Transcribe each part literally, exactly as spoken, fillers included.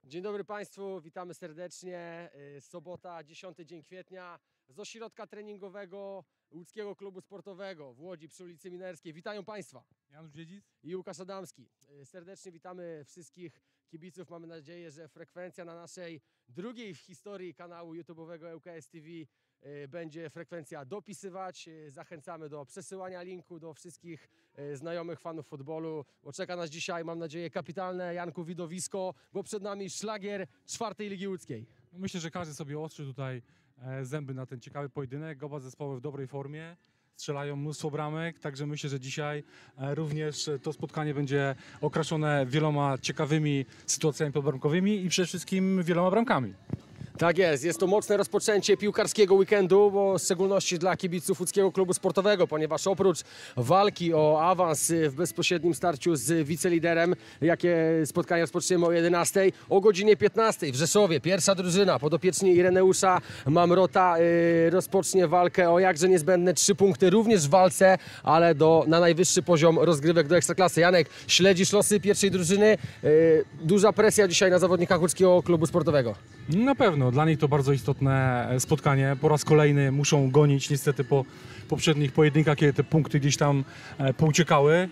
Dzień dobry Państwu, witamy serdecznie. Sobota, dziesiąty dzień kwietnia z ośrodka treningowego Łódzkiego Klubu Sportowego w Łodzi przy ulicy Minerskiej. Witają Państwa Janusz Dziedzic i Łukasz Adamski. Serdecznie witamy wszystkich kibiców. Mamy nadzieję, że frekwencja na naszej drugiej w historii kanału YouTube'owego L K S T V będzie frekwencja dopisywać. Zachęcamy do przesyłania linku do wszystkich znajomych fanów futbolu, bo czeka nas dzisiaj, mam nadzieję, kapitalne, Janku, widowisko, bo przed nami szlagier czwartej Ligi Łódzkiej. Myślę, że każdy sobie ostrzy tutaj zęby na ten ciekawy pojedynek. Oba zespoły w dobrej formie, strzelają mnóstwo bramek, także myślę, że dzisiaj również to spotkanie będzie okraszone wieloma ciekawymi sytuacjami podbramkowymi i przede wszystkim wieloma bramkami. Tak jest, jest to mocne rozpoczęcie piłkarskiego weekendu, bo w szczególności dla kibiców Łódzkiego Klubu Sportowego, ponieważ oprócz walki o awans w bezpośrednim starciu z wiceliderem, jakie spotkanie rozpoczniemy o jedenastej, o godzinie piętnastej w Rzeszowie pierwsza drużyna podopieczni Ireneusza Mamrota yy, rozpocznie walkę o jakże niezbędne trzy punkty, również w walce, ale do, na najwyższy poziom rozgrywek do Ekstraklasy. Janek, śledzisz losy pierwszej drużyny, yy, duża presja dzisiaj na zawodnikach Łódzkiego Klubu Sportowego. Na pewno, dla nich to bardzo istotne spotkanie. Po raz kolejny muszą gonić niestety po poprzednich pojedynkach, kiedy te punkty gdzieś tam pouciekały.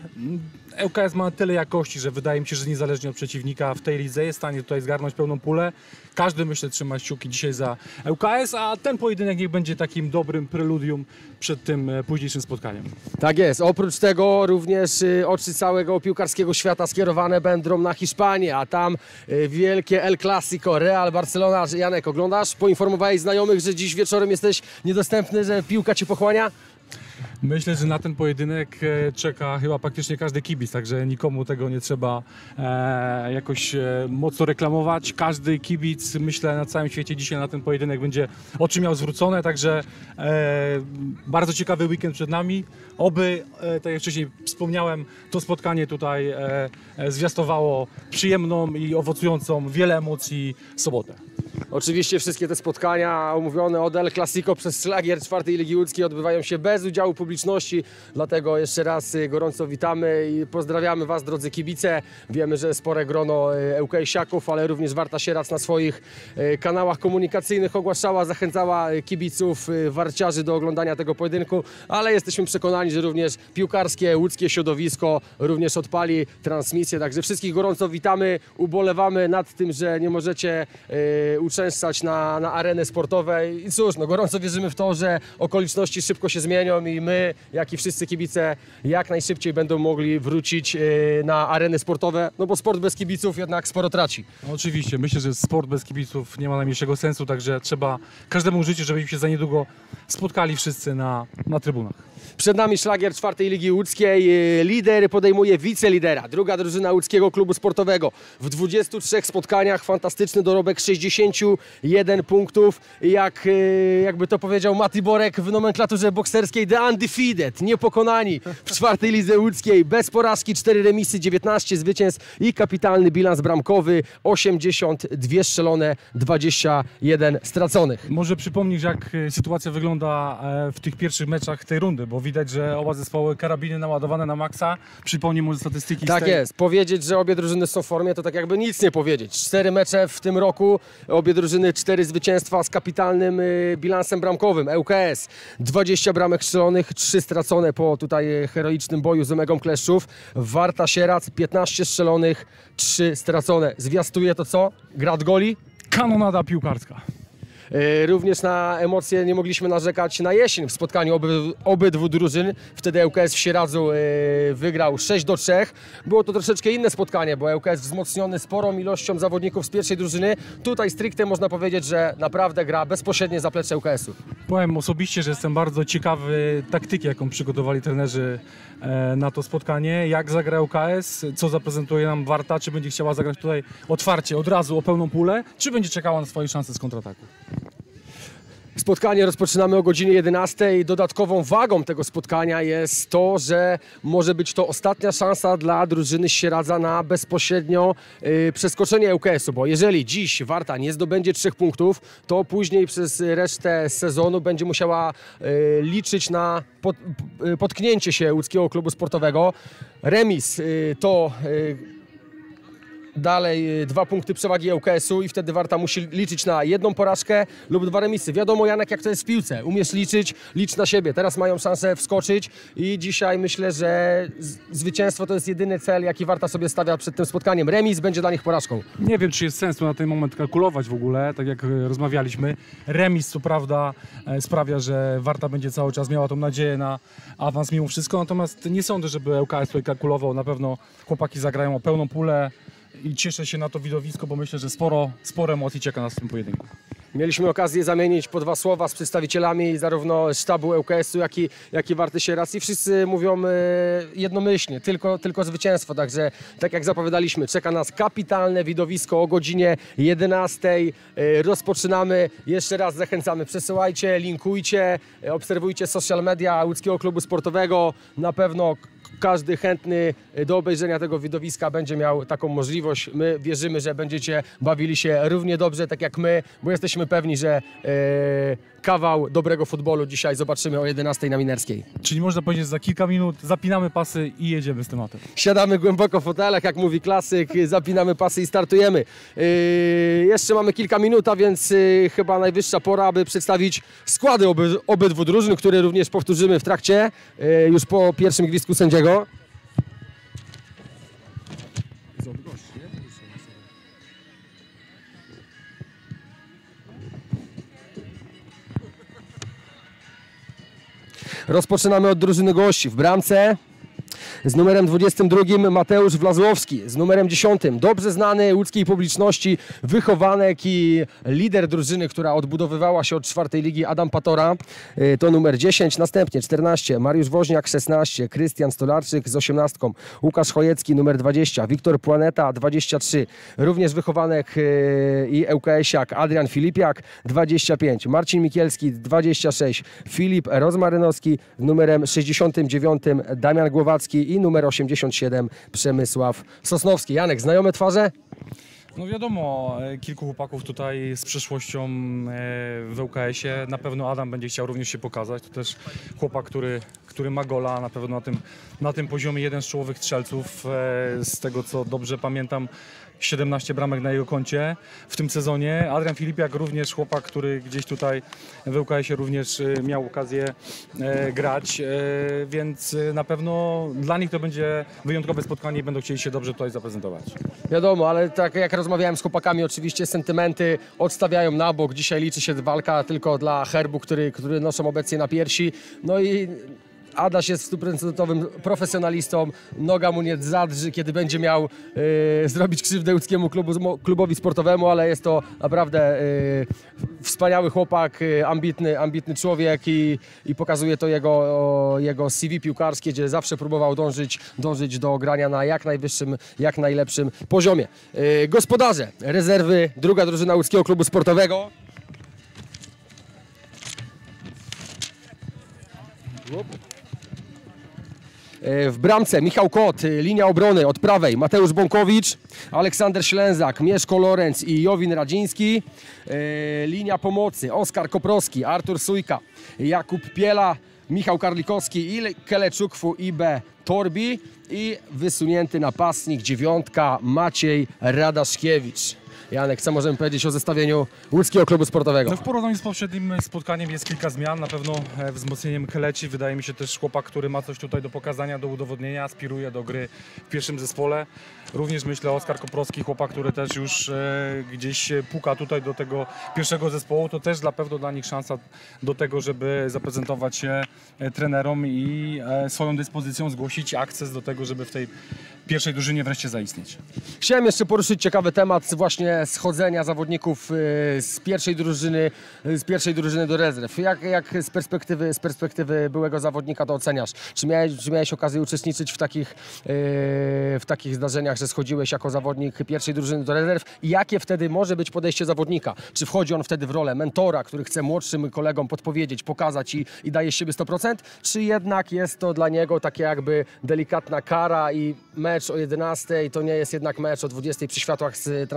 L K S ma tyle jakości, że wydaje mi się, że niezależnie od przeciwnika w tej lidze jest w stanie tutaj zgarnąć pełną pulę. Każdy, myślę, trzyma kciuki dzisiaj za L K S, a ten pojedynek niech będzie takim dobrym preludium przed tym późniejszym spotkaniem. Tak jest. Oprócz tego również y, oczy całego piłkarskiego świata skierowane będą na Hiszpanię, a tam y, wielkie El Clasico, Real Barcelona. Janek, oglądasz? Poinformowałeś znajomych, że dziś wieczorem jesteś niedostępny, że piłka Cię pochłania? Myślę, że na ten pojedynek czeka chyba praktycznie każdy kibic, także nikomu tego nie trzeba e, jakoś e, mocno reklamować. Każdy kibic, myślę, na całym świecie dzisiaj na ten pojedynek będzie oczy miał zwrócone, także e, bardzo ciekawy weekend przed nami. Oby, e, tak jak wcześniej wspomniałem, to spotkanie tutaj e, e, zwiastowało przyjemną i owocującą wiele emocji sobotę. Oczywiście wszystkie te spotkania omówione od El Clasico przez szlagier czwartej Ligi Łódzkiej odbywają się bez udziału publiczności, dlatego jeszcze raz gorąco witamy i pozdrawiamy Was, drodzy kibice. Wiemy, że spore grono ełkejsiaków, ale również Warta Sierac na swoich kanałach komunikacyjnych ogłaszała, zachęcała kibiców, warciarzy do oglądania tego pojedynku, ale jesteśmy przekonani, że również piłkarskie łódzkie środowisko również odpali transmisję, także wszystkich gorąco witamy, ubolewamy nad tym, że nie możecie uczęszczać na, na areny sportowe i cóż, no gorąco wierzymy w to, że okoliczności szybko się zmienią i my, jak i wszyscy kibice, jak najszybciej będą mogli wrócić na areny sportowe, no bo sport bez kibiców jednak sporo traci. No oczywiście, myślę, że sport bez kibiców nie ma najmniejszego sensu, także trzeba każdemu życzyć, żebyśmy się za niedługo spotkali wszyscy na, na trybunach. Przed nami szlagier czwartej Ligi Łódzkiej. Lider podejmuje wicelidera. Druga drużyna Łódzkiego Klubu Sportowego. W dwudziestu trzech spotkaniach fantastyczny dorobek sześćdziesięciu jeden punktów. Jak, jakby to powiedział Mati Borek w nomenklaturze bokserskiej, the undefeated, niepokonani w czwartej Lidze Łódzkiej. Bez porażki, cztery remisy, dziewiętnaście zwycięstw i kapitalny bilans bramkowy. osiemdziesiąt dwa strzelone, dwadzieścia jeden straconych. Może przypomnisz, jak sytuacja wygląda w tych pierwszych meczach tej rundy, bo widać, że oba zespoły karabiny naładowane na maksa. Przypomnij może statystyki. Tak z tej... jest. Powiedzieć, że obie drużyny są w formie, to tak jakby nic nie powiedzieć. Cztery mecze w tym roku, obie drużyny cztery zwycięstwa z kapitalnym y, bilansem bramkowym. L K S dwadzieścia bramek strzelonych, trzy stracone po tutaj heroicznym boju z Omegą Kleszczów. Warta Sierac piętnaście strzelonych, trzy stracone. Zwiastuje to co? Grad goli? Kanonada piłkarska. Również na emocje nie mogliśmy narzekać na jesień w spotkaniu oby, obydwu drużyn. Wtedy L K S w Sieradzu wygrał sześć do trzech. Było to troszeczkę inne spotkanie, bo L K S wzmocniony sporą ilością zawodników z pierwszej drużyny. Tutaj stricte można powiedzieć, że naprawdę gra bezpośrednie zaplecze L K S-u. Powiem osobiście, że jestem bardzo ciekawy taktyki, jaką przygotowali trenerzy na to spotkanie. Jak zagra L K S, co zaprezentuje nam Warta, czy będzie chciała zagrać tutaj otwarcie, od razu o pełną pulę, czy będzie czekała na swoje szanse z kontrataku. Spotkanie rozpoczynamy o godzinie jedenastej. Dodatkową wagą tego spotkania jest to, że może być to ostatnia szansa dla drużyny z Sieradza na bezpośrednio y, przeskoczenie L K S-u, bo jeżeli dziś Warta nie zdobędzie trzech punktów, to później przez resztę sezonu będzie musiała y, liczyć na pod, y, potknięcie się Łódzkiego Klubu Sportowego. Remis y, to... Y, dalej y, dwa punkty przewagi L K S-u i wtedy Warta musi liczyć na jedną porażkę lub dwa remisy. Wiadomo, Janek, jak to jest w piłce. Umiesz liczyć, licz na siebie. Teraz mają szansę wskoczyć i dzisiaj myślę, że z- zwycięstwo to jest jedyny cel, jaki Warta sobie stawia przed tym spotkaniem. Remis będzie dla nich porażką. Nie wiem, czy jest sens tu na ten moment kalkulować w ogóle, tak jak e, rozmawialiśmy. Remis, co prawda, e, sprawia, że Warta będzie cały czas miała tą nadzieję na awans mimo wszystko, natomiast nie sądzę, żeby L K S tutaj kalkulował. Na pewno chłopaki zagrają o pełną pulę i cieszę się na to widowisko, bo myślę, że sporo, sporo emocji czeka nas w tym pojedynku. Mieliśmy okazję zamienić po dwa słowa z przedstawicielami zarówno sztabu L K S-u, jak i, jak i Warty Sieradz i wszyscy mówią e, jednomyślnie, tylko, tylko zwycięstwo. Także tak jak zapowiadaliśmy, czeka nas kapitalne widowisko o godzinie jedenastej. E, rozpoczynamy. Jeszcze raz zachęcamy. Przesyłajcie, linkujcie, e, obserwujcie social media Łódzkiego Klubu Sportowego. Na pewno każdy chętny do obejrzenia tego widowiska będzie miał taką możliwość. My wierzymy, że będziecie bawili się równie dobrze, tak jak my, bo jesteśmy pewni, że e, kawał dobrego futbolu dzisiaj zobaczymy o jedenastej na Minerskiej. Czyli można powiedzieć, że za kilka minut zapinamy pasy i jedziemy z tematem. Siadamy głęboko w fotelach, jak mówi klasyk, zapinamy pasy i startujemy. Yy, jeszcze mamy kilka minut, a więc yy, chyba najwyższa pora, aby przedstawić składy oby, obydwu drużyn, które również powtórzymy w trakcie, yy, już po pierwszym gwizdku sędziego. Rozpoczynamy od drużyny gości. W bramce z numerem dwudziestym drugim Mateusz Wlazłowski, z numerem dziesiątym dobrze znany łódzkiej publiczności wychowanek i lider drużyny, która odbudowywała się od czwartej ligi, Adam Patora, y, to numer dziesięć, następnie czternaście Mariusz Woźniak, szesnaście Krystian Stolarczyk z osiemnastką, Łukasz Chojecki numer dwadzieścia, Wiktor Płaneta dwadzieścia trzy, również wychowanek y, i L K S-iak Adrian Filipiak dwadzieścia pięć, Marcin Mikielski dwadzieścia sześć, Filip Rozmarynowski z numerem sześćdziesiątym dziewiątym, Damian Głowacki i numer osiemdziesiąt siedem Przemysław Sosnowski. Janek, znajome twarze? No wiadomo, e, kilku chłopaków tutaj z przeszłością e, w L K S-ie. Na pewno Adam będzie chciał również się pokazać. To też chłopak, który, który ma gola na pewno na tym, na tym poziomie. Jeden z czołowych strzelców, e, z tego co dobrze pamiętam, siedemnaście bramek na jego koncie w tym sezonie. Adrian Filipiak również chłopak, który gdzieś tutaj w L K S-ie również e, miał okazję e, grać, e, więc e, na pewno dla nich to będzie wyjątkowe spotkanie i będą chcieli się dobrze tutaj zaprezentować. Wiadomo, ale tak jak rozmawiałem z chłopakami, oczywiście sentymenty odstawiają na bok. Dzisiaj liczy się walka tylko dla herbu, który, który noszą obecnie na piersi. No i Adaś jest stuprocentowym profesjonalistą, noga mu nie zadrży, kiedy będzie miał e, zrobić krzywdę łódzkiemu klubu, klubowi sportowemu, ale jest to naprawdę e, wspaniały chłopak, e, ambitny, ambitny człowiek i, i pokazuje to jego, o, jego C V piłkarskie, gdzie zawsze próbował dążyć, dążyć do grania na jak najwyższym, jak najlepszym poziomie. E, gospodarze, rezerwy, druga drużyna Łódzkiego Klubu Sportowego. W bramce Michał Kot, linia obrony od prawej Mateusz Bąkowicz, Aleksander Ślęzak, Mieszko Lorenz i Jowin Radziński. Linia pomocy Oskar Koprowski, Artur Sujka, Jakub Piela, Michał Karlikowski i Keleczukwu I B Torbi i wysunięty napastnik dziewiątka Maciej Radaszkiewicz. Janek, co możemy powiedzieć o zestawieniu Łódzkiego Klubu Sportowego? No w porównaniu z poprzednim spotkaniem jest kilka zmian, na pewno e, wzmocnieniem Keleci, wydaje mi się też chłopak, który ma coś tutaj do pokazania, do udowodnienia, aspiruje do gry w pierwszym zespole. Również myślę Oskar Koprowski, chłopak, który też już e, gdzieś puka tutaj do tego pierwszego zespołu, to też na pewno dla nich szansa do tego, żeby zaprezentować się e, trenerom i e, swoją dyspozycją zgłosić akces do tego, żeby w tej pierwszej drużynie wreszcie zaistnieć. Chciałem jeszcze poruszyć ciekawy temat właśnie schodzenia zawodników z pierwszej drużyny, z pierwszej drużyny do rezerw. Jak, jak z perspektywy, z perspektywy byłego zawodnika to oceniasz? Czy miałeś, czy miałeś okazję uczestniczyć w takich, w takich zdarzeniach, że schodziłeś jako zawodnik pierwszej drużyny do rezerw? I jakie wtedy może być podejście zawodnika? Czy wchodzi on wtedy w rolę mentora, który chce młodszym kolegom podpowiedzieć, pokazać i, i daje z siebie sto procent? Czy jednak jest to dla niego takie jakby delikatna kara i mecz o jedenastej to nie jest jednak mecz o dwudziestej przy światłach z transmisją telewizyjną?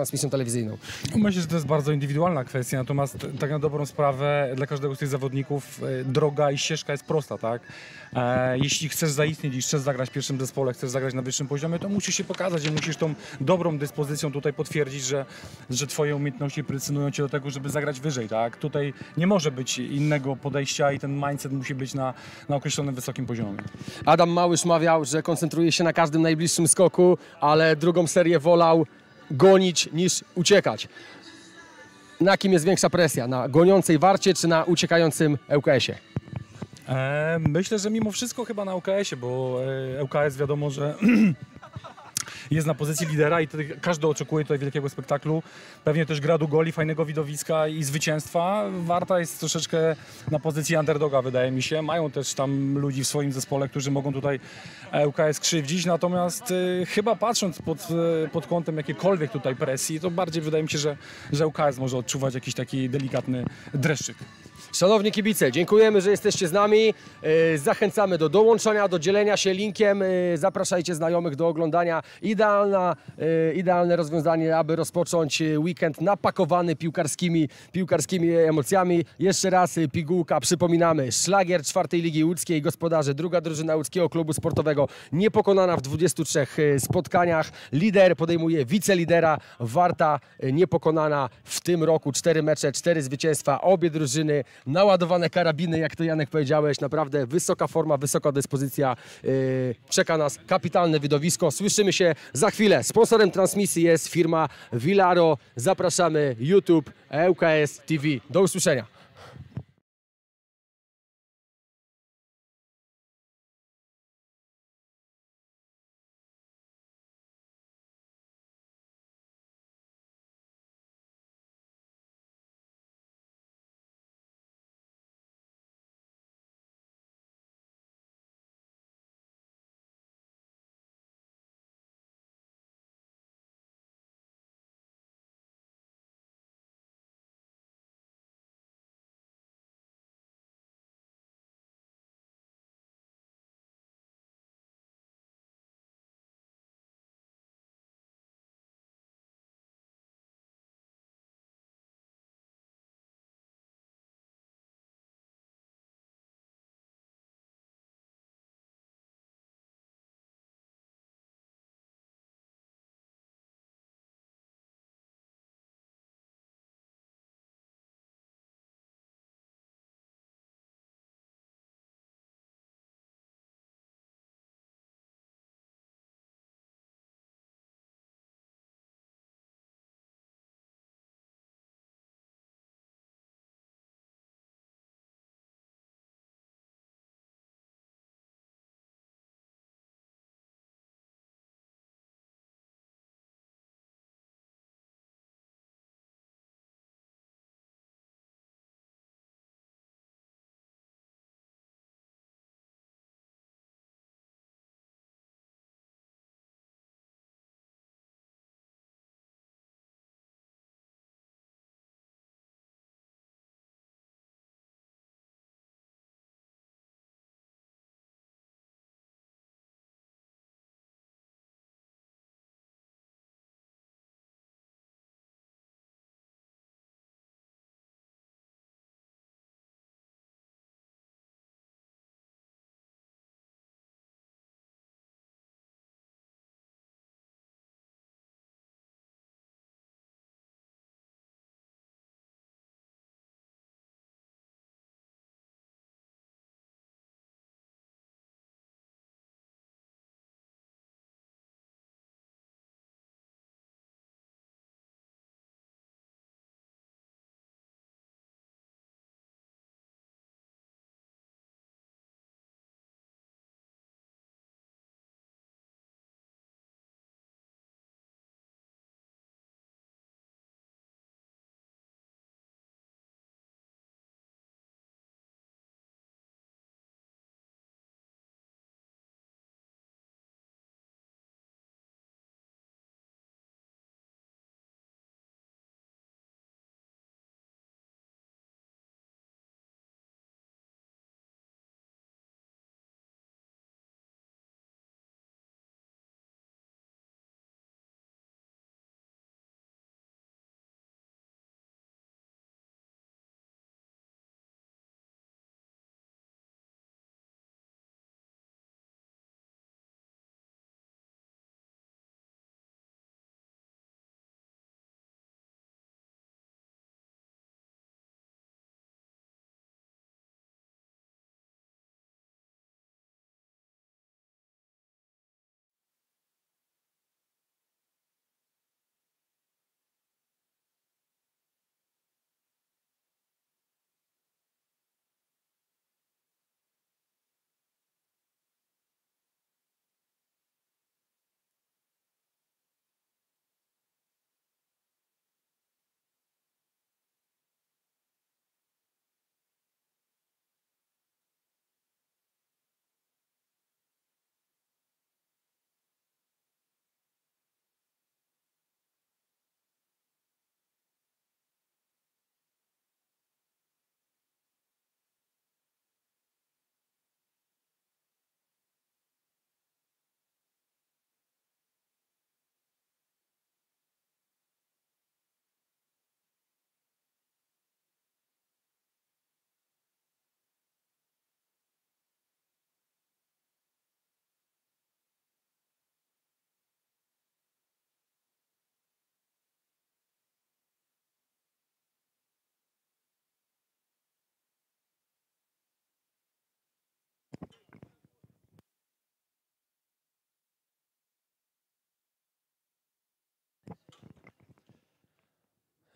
telewizyjną? Myślę, że to jest bardzo indywidualna kwestia, natomiast tak na dobrą sprawę dla każdego z tych zawodników e, droga i ścieżka jest prosta, tak? E, jeśli chcesz zaistnieć i chcesz zagrać w pierwszym zespole, chcesz zagrać na wyższym poziomie, to musisz się pokazać i musisz tą dobrą dyspozycją tutaj potwierdzić, że, że twoje umiejętności precyzują cię do tego, żeby zagrać wyżej, tak? Tutaj nie może być innego podejścia i ten mindset musi być na, na określonym wysokim poziomie. Adam Małysz mawiał, że koncentruje się na każdym najbliższym skoku, ale drugą serię wolał gonić niż uciekać. Na kim jest większa presja? Na goniącej Warcie czy na uciekającym L K S-ie? E, myślę, że mimo wszystko chyba na L K S-ie, bo e, L K S wiadomo, że jest na pozycji lidera i wtedy każdy oczekuje tutaj wielkiego spektaklu. Pewnie też gradu goli, fajnego widowiska i zwycięstwa. Warta jest troszeczkę na pozycji underdoga, wydaje mi się. Mają też tam ludzi w swoim zespole, którzy mogą tutaj L K S krzywdzić, natomiast y, chyba patrząc pod, y, pod kątem jakiejkolwiek tutaj presji, to bardziej wydaje mi się, że, że L K S może odczuwać jakiś taki delikatny dreszczyk. Szanowni kibice, dziękujemy, że jesteście z nami. Yy, Zachęcamy do dołączania, do dzielenia się linkiem. Yy, Zapraszajcie znajomych do oglądania. Idealna, yy, idealne rozwiązanie, aby rozpocząć weekend napakowany piłkarskimi, piłkarskimi emocjami. Jeszcze raz yy, pigułka, przypominamy, szlagier czwartej Ligi Łódzkiej, gospodarze, druga drużyna Łódzkiego Klubu Sportowego, niepokonana w dwudziestu trzech spotkaniach. Lider podejmuje wicelidera, Warta yy, niepokonana w tym roku. Cztery mecze, cztery zwycięstwa, obie drużyny naładowane karabiny, jak to Janek powiedziałeś, naprawdę wysoka forma, wysoka dyspozycja, yy, czeka nas kapitalne widowisko. Słyszymy się za chwilę. Sponsorem transmisji jest firma Vilaro. Zapraszamy, YouTube, L K S T V. Do usłyszenia.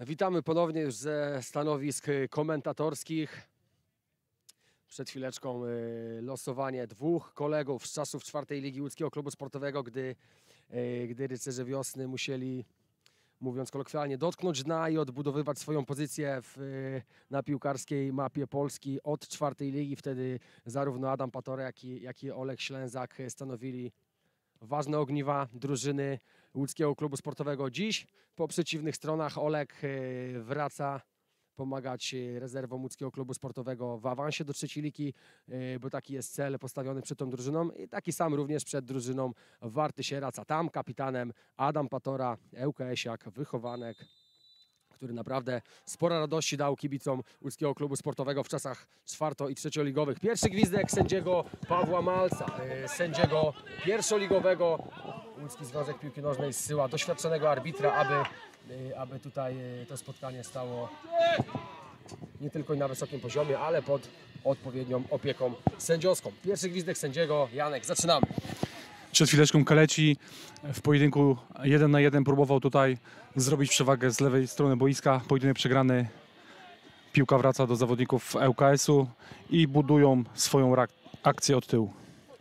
Witamy ponownie już ze stanowisk komentatorskich. Przed chwileczką losowanie dwóch kolegów z czasów czwartej Ligi Łódzkiego Klubu Sportowego, gdy, gdy rycerze wiosny musieli, mówiąc kolokwialnie, dotknąć dna i odbudowywać swoją pozycję w, na piłkarskiej mapie Polski od czwartej ligi. Wtedy zarówno Adam Patora, jak i, jak i Olek Ślęzak stanowili ważne ogniwa drużyny Łódzkiego Klubu Sportowego. Dziś po przeciwnych stronach Olek wraca pomagać rezerwom Łódzkiego Klubu Sportowego w awansie do trzeciej ligi, bo taki jest cel postawiony przed tą drużyną i taki sam również przed drużyną Warty Sieradz, a tam kapitanem Adam Patora, ŁKS-iak, wychowanek, który naprawdę sporo radości dał kibicom Łódzkiego Klubu Sportowego w czasach czwarto- i trzecioligowych. Pierwszy gwizdek sędziego Pawła Malca, sędziego pierwszoligowego. Łódzki Związek Piłki Nożnej zsyła doświadczonego arbitra, aby, aby tutaj to spotkanie stało nie tylko na wysokim poziomie, ale pod odpowiednią opieką sędziowską. Pierwszy gwizdek sędziego. Janek, zaczynamy. Przed chwileczką Kaleci w pojedynku jeden na jeden próbował tutaj zrobić przewagę z lewej strony boiska. Pojedynek przegrany. Piłka wraca do zawodników ŁKS-u i budują swoją akcję od tyłu.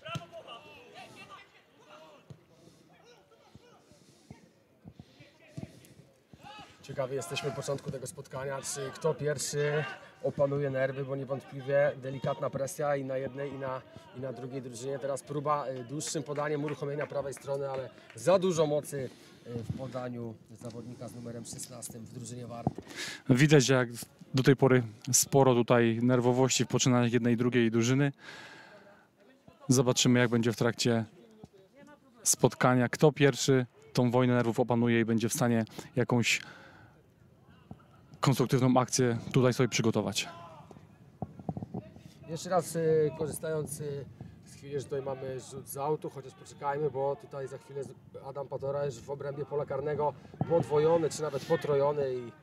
Ciekawi jesteśmy początku tego spotkania, czy kto pierwszy opanuje nerwy, bo niewątpliwie delikatna presja i na jednej, i na, i na drugiej drużynie. Teraz próba dłuższym podaniem uruchomienia prawej strony, ale za dużo mocy w podaniu zawodnika z numerem szesnastym w drużynie Warty. Widać, że jak do tej pory sporo tutaj nerwowości w poczynaniach jednej i drugiej drużyny. Zobaczymy, jak będzie w trakcie spotkania. Kto pierwszy tą wojnę nerwów opanuje i będzie w stanie jakąś konstruktywną akcję tutaj sobie przygotować. Jeszcze raz korzystając z chwili, że tutaj mamy rzut z autu, chociaż poczekajmy, bo tutaj za chwilę Adam Patora już w obrębie pola karnego podwojony, czy nawet potrojony i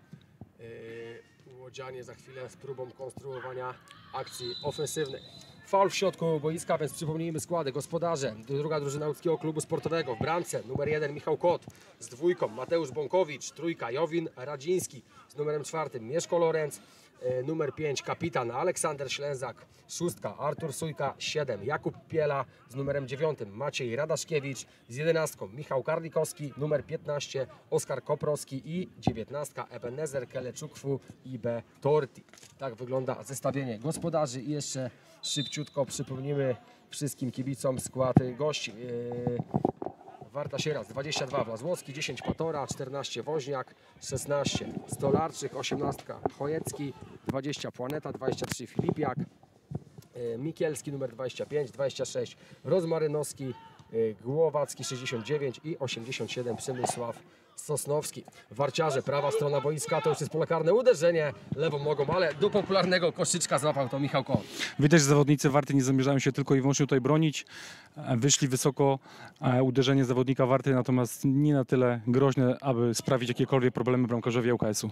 yy, łodzianie za chwilę z próbą konstruowania akcji ofensywnej. Faul w środku boiska, więc przypomnijmy składy. Gospodarze, druga drużyna Łódzkiego Klubu Sportowego. W bramce numer jeden Michał Kot z dwójką, Mateusz Bąkowicz, trójka Jowin Radziński z numerem czwartym, Mieszko Lorenz, numer pięć kapitan Aleksander Ślęzak, szóstka Artur Sujka, siedem Jakub Piela z numerem dziewiątym, Maciej Radaszkiewicz z jedenastką, Michał Karlikowski, numer piętnaście Oskar Koprowski i dziewiętnastka Ebenezer Keleczukwu i B. Torti. Tak wygląda zestawienie gospodarzy i jeszcze szybciutko przypomnimy wszystkim kibicom skład gości. Yy, Warta Sieradz dwadzieścia dwa Wlazłowski, dziesięć Patora, czternaście Woźniak, szesnaście Stolarczyk, osiemnaście Chojecki, dwadzieścia Płaneta, dwadzieścia trzy Filipiak, yy, Mikielski numer dwadzieścia pięć, dwadzieścia sześć Rozmarynowski, yy, Głowacki sześćdziesiąt dziewięć i osiemdziesiąt siedem Przemysław Sosnowski. Warciarze, prawa strona boiska, to już jest pole karne, uderzenie lewą nogą, ale do popularnego koszyczka złapał to Michał Kot. Widać, że zawodnicy Warty nie zamierzają się tylko i wyłącznie tutaj bronić. Wyszli wysoko, uderzenie zawodnika Warty, natomiast nie na tyle groźne, aby sprawić jakiekolwiek problemy bramkarzowi ŁKS-u.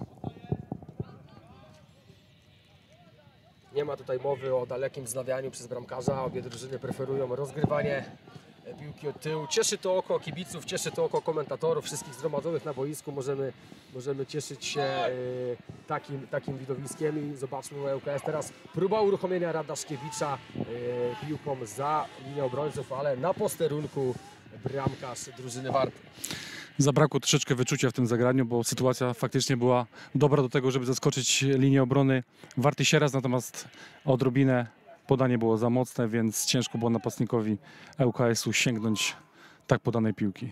Nie ma tutaj mowy o dalekim wznawianiu przez bramkarza. Obie drużyny preferują rozgrywanie piłki od tyłu. Cieszy to oko kibiców, cieszy to oko komentatorów, wszystkich zgromadzonych na boisku. Możemy, możemy cieszyć się y, takim, takim widowiskiem i zobaczmy ŁKS. Teraz próba uruchomienia Radaszkiewicza y, piłką za linię obrońców, ale na posterunku bramkarz drużyny Warty. Zabrakło troszeczkę wyczucia w tym zagraniu, bo sytuacja faktycznie była dobra do tego, żeby zaskoczyć linię obrony Warty Sieradz, natomiast odrobinę podanie było za mocne, więc ciężko było napastnikowi ŁKS-u sięgnąć tak podanej piłki.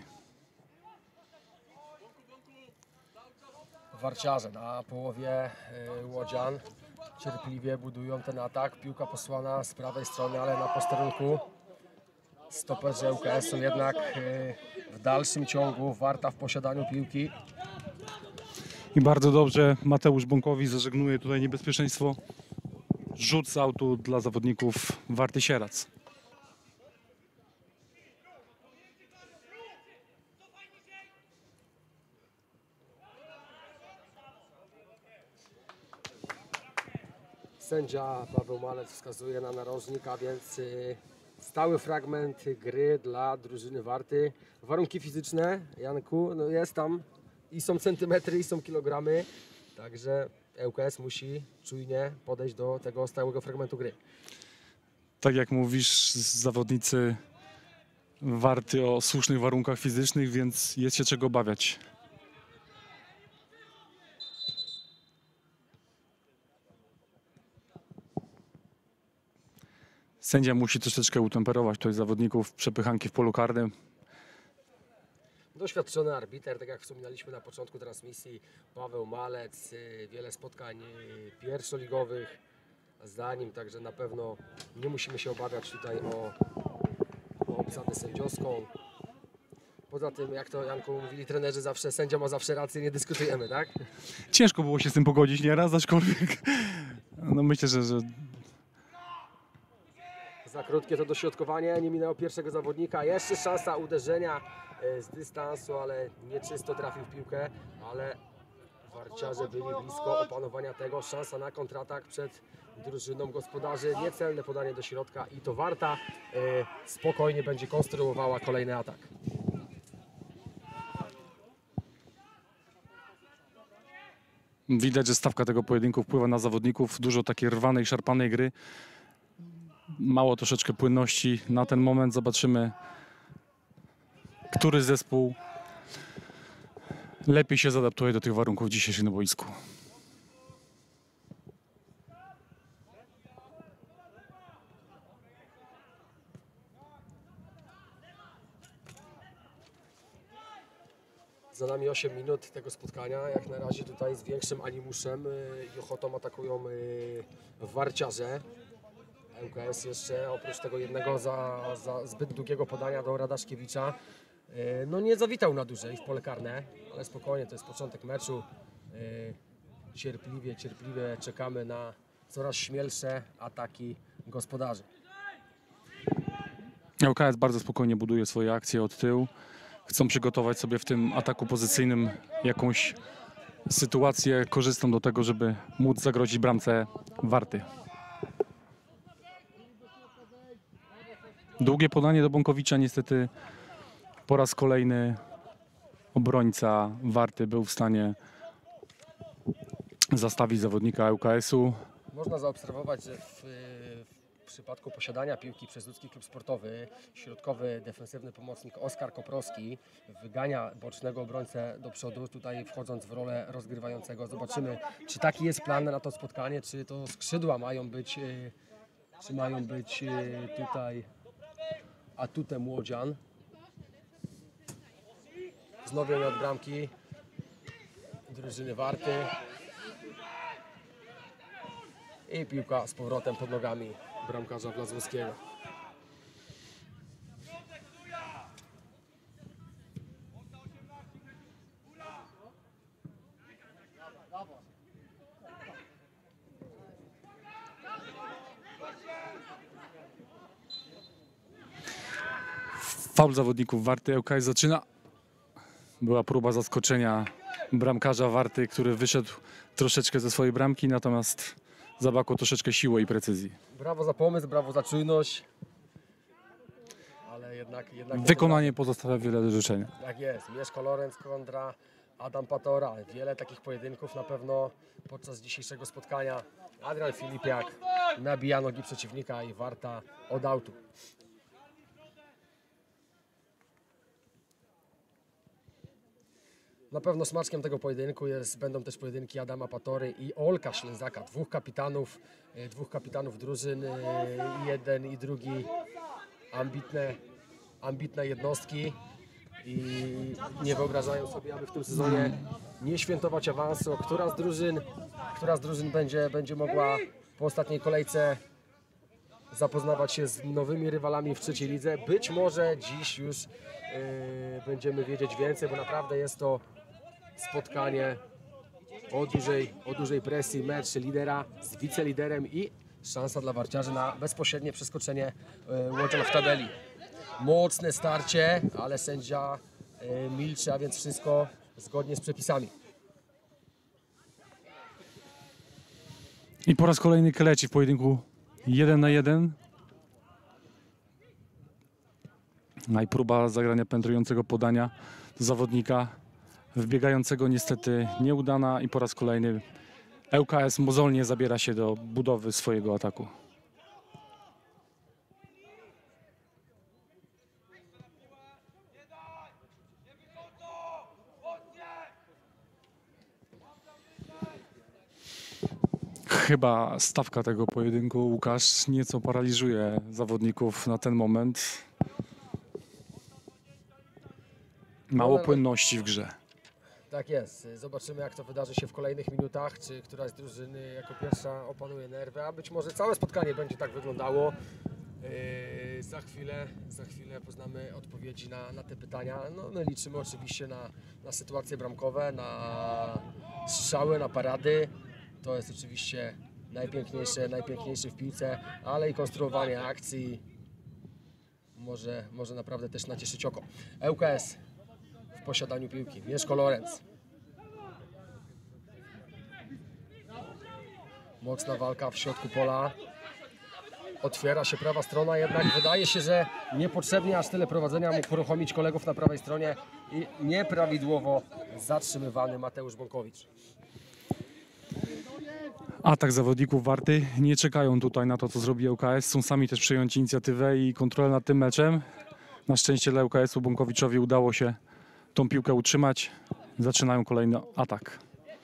Warciarze na połowie y, łodzian cierpliwie budują ten atak. Piłka posłana z prawej strony, ale na posterunku stoperzy ŁKS-u jednak y, w dalszym ciągu Warta w posiadaniu piłki. I bardzo dobrze Mateusz Bąkowicz zażegnuje tutaj niebezpieczeństwo. Rzut z autu dla zawodników Warty Sieradz. Sędzia Paweł Malec wskazuje na narożnik, a więc y, stały fragment gry dla drużyny Warty. Warunki fizyczne, Janku, no jest tam i są centymetry, i są kilogramy. Także ŁKS musi czujnie podejść do tego stałego fragmentu gry. Tak jak mówisz, zawodnicy Warty o słusznych warunkach fizycznych, więc jest się czego obawiać. Sędzia musi troszeczkę utemperować tutaj zawodników przepychanki w polu karnym. Doświadczony arbiter, tak jak wspominaliśmy na początku transmisji, Paweł Malec, y, wiele spotkań y, pierwszoligowych za nim, także na pewno nie musimy się obawiać tutaj o, o obsadę sędziowską. Poza tym, jak to Janku mówili trenerzy, zawsze sędzia ma zawsze rację, nie dyskutujemy, tak? Ciężko było się z tym pogodzić nieraz, aczkolwiek no myślę, że, że Za krótkie to dośrodkowanie, nie minęło pierwszego zawodnika, jeszcze szansa uderzenia e, z dystansu, ale nieczysto trafił w piłkę, ale warciarze byli blisko opanowania tego, szansa na kontratak przed drużyną gospodarzy, niecelne podanie do środka i to Warta e, spokojnie będzie konstruowała kolejny atak. widać, że stawka tego pojedynku wpływa na zawodników. Dużo takiej rwanej, szarpanej gry. Mało troszeczkę płynności. Na ten moment zobaczymy, który zespół lepiej się zaadaptuje do tych warunków dzisiejszych na boisku. Za nami osiem minut tego spotkania, jak na razie tutaj z większym animuszem i ochotą atakują warciarze. ŁKS jeszcze oprócz tego jednego za, za zbyt długiego podania do Radaszkiewicza no nie zawitał na dłużej w pole karne, ale spokojnie, to jest początek meczu. Cierpliwie, cierpliwie czekamy na coraz śmielsze ataki gospodarzy. ŁKS bardzo spokojnie buduje swoje akcje od tyłu. Chcą przygotować sobie w tym ataku pozycyjnym jakąś sytuację korzystną do tego, żeby móc zagrozić bramce Warty. Długie podanie do Bąkowicza, niestety po raz kolejny obrońca Warty był w stanie zastawić zawodnika ŁKS-u. Można zaobserwować, że w, w przypadku posiadania piłki przez Łódzki Klub Sportowy środkowy defensywny pomocnik Oskar Koprowski wygania bocznego obrońcę do przodu, tutaj wchodząc w rolę rozgrywającego. Zobaczymy, czy taki jest plan na to spotkanie, czy to skrzydła mają być, czy mają być tutaj atutem łodzian. Wznowienie od bramki drużyny Warty. I piłka z powrotem pod nogami bramkarza Wlazłowskiego. Faul zawodników Warty. ŁKS zaczyna. Była próba zaskoczenia bramkarza Warty, który wyszedł troszeczkę ze swojej bramki, natomiast zabrakło troszeczkę siły i precyzji. Brawo za pomysł, brawo za czujność. Ale jednak... jednak Wykonanie pozostawia wiele do życzenia. Tak jest. Mieszko Lorenz kontra Adam Patora. Wiele takich pojedynków na pewno podczas dzisiejszego spotkania. Adrian Filipiak nabija nogi przeciwnika i Warta od autu. Na pewno smaczkiem tego pojedynku jest, będą też pojedynki Adama Patory i Olka Ślęzaka. Dwóch kapitanów, dwóch kapitanów drużyn, jeden i drugi ambitne, ambitne jednostki i nie wyobrażają sobie, aby w tym sezonie nie świętować awansu. Która z drużyn, która z drużyn będzie, będzie mogła po ostatniej kolejce zapoznawać się z nowymi rywalami w trzeciej lidze. Być może dziś już yy, będziemy wiedzieć więcej, bo naprawdę jest to spotkanie o dużej, o dużej presji, mecz lidera z wiceliderem i szansa dla warciarzy na bezpośrednie przeskoczenie yy, łodzian w tabeli. Mocne starcie, ale sędzia yy, milczy, a więc wszystko zgodnie z przepisami. I po raz kolejny Keleci w pojedynku jeden na jeden. No i próba zagrania penetrującego podania do zawodnika wbiegającego niestety nieudana i po raz kolejny L K S mozolnie zabiera się do budowy swojego ataku. Chyba stawka tego pojedynku, Łukasz, nieco paraliżuje zawodników na ten moment. Mało płynności w grze. Tak jest. Zobaczymy, jak to wydarzy się w kolejnych minutach, czy któraś z drużyny jako pierwsza opanuje nerwy, a być może całe spotkanie będzie tak wyglądało. Yy, za chwilę, za chwilę poznamy odpowiedzi na, na te pytania. No, my liczymy oczywiście na, na sytuacje bramkowe, na strzały, na parady. To jest oczywiście najpiękniejsze, najpiękniejsze w piłce, ale i konstruowanie akcji może, może naprawdę też nacieszyć oko. L K S w posiadaniu piłki. Mieszko Lorenz. Mocna walka w środku pola. Otwiera się prawa strona, jednak wydaje się, że niepotrzebnie aż tyle prowadzenia mógł uruchomić kolegów na prawej stronie i nieprawidłowo zatrzymywany Mateusz Bąkowicz. Atak zawodników Warty nie czekają tutaj na to, co zrobi L K S. Są sami też przejąć inicjatywę i kontrolę nad tym meczem. Na szczęście dla L K S-u Bąkowiczowi udało się tą piłkę utrzymać. Zaczynają kolejny atak.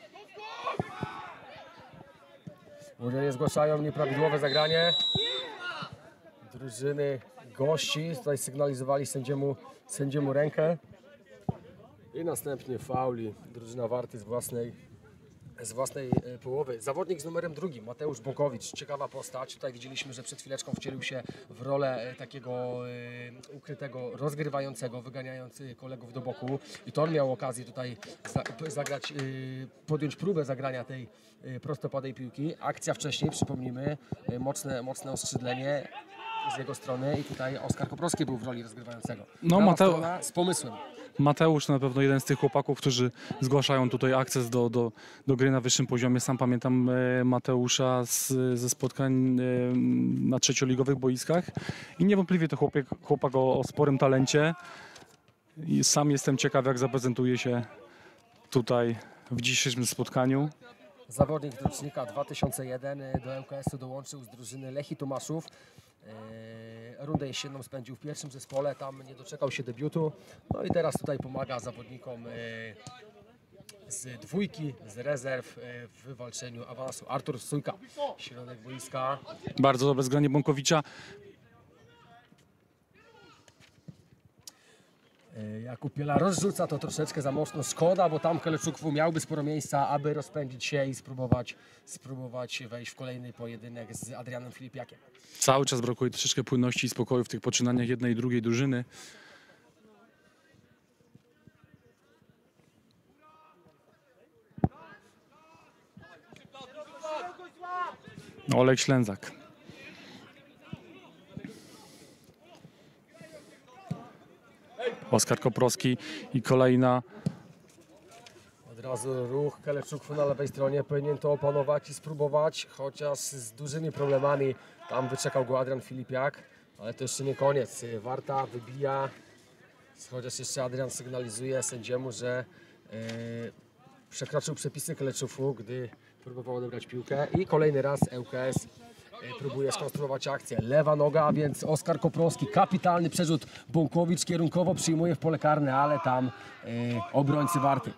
Młodzieże zgłaszają nieprawidłowe zagranie. Drużyny gości tutaj sygnalizowali sędziemu, sędziemu rękę. I następnie fauli. Drużyna Warty z własnej z własnej połowy. Zawodnik z numerem drugim, Mateusz Bąkowicz, ciekawa postać. Tutaj widzieliśmy, że przed chwileczką wcielił się w rolę takiego y, ukrytego, rozgrywającego, wyganiający kolegów do boku. I to on miał okazję tutaj za, zagrać, y, podjąć próbę zagrania tej y, prostopadłej piłki. Akcja wcześniej, przypomnijmy, y, mocne, mocne oskrzydlenie z jego strony i tutaj Oskar Koprowski był w roli rozgrywającego. No, Mateusz z pomysłem. Mateusz na pewno jeden z tych chłopaków, którzy zgłaszają tutaj akces do, do, do gry na wyższym poziomie. Sam pamiętam e, Mateusza z, ze spotkań e, na trzecioligowych boiskach i niewątpliwie to chłopak, chłopak o, o sporym talencie. I sam jestem ciekaw, jak zaprezentuje się tutaj w dzisiejszym spotkaniu. Zawodnik z rocznika dwa tysiące jeden do L K S-u dołączył z drużyny Lechii Tomaszów. Rundę jesienną spędził w pierwszym zespole, tam nie doczekał się debiutu. No i teraz tutaj pomaga zawodnikom z dwójki, z rezerw w wywalczeniu awansu. Artur Sujka, środek boiska. Bardzo dobre zgranie Bąkowicza. Jakub Piela rozrzuca to troszeczkę za mocno. Szkoda, bo tam Keleczukwu miałby sporo miejsca, aby rozpędzić się i spróbować, spróbować wejść w kolejny pojedynek z Adrianem Filipiakiem. Cały czas brakuje troszeczkę płynności i spokoju w tych poczynaniach jednej i drugiej drużyny. Olek Ślęzak. Oskar Koprowski i kolejna. Od razu ruch Keleczukwu na lewej stronie, powinien to opanować i spróbować, chociaż z dużymi problemami. Tam wyczekał go Adrian Filipiak, ale to jeszcze nie koniec. Warta wybija, chociaż jeszcze Adrian sygnalizuje sędziemu, że yy, przekroczył przepisy Keleczukwu, gdy próbował odebrać piłkę. I kolejny raz L K S próbuje skonstruować akcję. Lewa noga, więc Oskar Koprowski. Kapitalny przerzut. Bąkowicz kierunkowo przyjmuje w pole karne, ale tam yy, obrońcy Warty.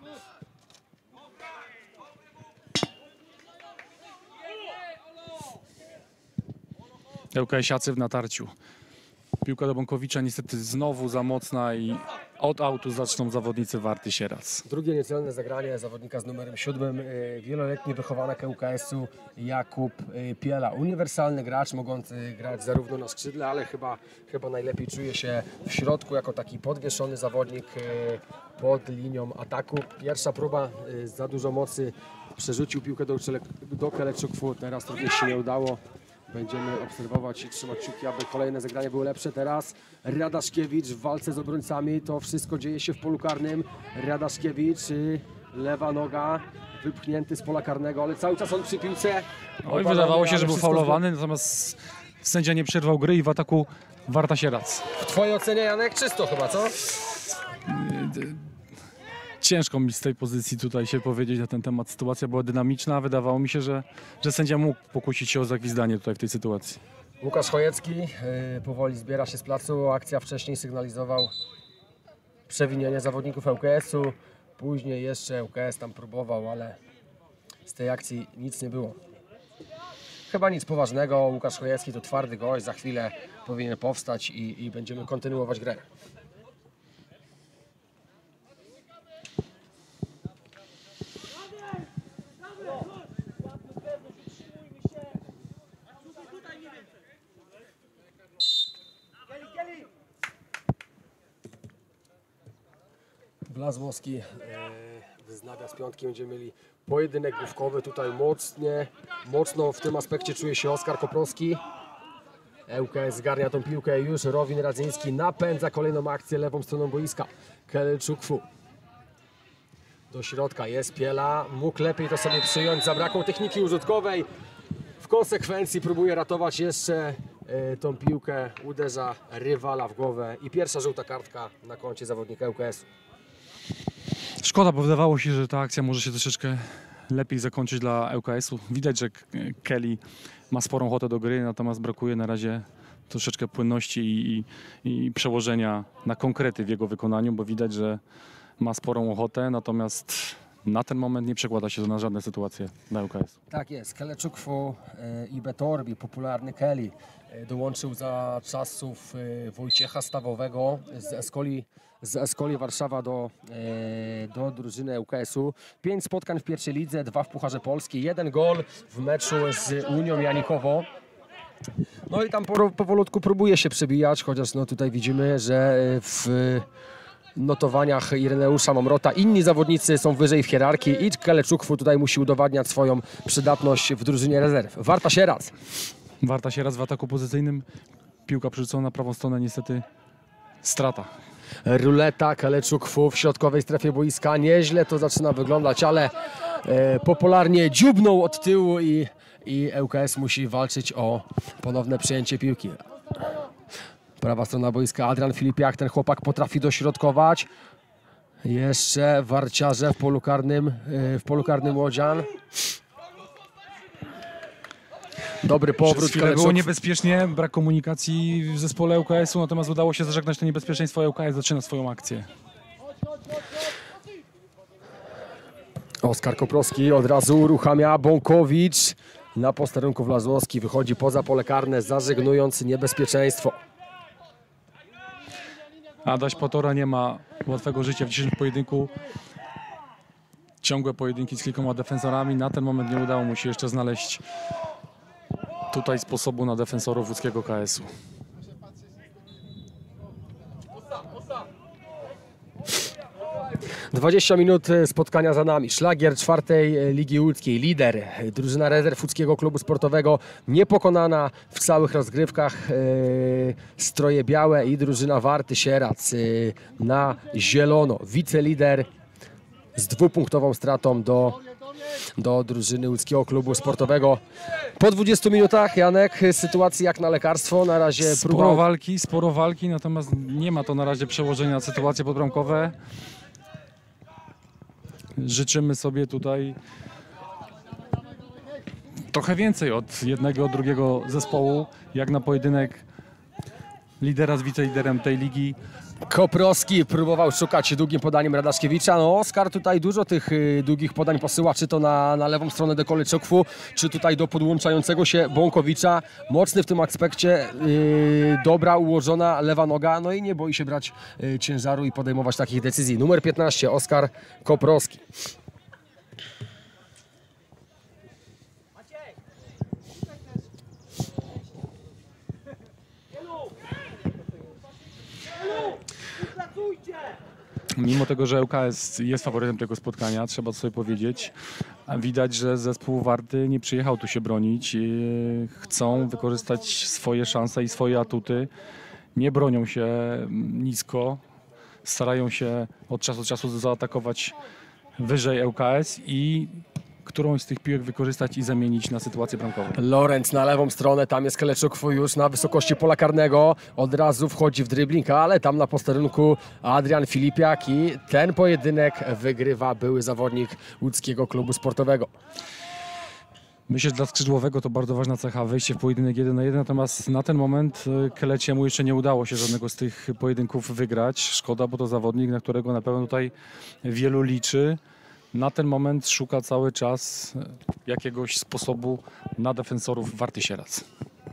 L K S-iacy w natarciu. Piłka do Bąkowicza niestety znowu za mocna i od autu zaczną zawodnicy Warty się raz. Drugie niecelne zagranie zawodnika z numerem siódmym, wieloletni wychowanek L K S-u Jakub Piela. Uniwersalny gracz, mogący grać zarówno na skrzydle, ale chyba, chyba najlepiej czuje się w środku jako taki podwieszony zawodnik pod linią ataku. Pierwsza próba, za dużo mocy, przerzucił piłkę do, do Keleczukwu, teraz również się nie udało. Będziemy obserwować i trzymać kciuki, aby kolejne zagrania były lepsze. Teraz Radaszkiewicz w walce z obrońcami. To wszystko dzieje się w polu karnym. Radaszkiewicz, lewa noga, wypchnięty z pola karnego, ale cały czas on przy piłce. Oj, wydawało się, że był faulowany, natomiast sędzia nie przerwał gry i w ataku Warta Sieradz. W twojej ocenie, Janek, czysto chyba, co? Ciężko mi z tej pozycji tutaj się powiedzieć na ten temat. Sytuacja była dynamiczna. Wydawało mi się, że, że sędzia mógł pokusić się o zagwizdanie tutaj w tej sytuacji. Łukasz Chojecki yy, powoli zbiera się z placu. Akcja wcześniej sygnalizował przewinienie zawodników L K S-u. Później jeszcze L K S tam próbował, ale z tej akcji nic nie było. Chyba nic poważnego. Łukasz Chojecki to twardy gość. Za chwilę powinien powstać i, i będziemy kontynuować grę. Wlazłowski e, wyznawia z piątki. Będziemy mieli pojedynek główkowy. Tutaj mocnie, mocno w tym aspekcie czuje się Oskar Koprowski. L K S zgarnia tą piłkę już. Rowin Radzyński napędza kolejną akcję lewą stroną boiska. Kelczukwu. Do środka jest Piela. Mógł lepiej to sobie przyjąć. Zabrakło techniki użytkowej. W konsekwencji próbuje ratować jeszcze e, tą piłkę. Uderza rywala w głowę. I pierwsza żółta kartka na koncie zawodnika L K S-u. Szkoda, bo wydawało się, że ta akcja może się troszeczkę lepiej zakończyć dla L K S-u. Widać, że Kelly ma sporą ochotę do gry, natomiast brakuje na razie troszeczkę płynności i, i, i przełożenia na konkrety w jego wykonaniu, bo widać, że ma sporą ochotę, natomiast na ten moment nie przekłada się to na żadne sytuacje dla L K S-u. Tak jest, Keleczukwu i Betorbi, popularny Kelly, dołączył za czasów Wojciecha Stawowego z Eskoli, z Eskoli Warszawa do, do drużyny L K S-u. Pięć spotkań w pierwszej lidze, dwa w Pucharze Polski, jeden gol w meczu z Unią Janikowo. No i tam powolutku próbuje się przebijać, chociaż no tutaj widzimy, że w notowaniach Ireneusza Mamrota inni zawodnicy są wyżej w hierarchii i Keleczukwu tutaj musi udowadniać swoją przydatność w drużynie rezerw. Warta Sieradz. Warta Sieradz w ataku pozycyjnym. Piłka przerzucona na prawą stronę, niestety strata. Ruleta Keleczukwu w środkowej strefie boiska. Nieźle to zaczyna wyglądać, ale e, popularnie dziubnął od tyłu i, i L K S musi walczyć o ponowne przejęcie piłki. Prawa strona boiska, Adrian Filipiak, ten chłopak potrafi dośrodkować. Jeszcze warciarze w polu karnym, w polu karnym Łodzian. Dobry powrót. Przez chwilę było niebezpiecznie, brak komunikacji w zespole L K S-u, natomiast udało się zażegnać to niebezpieczeństwo. L K S zaczyna swoją akcję. Oskar Koprowski od razu uruchamia Bąkowicz. Na posterunku Wlazłowski wychodzi poza pole karne, zażegnując niebezpieczeństwo. Adaś Potora nie ma łatwego życia w dzisiejszym pojedynku. Ciągłe pojedynki z kilkoma defensorami. Na ten moment nie udało mu się jeszcze znaleźć tutaj sposobu na defensorów łódzkiego K S-u. dwadzieścia minut spotkania za nami. Szlagier czwartej Ligi Łódzkiej. Lider, drużyna rezerw Łódzkiego Klubu Sportowego. Niepokonana w całych rozgrywkach. Yy, stroje białe i drużyna Warty Sieradz yy, na zielono. Wicelider z dwupunktową stratą do, do drużyny Łódzkiego Klubu Sportowego. Po dwudziestu minutach, Janek, sytuacja jak na lekarstwo. Na razie Sporo próba... walki, sporo walki, natomiast nie ma to na razie przełożenia na sytuacje podbramkowe. Życzymy sobie tutaj trochę więcej od jednego, drugiego zespołu, jak na pojedynek lidera z wiceliderem tej ligi. Koprowski próbował szukać długim podaniem Radaszkiewicza. No, Oskar tutaj dużo tych y, długich podań posyła, czy to na, na lewą stronę do Keleczukwu, czy tutaj do podłączającego się Bąkowicza. Mocny w tym aspekcie, y, dobra ułożona lewa noga, no i nie boi się brać y, ciężaru i podejmować takich decyzji. Numer piętnaście, Oskar Koprowski. Mimo tego, że L K S jest faworytem tego spotkania, trzeba to sobie powiedzieć, widać, że zespół Warty nie przyjechał tu się bronić. Chcą wykorzystać swoje szanse i swoje atuty. Nie bronią się nisko, starają się od czasu do czasu zaatakować wyżej L K S i którąś z tych piłek wykorzystać i zamienić na sytuację bramkową. Lorenz na lewą stronę, tam jest Keleczuk już na wysokości pola karnego. Od razu wchodzi w dribbling, ale tam na posterunku Adrian Filipiak i ten pojedynek wygrywa były zawodnik łódzkiego klubu sportowego. Myślę, że dla skrzydłowego to bardzo ważna cecha, wejście w pojedynek jeden na jeden, natomiast na ten moment Keleciemu jeszcze nie udało się żadnego z tych pojedynków wygrać. Szkoda, bo to zawodnik, na którego na pewno tutaj wielu liczy. Na ten moment szuka cały czas jakiegoś sposobu na defensorów Warty Sieradz.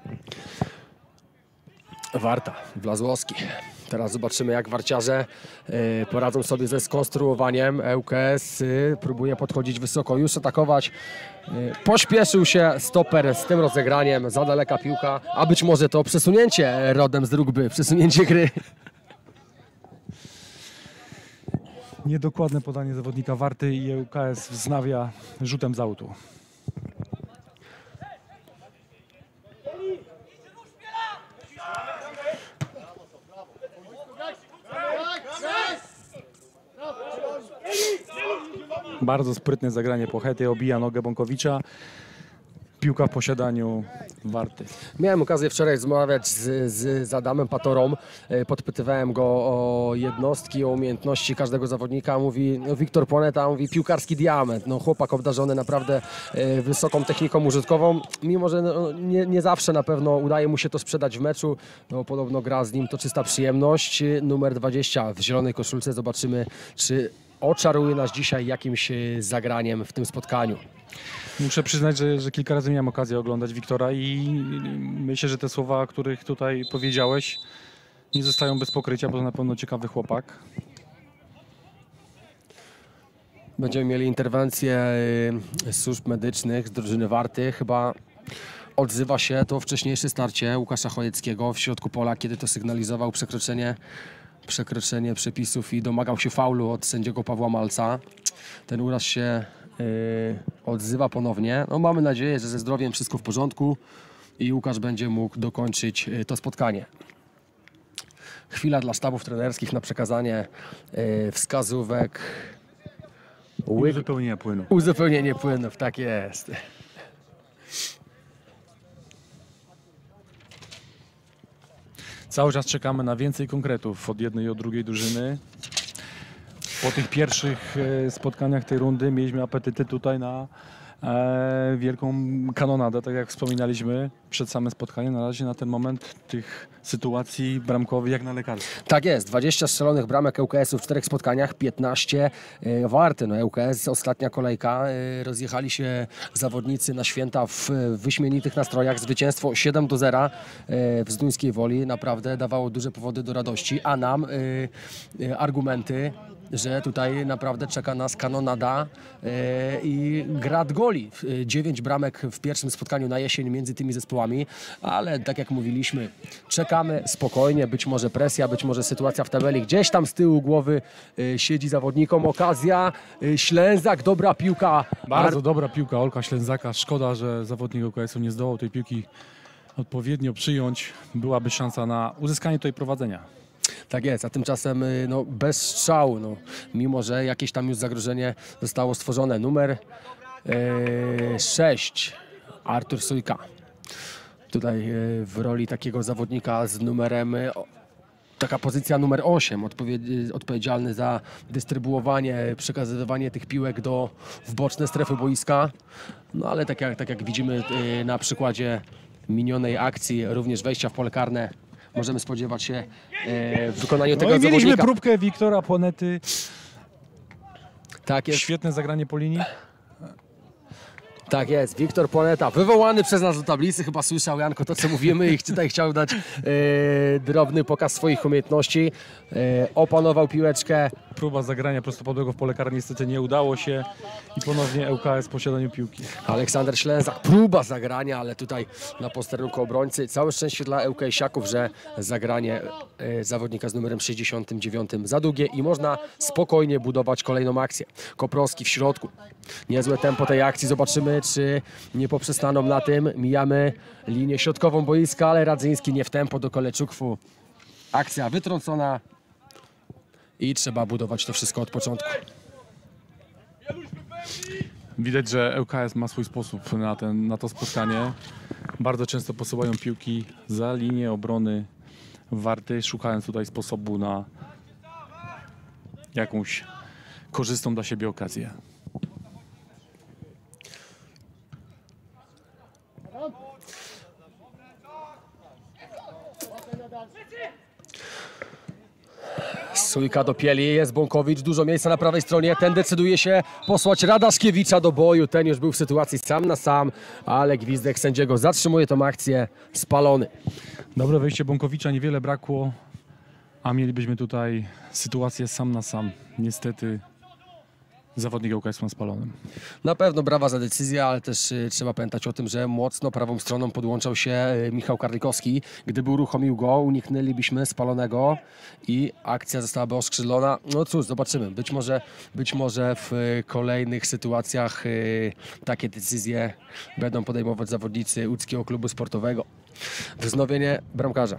Warta, Wlazłowski. Teraz zobaczymy, jak warciarze y, poradzą sobie ze skonstruowaniem. ŁKS y, próbuje podchodzić wysoko, już atakować. Y, pośpieszył się stoper z tym rozegraniem, za daleka piłka, a być może to przesunięcie rodem z rugby, przesunięcie gry. Niedokładne podanie zawodnika Warty i ŁKS wznawia rzutem z autu. Bardzo sprytne zagranie Pochety, obija nogę Bąkowicza. Piłka w posiadaniu Warty. Miałem okazję wczoraj rozmawiać z, z, z Adamem Patorą. Podpytywałem go o jednostki, o umiejętności każdego zawodnika. Mówi, no Wiktor Poneta, mówi piłkarski diament. No, chłopak obdarzony naprawdę wysoką techniką użytkową. Mimo, że no, nie, nie zawsze na pewno udaje mu się to sprzedać w meczu. No, podobno gra z nim to czysta przyjemność. Numer dwadzieścia w zielonej koszulce. Zobaczymy, czy oczaruje nas dzisiaj jakimś zagraniem w tym spotkaniu. Muszę przyznać, że, że kilka razy miałem okazję oglądać Wiktora i myślę, że te słowa, o których tutaj powiedziałeś, nie zostają bez pokrycia, bo to na pewno ciekawy chłopak. Będziemy mieli interwencję służb medycznych z drużyny Warty. Chyba odzywa się to wcześniejsze starcie Łukasza Chojeckiego w środku pola, kiedy to sygnalizował przekroczenie, przekroczenie przepisów i domagał się faulu od sędziego Pawła Malca. Ten uraz się Yy, odzywa ponownie. No, mamy nadzieję, że ze zdrowiem wszystko w porządku i Łukasz będzie mógł dokończyć yy, to spotkanie. Chwila dla sztabów trenerskich na przekazanie yy, wskazówek. Ły... Uzupełnienie płynu. Uzupełnienie płynów, tak jest. Cały czas czekamy na więcej konkretów od jednej i od drugiej drużyny. Po tych pierwszych spotkaniach tej rundy mieliśmy apetyty tutaj na e, wielką kanonadę, tak jak wspominaliśmy przed samym spotkaniem. Na razie na ten moment tych sytuacji bramkowych jak na lekarstwo. Tak jest, dwadzieścia strzelonych bramek ŁKS-u w czterech spotkaniach, piętnaście e, Warty. No, ŁKS, ostatnia kolejka, e, rozjechali się zawodnicy na święta w wyśmienitych nastrojach. Zwycięstwo siedem do zera e, w Zduńskiej Woli naprawdę dawało duże powody do radości, a nam e, e, argumenty, że tutaj naprawdę czeka nas kanonada e, i grad goli. Dziewięć bramek w pierwszym spotkaniu na jesień między tymi zespołami, ale tak jak mówiliśmy, czekamy spokojnie, być może presja, być może sytuacja w tabeli gdzieś tam z tyłu głowy e, siedzi zawodnikom. Okazja, e, Ślęzak, dobra piłka. Bardzo dobra piłka Olka Ślęzaka. Szkoda, że zawodnik ŁKS-u nie zdołał tej piłki odpowiednio przyjąć. Byłaby szansa na uzyskanie tutaj prowadzenia. Tak jest, a tymczasem no, bez strzału, no, mimo że jakieś tam już zagrożenie zostało stworzone. Numer e, sześć, Artur Sujka. Tutaj e, w roli takiego zawodnika z numerem, e, taka pozycja numer osiem, odpowied, odpowiedzialny za dystrybuowanie, przekazywanie tych piłek do, w boczne strefy boiska. No ale tak jak, tak jak widzimy e, na przykładzie minionej akcji, również wejścia w pole karne, możemy spodziewać się e, w wykonaniu tego no i zawodnika. mieliśmy próbkę Wiktora Ponety. Tak jest. Świetne zagranie po linii. Tak jest, Wiktor Poneta, wywołany przez nas do tablicy, chyba słyszał Janko to, co mówimy i tutaj chciał dać e, drobny pokaz swoich umiejętności. E, opanował piłeczkę. Próba zagrania prostopadłego w pole karne niestety nie udało się i ponownie ŁKS w posiadaniu piłki. Aleksander Ślęzak, próba zagrania, ale tutaj na posterunku obrońcy. Całe szczęście dla ŁKS-iaków, że zagranie e, zawodnika z numerem sześćdziesiątym dziewiątym za długie i można spokojnie budować kolejną akcję. Koprowski w środku. Niezłe tempo tej akcji, zobaczymy, czy nie poprzestaną na tym. Mijamy linię środkową boiska, ale Radzyński nie w tempo do Keleczukwu. Akcja wytrącona i trzeba budować to wszystko od początku. Widać, że L K S ma swój sposób na, ten, na to spotkanie. Bardzo często posyłają piłki za linię obrony Warty, szukając tutaj sposobu na jakąś korzystną dla siebie okazję. Sójka do pieli, jest Bąkowicz, dużo miejsca na prawej stronie, ten decyduje się posłać Radaszkiewicza do boju, ten już był w sytuacji sam na sam, ale gwizdek sędziego zatrzymuje tą akcję, spalony. Dobre wejście Bąkowicza, niewiele brakło, a mielibyśmy tutaj sytuację sam na sam. Niestety zawodnik L K S ma spalonym. Na pewno brawa za decyzję, ale też y, trzeba pamiętać o tym, że mocno prawą stroną podłączał się y, Michał Karlikowski. Gdyby uruchomił go, uniknęlibyśmy spalonego i akcja zostałaby oskrzydlona. No cóż, zobaczymy. Być może, być może w y, kolejnych sytuacjach y, takie decyzje będą podejmować zawodnicy łódzkiego klubu sportowego. Wznowienie bramkarza.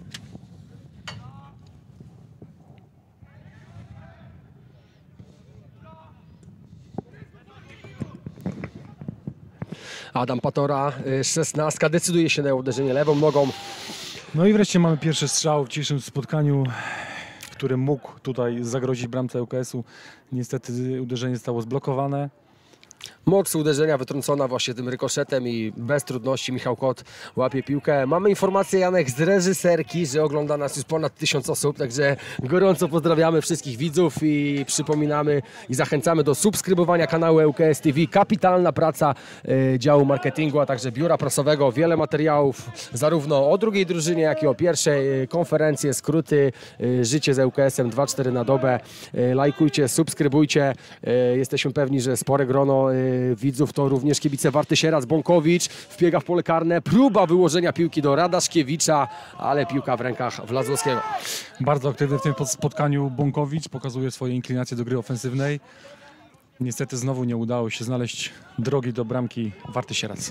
Adam Patora, szesnastka, decyduje się na uderzenie lewą nogą. No i wreszcie mamy pierwszy strzał w dzisiejszym spotkaniu, który mógł tutaj zagrozić bramce L K S-u. Niestety uderzenie zostało zblokowane. Moc uderzenia wytrącona właśnie tym rykoszetem i bez trudności Michał Kot łapie piłkę. Mamy informację, Janek, z reżyserki, że ogląda nas już ponad tysiąc osób, także gorąco pozdrawiamy wszystkich widzów i przypominamy i zachęcamy do subskrybowania kanału L K S T V. Kapitalna praca y, działu marketingu, a także biura prasowego. Wiele materiałów zarówno o drugiej drużynie, jak i o pierwszej. Y, konferencje, skróty, y, życie z L K S-em dwa cztery na dobę. Y, lajkujcie, subskrybujcie. Y, jesteśmy pewni, że spore grono y, widzów to również kibice Warty Sieradz. Bąkowicz wbiega w pole karne, próba wyłożenia piłki do Radaszkiewicza, ale piłka w rękach Wlazłowskiego. Bardzo aktywny w tym spotkaniu Bąkowicz, pokazuje swoje inklinacje do gry ofensywnej. Niestety znowu nie udało się znaleźć drogi do bramki Warty Sieradz.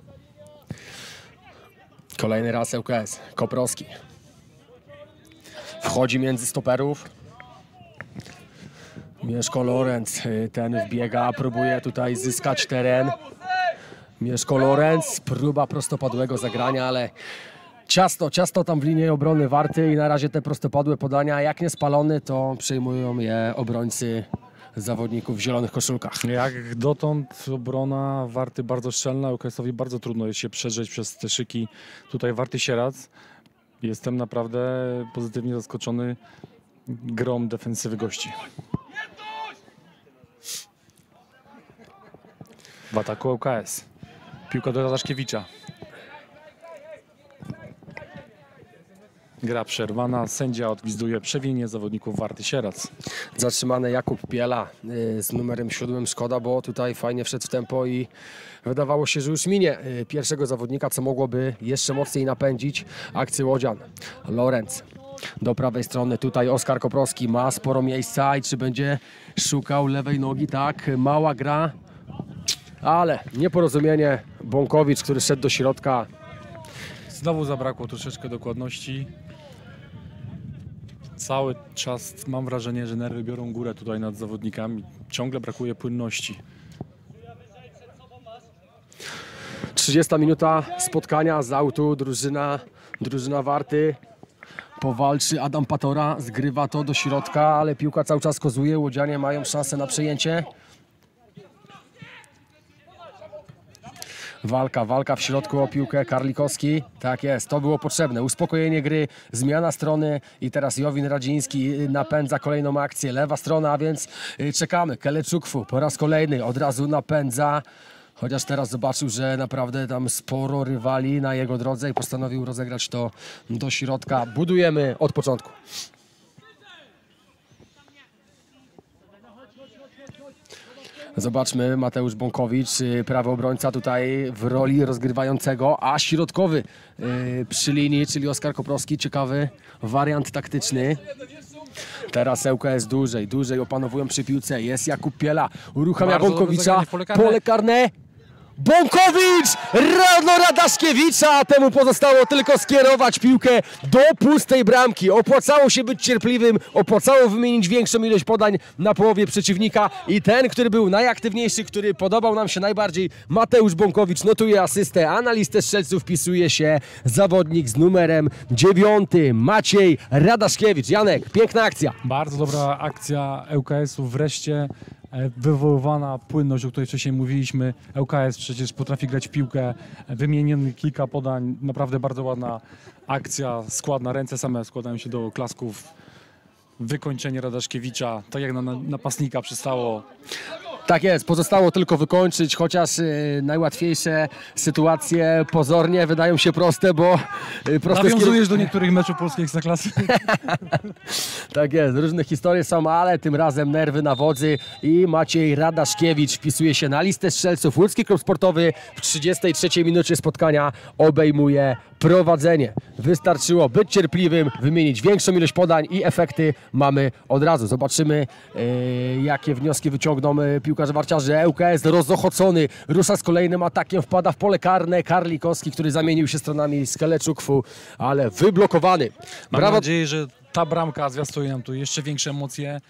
Kolejny raz L K S, Koprowski. Wchodzi między stoperów. Mieszko Lorenz, ten wbiega, próbuje tutaj zyskać teren. Mieszko Lorenz, próba prostopadłego zagrania, ale ciasno, ciasno tam w linii obrony Warty i na razie te prostopadłe podania, jak nie spalony, to przejmują je obrońcy zawodników w zielonych koszulkach. Jak dotąd obrona Warty bardzo szczelna, L K S-owi bardzo trudno jest się przedrzeć przez te szyki tutaj Warty Sieradz. Jestem naprawdę pozytywnie zaskoczony grą defensywy gości. W ataku L K S. Piłka do Radaszkiewicza. Gra przerwana. Sędzia odgwizduje przewinienie zawodników Warty Sieradz. Zatrzymany Jakub Piela y, z numerem siódmym. Szkoda, bo tutaj fajnie wszedł w tempo i wydawało się, że już minie y, pierwszego zawodnika, co mogłoby jeszcze mocniej napędzić akcję łodzian. Lorenz. Do prawej strony tutaj Oskar Koprowski ma sporo miejsca i czy będzie szukał lewej nogi? Tak, mała gra. Ale nieporozumienie, Bąkowicz, który szedł do środka. Znowu zabrakło troszeczkę dokładności. Cały czas mam wrażenie, że nerwy biorą górę tutaj nad zawodnikami. Ciągle brakuje płynności. trzydziesta minuta spotkania z autu, drużyna, drużyna Warty. Powalczy Adam Patora, zgrywa to do środka, ale piłka cały czas kozuje. Łodzianie mają szansę na przejęcie. Walka, walka w środku o piłkę, Karlikowski. Tak jest, to było potrzebne. Uspokojenie gry, zmiana strony i teraz Jowin Radziński napędza kolejną akcję. Lewa strona, a więc czekamy. Keleczukwu po raz kolejny od razu napędza. Chociaż teraz zobaczył, że naprawdę tam sporo rywali na jego drodze i postanowił rozegrać to do środka. Budujemy od początku. Zobaczmy, Mateusz Bąkowicz, prawy obrońca tutaj w roli rozgrywającego, a środkowy yy, przy linii, czyli Oskar Koprowski. Ciekawy wariant taktyczny. Teraz L K S dłużej, dłużej opanowują przy piłce. Jest Jakub Piela, uruchamia Bardzo Bąkowicza, pole karne. pole karne. Bąkowicz! Rano Radaszkiewicza! Temu pozostało tylko skierować piłkę do pustej bramki. Opłacało się być cierpliwym, opłacało wymienić większą ilość podań na połowie przeciwnika i ten, który był najaktywniejszy, który podobał nam się najbardziej, Mateusz Bąkowicz, notuje asystę, a na listę strzelców wpisuje się zawodnik z numerem dziewiątym, Maciej Radaszkiewicz. Janek, piękna akcja. Bardzo dobra akcja ŁKS-u, wreszcie e, wywoływana płynność, o której wcześniej mówiliśmy. ŁKS przecież potrafi grać w piłkę, wymieniony kilka podań, naprawdę bardzo ładna akcja, składna, ręce same składają się do klasków. Wykończenie Radaszkiewicza, tak jak na na- napastnika przystało. Tak jest, pozostało tylko wykończyć, chociaż y, najłatwiejsze sytuacje pozornie wydają się proste, bo y, proste Nawiązujesz do niektórych meczów polskiej ekstraklasy. Tak jest, różne historie są, ale tym razem nerwy na wodzy i Maciej Radaszkiewicz wpisuje się na listę strzelców. Łódzki Klub Sportowy w trzydziestej trzeciej minucie spotkania obejmuje prowadzenie. Wystarczyło być cierpliwym, wymienić większą ilość podań i efekty mamy od razu. Zobaczymy, yy, jakie wnioski wyciągną yy, piłkarze warciarze. ŁKS rozochocony, rusza z kolejnym atakiem, wpada w pole karne. Karlikowski, który zamienił się stronami z Keleczukwu, ale wyblokowany. Mam Brawo. nadzieję, że ta bramka zwiastuje nam tu jeszcze większe emocje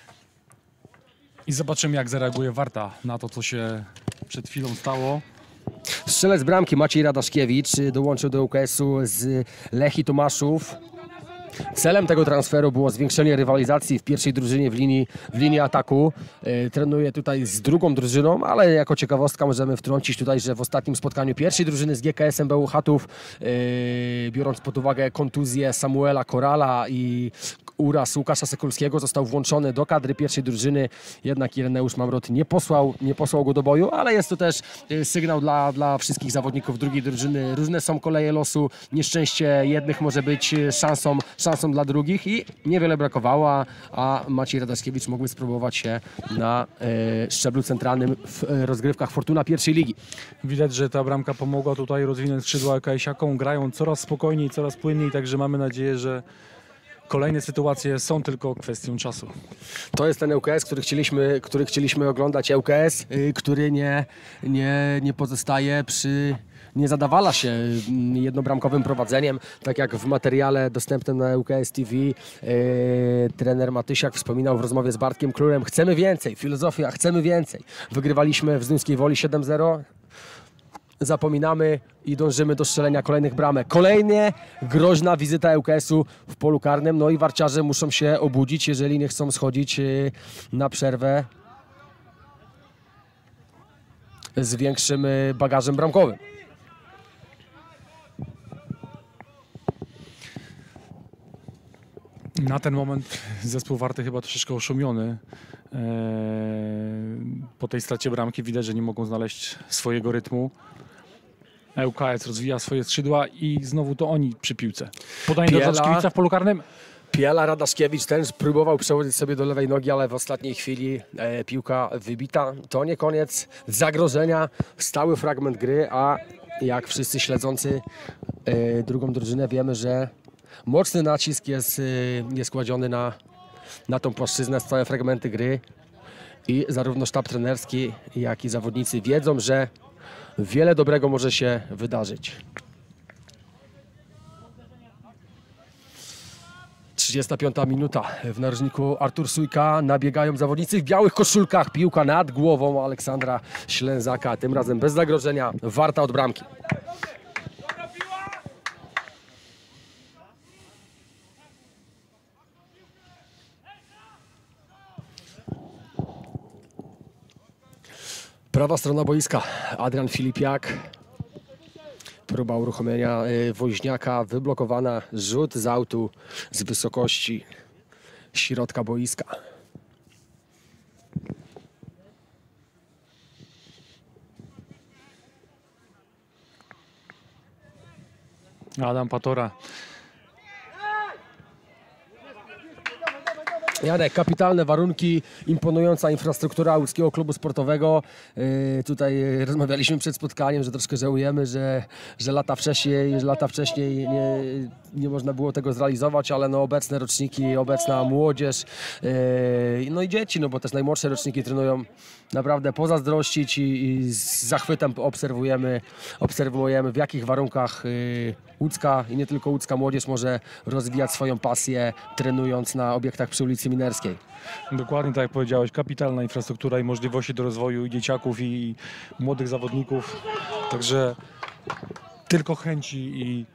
i zobaczymy, jak zareaguje Warta na to, co się przed chwilą stało. Strzelec bramki Maciej Radaszkiewicz y, dołączył do ŁKS-u z Lechii Tomaszów. Celem tego transferu było zwiększenie rywalizacji w pierwszej drużynie w linii, w linii ataku. E, trenuje tutaj z drugą drużyną, ale jako ciekawostka możemy wtrącić tutaj, że w ostatnim spotkaniu pierwszej drużyny z G K S-em Bełchatów, e, biorąc pod uwagę kontuzję Samuela Korala i uraz Łukasza Sekulskiego, został włączony do kadry pierwszej drużyny, jednak Ireneusz Mamrot nie posłał, nie posłał go do boju, ale jest to też e, sygnał dla, dla wszystkich zawodników drugiej drużyny. Różne są koleje losu, nieszczęście jednych może być e, szansą, szansą dla drugich i niewiele brakowało, a, a Maciej Radaszkiewicz mógłby spróbować się na e, szczeblu centralnym w e, rozgrywkach Fortuna pierwszej ligi. Widać, że ta bramka pomogła tutaj rozwinąć skrzydła ŁKS-iakom, grają coraz spokojniej, coraz płynniej, także mamy nadzieję, że kolejne sytuacje są tylko kwestią czasu. To jest ten ŁKS, który chcieliśmy, który chcieliśmy oglądać. ŁKS, y, który nie, nie, nie pozostaje przy... nie zadawala się mm, jednobramkowym prowadzeniem, tak jak w materiale dostępnym na ŁKS T V yy, trener Matysiak wspominał w rozmowie z Bartkiem Królem: chcemy więcej, filozofia, chcemy więcej. Wygrywaliśmy w Zduńskiej Woli siedem zero, zapominamy i dążymy do strzelenia kolejnych bramek. Kolejnie groźna wizyta ŁKS-u w polu karnym, no i warciarze muszą się obudzić, jeżeli nie chcą schodzić yy, na przerwę z większym yy, bagażem bramkowym. Na ten moment zespół Warty chyba troszeczkę oszumiony. Eee, po tej stracie bramki widać, że nie mogą znaleźć swojego rytmu. ŁKS rozwija swoje skrzydła i znowu to oni przy piłce. Podanie do Piela. Radaszkiewicza w polu karnym. Piela Radaszkiewicz też próbował przełożyć sobie do lewej nogi, ale w ostatniej chwili e, piłka wybita. To nie koniec zagrożenia, stały fragment gry, a jak wszyscy śledzący e, drugą drużynę wiemy, że mocny nacisk jest, e, jest kładziony na, na tą płaszczyznę, stałe fragmenty gry i zarówno sztab trenerski, jak i zawodnicy wiedzą, że wiele dobrego może się wydarzyć. trzydziesta piąta minuta. W narożniku Artur Sujka nabiegają zawodnicy w białych koszulkach. Piłka nad głową Aleksandra Ślęzaka. Tym razem bez zagrożenia. Warta od bramki. Prawa strona boiska. Adrian Filipiak. Próba uruchomienia y, Woźniaka wyblokowana. Rzut z autu z wysokości środka boiska. Adam Patora. Janek, kapitalne warunki, imponująca infrastruktura łódzkiego klubu sportowego. Yy, tutaj rozmawialiśmy przed spotkaniem, że troszkę żałujemy, że, że lata wcześniej, że lata wcześniej nie, nie można było tego zrealizować, ale no obecne roczniki, obecna młodzież, yy, no i dzieci, no bo też najmłodsze roczniki trenują naprawdę pozazdrościć i, i z zachwytem obserwujemy, obserwujemy w jakich warunkach yy, łódzka i nie tylko łódzka młodzież może rozwijać swoją pasję, trenując na obiektach przy ulicy Minerskiej. Dokładnie tak jak powiedziałeś, kapitalna infrastruktura i możliwości do rozwoju i dzieciaków i młodych zawodników, także tylko chęci i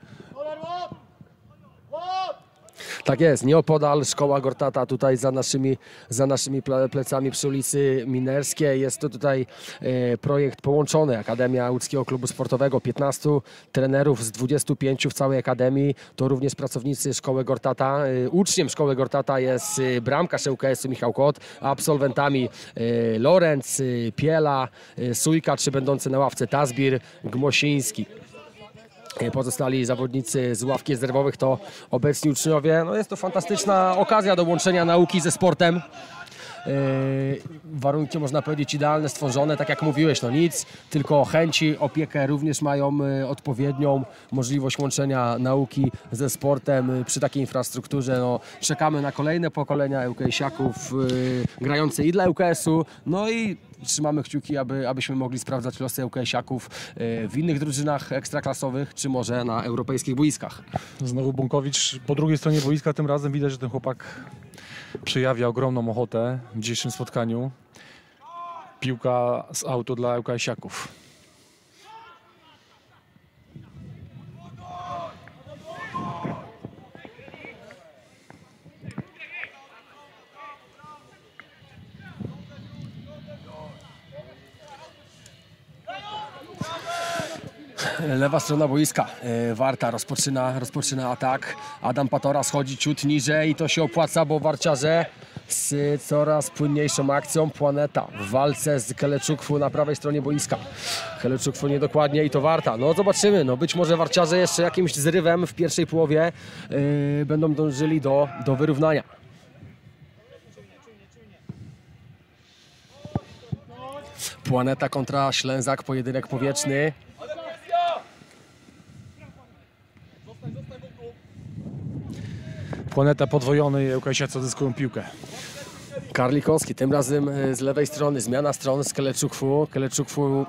Tak jest, nieopodal szkoła Gortata, tutaj za naszymi, za naszymi plecami przy ulicy Minerskiej. Jest to tutaj e, projekt połączony, Akademia Łódzkiego Klubu Sportowego, piętnastu trenerów z dwudziestu pięciu w całej Akademii, to również pracownicy szkoły Gortata. E, uczniem szkoły Gortata jest e, bramkarz L K S-u Michał Kot, a absolwentami e, Lorenz, e, Piela, e, Sujka, czy będący na ławce Tazbir, Gmosiński. Pozostali zawodnicy z ławki rezerwowych to obecni uczniowie. No jest to fantastyczna okazja do łączenia nauki ze sportem. Yy, warunki, można powiedzieć, idealne, stworzone, tak jak mówiłeś, no nic, tylko chęci, opiekę również mają yy, odpowiednią możliwość łączenia nauki ze sportem yy, przy takiej infrastrukturze. No, czekamy na kolejne pokolenia ŁKS-iaków yy, grające i dla L K S-u, no i trzymamy kciuki, aby, abyśmy mogli sprawdzać losy ŁKS-iaków yy, w innych drużynach ekstraklasowych, czy może na europejskich boiskach. Znowu Bąkowicz po drugiej stronie boiska, tym razem widać, że ten chłopak przejawia ogromną ochotę w dzisiejszym spotkaniu. Piłka z autu dla ŁKS-iaków. Lewa strona boiska, Warta rozpoczyna, rozpoczyna atak. Adam Patora schodzi ciut niżej i to się opłaca, bo warciarze z coraz płynniejszą akcją. Planeta w walce z Keleczukwu na prawej stronie boiska. Keleczukwu niedokładnie i to Warta. No zobaczymy, no być może warciarze jeszcze jakimś zrywem w pierwszej połowie yy, będą dążyli do, do wyrównania. Planeta kontra Ślęzak, pojedynek powietrzny. Planeta podwojony i ŁKS-iacy odzyskują piłkę. Karlikowski, tym razem z lewej strony, zmiana stron z Keleczukwu. Keleczukwu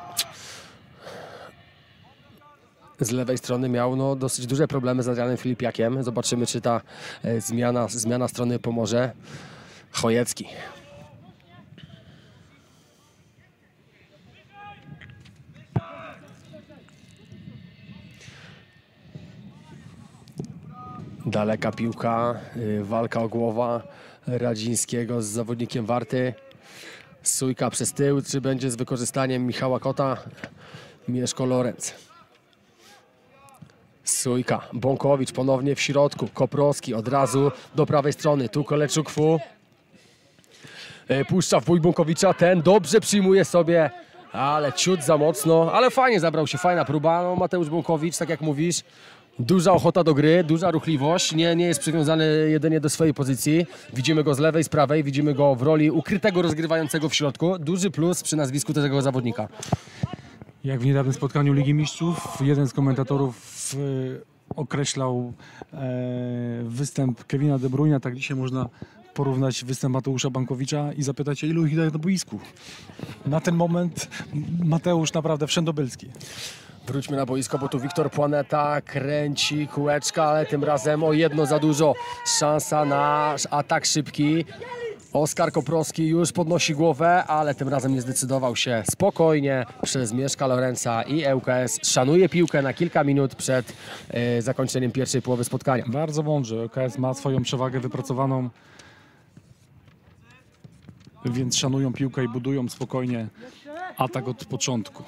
z lewej strony miał no, dosyć duże problemy z Adrianem Filipiakiem. Zobaczymy, czy ta e, zmiana, zmiana strony pomoże. Chojecki. Daleka piłka, y, walka o głowa Radzińskiego z zawodnikiem Warty. Sujka przez tył, czy będzie z wykorzystaniem Michała Kota? Mieszko Lorenz. Sujka, Bąkowicz ponownie w środku, Koprowski od razu do prawej strony, tu Keleczukwu. Y, puszcza w bój Bąkowicza, ten dobrze przyjmuje sobie, ale ciut za mocno, ale fajnie zabrał się, fajna próba. No, Mateusz Bąkowicz, tak jak mówisz, duża ochota do gry, duża ruchliwość, nie, nie jest przywiązany jedynie do swojej pozycji. Widzimy go z lewej, z prawej, widzimy go w roli ukrytego rozgrywającego w środku. Duży plus przy nazwisku tego zawodnika. Jak w niedawnym spotkaniu Ligi Mistrzów, jeden z komentatorów e, określał e, występ Kevina De Bruyne'a, tak dzisiaj można porównać występ Mateusza Bąkowicza i zapytać się, ilu ich daje na boisku. Na ten moment Mateusz naprawdę wszędobylski. Wróćmy na boisko, bo tu Wiktor Planeta kręci kółeczka, ale tym razem o jedno za dużo. Szansa na atak szybki. Oskar Koprowski już podnosi głowę, ale tym razem nie zdecydował się spokojnie przez Mieszka Lorenza i ŁKS szanuje piłkę na kilka minut przed e, zakończeniem pierwszej połowy spotkania. Bardzo mądrze. ŁKS ma swoją przewagę wypracowaną, więc szanują piłkę i budują spokojnie atak od początku.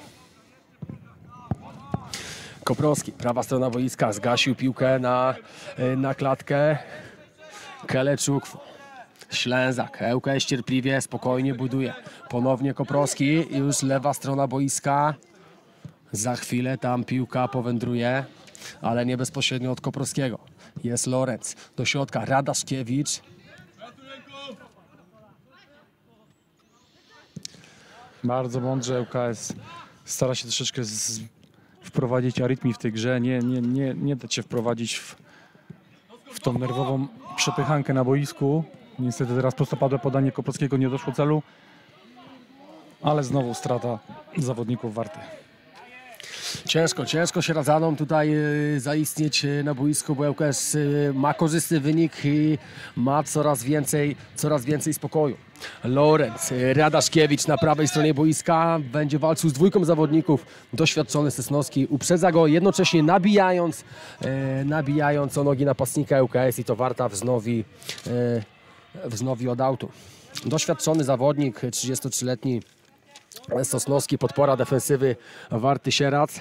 Koprowski, prawa strona boiska, zgasił piłkę na, na klatkę. Keleczuk, Ślęzak, ŁKS cierpliwie, spokojnie buduje. Ponownie Koprowski, już lewa strona boiska. Za chwilę tam piłka powędruje, ale nie bezpośrednio od Koprowskiego. Jest Lorenz, do środka Radaszkiewicz. Bardzo mądrze U K S stara się troszeczkę z, wprowadzić arytmii w tej grze, nie, nie, nie, nie dać się wprowadzić w, w tą nerwową przepychankę na boisku. Niestety teraz prostopadłe podanie Koprowskiego, nie doszło celu, ale znowu strata zawodników Warty. Ciężko, ciężko się Radzanom tutaj y, zaistnieć y, na boisku, bo ŁKS y, ma korzystny wynik i ma coraz więcej, coraz więcej spokoju. Lorenz y, Radaszkiewicz na prawej stronie boiska będzie walczył z dwójką zawodników. Doświadczony Sosnowski uprzedza go, jednocześnie nabijając, y, nabijając o nogi napastnika ŁKS i to Warta wznowi, y, wznowi od autu. Doświadczony zawodnik, trzydziestotrzyletni Sosnowski, podpora defensywy Warty Sieradz.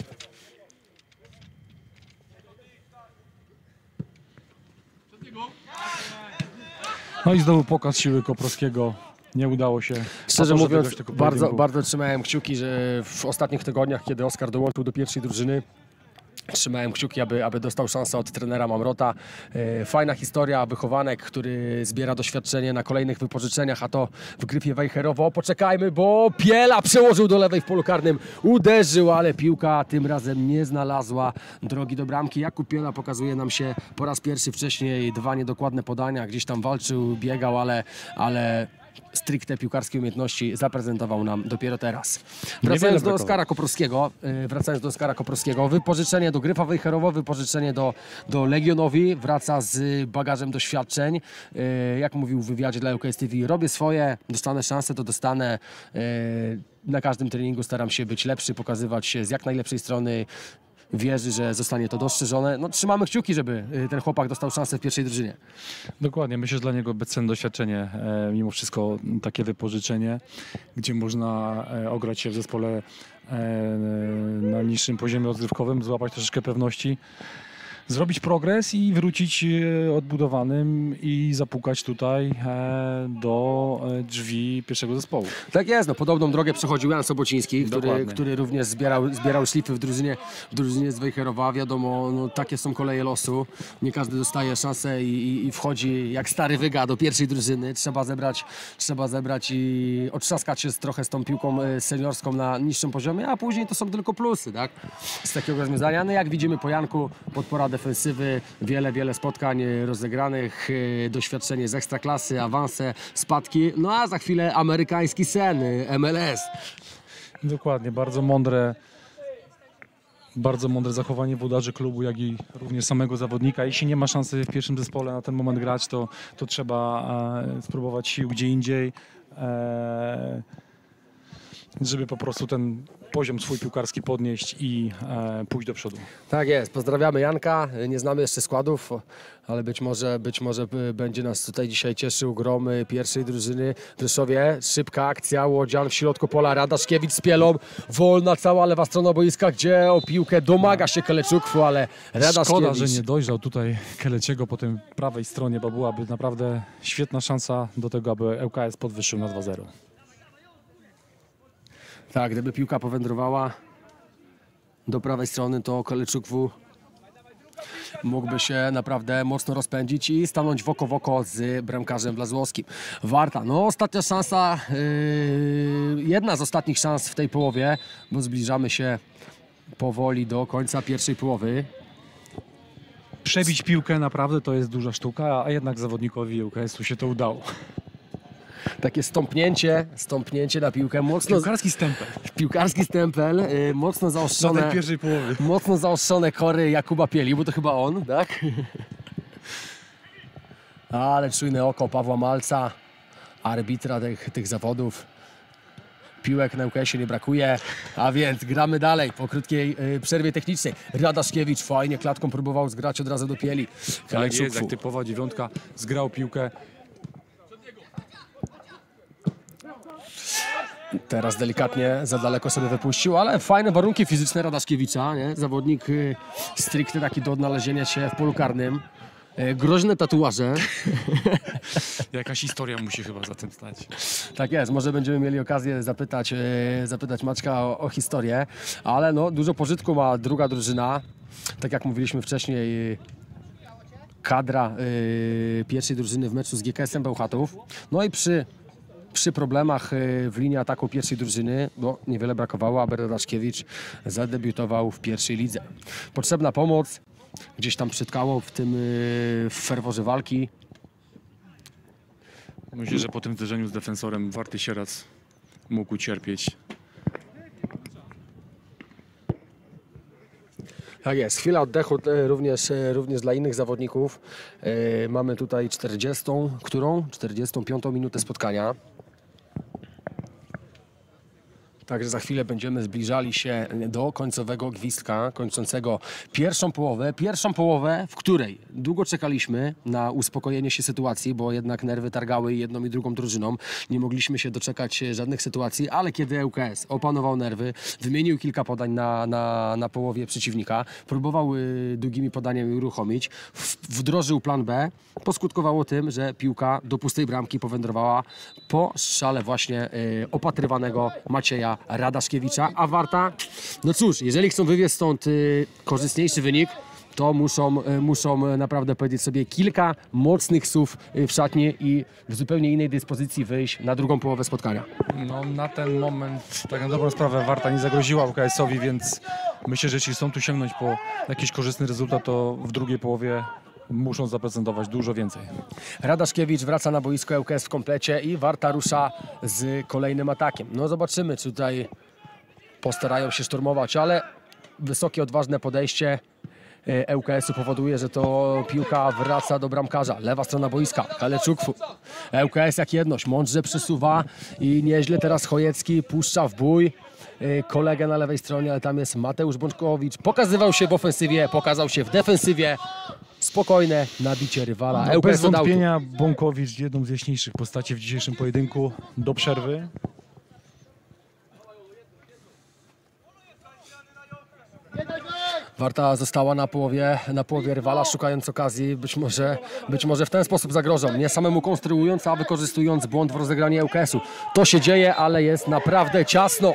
No i znowu pokaz siły Koprowskiego. Nie udało się. Szczerze mówiąc, bardzo, bardzo trzymałem kciuki, że w ostatnich tygodniach, kiedy Oskar dołączył do pierwszej drużyny, trzymałem kciuki, aby, aby dostał szansę od trenera Mamrota. E, fajna historia, wychowanek, który zbiera doświadczenie na kolejnych wypożyczeniach, a to w Gryfie Wejherowo. Poczekajmy, bo Piela przełożył do lewej w polu karnym, uderzył, ale piłka tym razem nie znalazła drogi do bramki. Jakub Piela pokazuje nam się po raz pierwszy, wcześniej dwa niedokładne podania, gdzieś tam walczył, biegał, ale... ale stricte piłkarskie umiejętności zaprezentował nam dopiero teraz. Wracając do Oskara Koprowskiego, yy, wracając do Oskara Koprowskiego, wypożyczenie do Gryfa Wejherowo, wypożyczenie do, do Legionowi, wraca z bagażem doświadczeń. Yy, jak mówił w wywiadzie dla ŁKS T V, robię swoje, dostanę szansę, to dostanę. Yy, na każdym treningu staram się być lepszy, pokazywać się z jak najlepszej strony. Wierzy, że zostanie to dostrzeżone. No, trzymamy kciuki, żeby ten chłopak dostał szansę w pierwszej drużynie. Dokładnie. Myślę, że dla niego bezcenne doświadczenie, e, mimo wszystko takie wypożyczenie, gdzie można e, ograć się w zespole e, na niższym poziomie rozgrywkowym, złapać troszeczkę pewności, zrobić progres i wrócić odbudowanym i zapukać tutaj do drzwi pierwszego zespołu. Tak jest, no, podobną drogę przechodził Jan Sobociński, który, który również zbierał, zbierał szlify w drużynie, w drużynie z Wejherowa. Wiadomo, no, takie są koleje losu. Nie każdy dostaje szansę i, i, i wchodzi jak stary wyga do pierwszej drużyny. Trzeba zebrać, trzeba zebrać i otrzaskać się trochę z tą piłką seniorską na niższym poziomie, a później to są tylko plusy, tak? Z takiego rozwiązania. No jak widzimy po Janku, podpora defensywy, wiele, wiele spotkań rozegranych, doświadczenie z ekstraklasy, awanse, spadki, no a za chwilę amerykański sen, M L S. Dokładnie, bardzo mądre, bardzo mądre zachowanie włodarzy klubu, jak i również samego zawodnika. Jeśli nie ma szansy w pierwszym zespole na ten moment grać, to, to trzeba e, spróbować sił gdzie indziej, e, żeby po prostu ten poziom swój piłkarski podnieść i e, pójść do przodu. Tak jest, pozdrawiamy Janka, nie znamy jeszcze składów, ale być może, być może będzie nas tutaj dzisiaj cieszył grom pierwszej drużyny w Rzeszowie. Szybka akcja, Łodzian w środku pola, Radaszkiewicz z Pielą, wolna cała lewa strona boiska, gdzie o piłkę domaga się Keleczukwu, ale Radaszkiewicz... Szkoda, że nie dojrzał tutaj Keleciego po tej prawej stronie, bo byłaby naprawdę świetna szansa do tego, aby ŁKS podwyższył na dwa zero. Tak, gdyby piłka powędrowała do prawej strony, to Keleczukwu mógłby się naprawdę mocno rozpędzić i stanąć w oko w oko z bramkarzem Wlazłowskim. Warta, no ostatnia szansa, yy, jedna z ostatnich szans w tej połowie, bo zbliżamy się powoli do końca pierwszej połowy. Przebić piłkę naprawdę to jest duża sztuka, a jednak zawodnikowi ŁKS-u się to udało. Takie stąpnięcie, stąpnięcie na piłkę, mocno... Piłkarski stempel. Piłkarski stempel, yy, mocno zaostrzone... Na tej pierwszej połowie. Mocno zaostrzone kory Jakuba Pieli, bo to chyba on, tak? Ale czujne oko Pawła Malca, arbitra tych, tych zawodów. Piłek na ŁKS-ie nie brakuje, a więc gramy dalej po krótkiej yy, przerwie technicznej. Radaszkiewicz fajnie klatką próbował zgrać od razu do Pieli. Tak jest, jak typowa dziewiątka, zgrał piłkę. Teraz delikatnie za daleko sobie wypuścił, ale fajne warunki fizyczne Radaszkiewicza, nie? Zawodnik y, stricte taki do odnalezienia się w polu karnym. Y, groźne tatuaże. Jakaś historia musi chyba za tym stać. Tak jest, może będziemy mieli okazję zapytać, y, zapytać Maćka o, o historię, ale no, dużo pożytku ma druga drużyna. Tak jak mówiliśmy wcześniej, y, kadra y, pierwszej drużyny w meczu z G K S-em Bełchatów. No i przy przy problemach w linii ataku pierwszej drużyny, bo niewiele brakowało, aby Radaszkiewicz zadebiutował w pierwszej lidze. Potrzebna pomoc, gdzieś tam przytkało w tym w ferworze walki. Myślę, że po tym zderzeniu z defensorem Warty Sieradz mógł cierpieć. Tak jest, chwila oddechu również, również dla innych zawodników. Mamy tutaj czterdziestą, którą? czterdziestą piątą minutę spotkania. Także za chwilę będziemy zbliżali się do końcowego gwizdka, kończącego pierwszą połowę. Pierwszą połowę, w której długo czekaliśmy na uspokojenie się sytuacji, bo jednak nerwy targały jedną i drugą drużyną. Nie mogliśmy się doczekać żadnych sytuacji, ale kiedy L K S opanował nerwy, wymienił kilka podań na, na, na połowie przeciwnika, próbował y, długimi podaniami uruchomić, w, wdrożył plan B, poskutkowało tym, że piłka do pustej bramki powędrowała po strzale właśnie y, opatrywanego Macieja Radaszkiewicza, a Warta, no cóż, jeżeli chcą wywieźć stąd y, korzystniejszy wynik, to muszą, y, muszą naprawdę powiedzieć sobie kilka mocnych słów y, w szatni i w zupełnie innej dyspozycji wyjść na drugą połowę spotkania. No, na ten moment, tak na dobrą sprawę, Warta nie zagroziła U K S-owi, więc myślę, że jeśli chcą tu sięgnąć po jakiś korzystny rezultat, to w drugiej połowie muszą zaprezentować dużo więcej. Radaszkiewicz wraca na boisko L K S w komplecie i Warta rusza z kolejnym atakiem. No zobaczymy, czy tutaj postarają się szturmować, ale wysokie, odważne podejście L K S-u powoduje, że to piłka wraca do bramkarza. Lewa strona boiska, Kaleczuk. L K S jak jedność, mądrze przysuwa i nieźle teraz Chojecki puszcza w bój kolegę na lewej stronie, ale tam jest Mateusz Bączkowicz. Pokazywał się w ofensywie, pokazał się w defensywie. Spokojne nabicie rywala. No, bez wątpienia Bąkowicz jedną z jaśniejszych postaci w dzisiejszym pojedynku. Do przerwy. Warta została na połowie, na połowie rywala, szukając okazji. Być może, być może w ten sposób zagrożą. Nie samemu konstruując, a wykorzystując błąd w rozegraniu L K S-u. To się dzieje, ale jest naprawdę ciasno.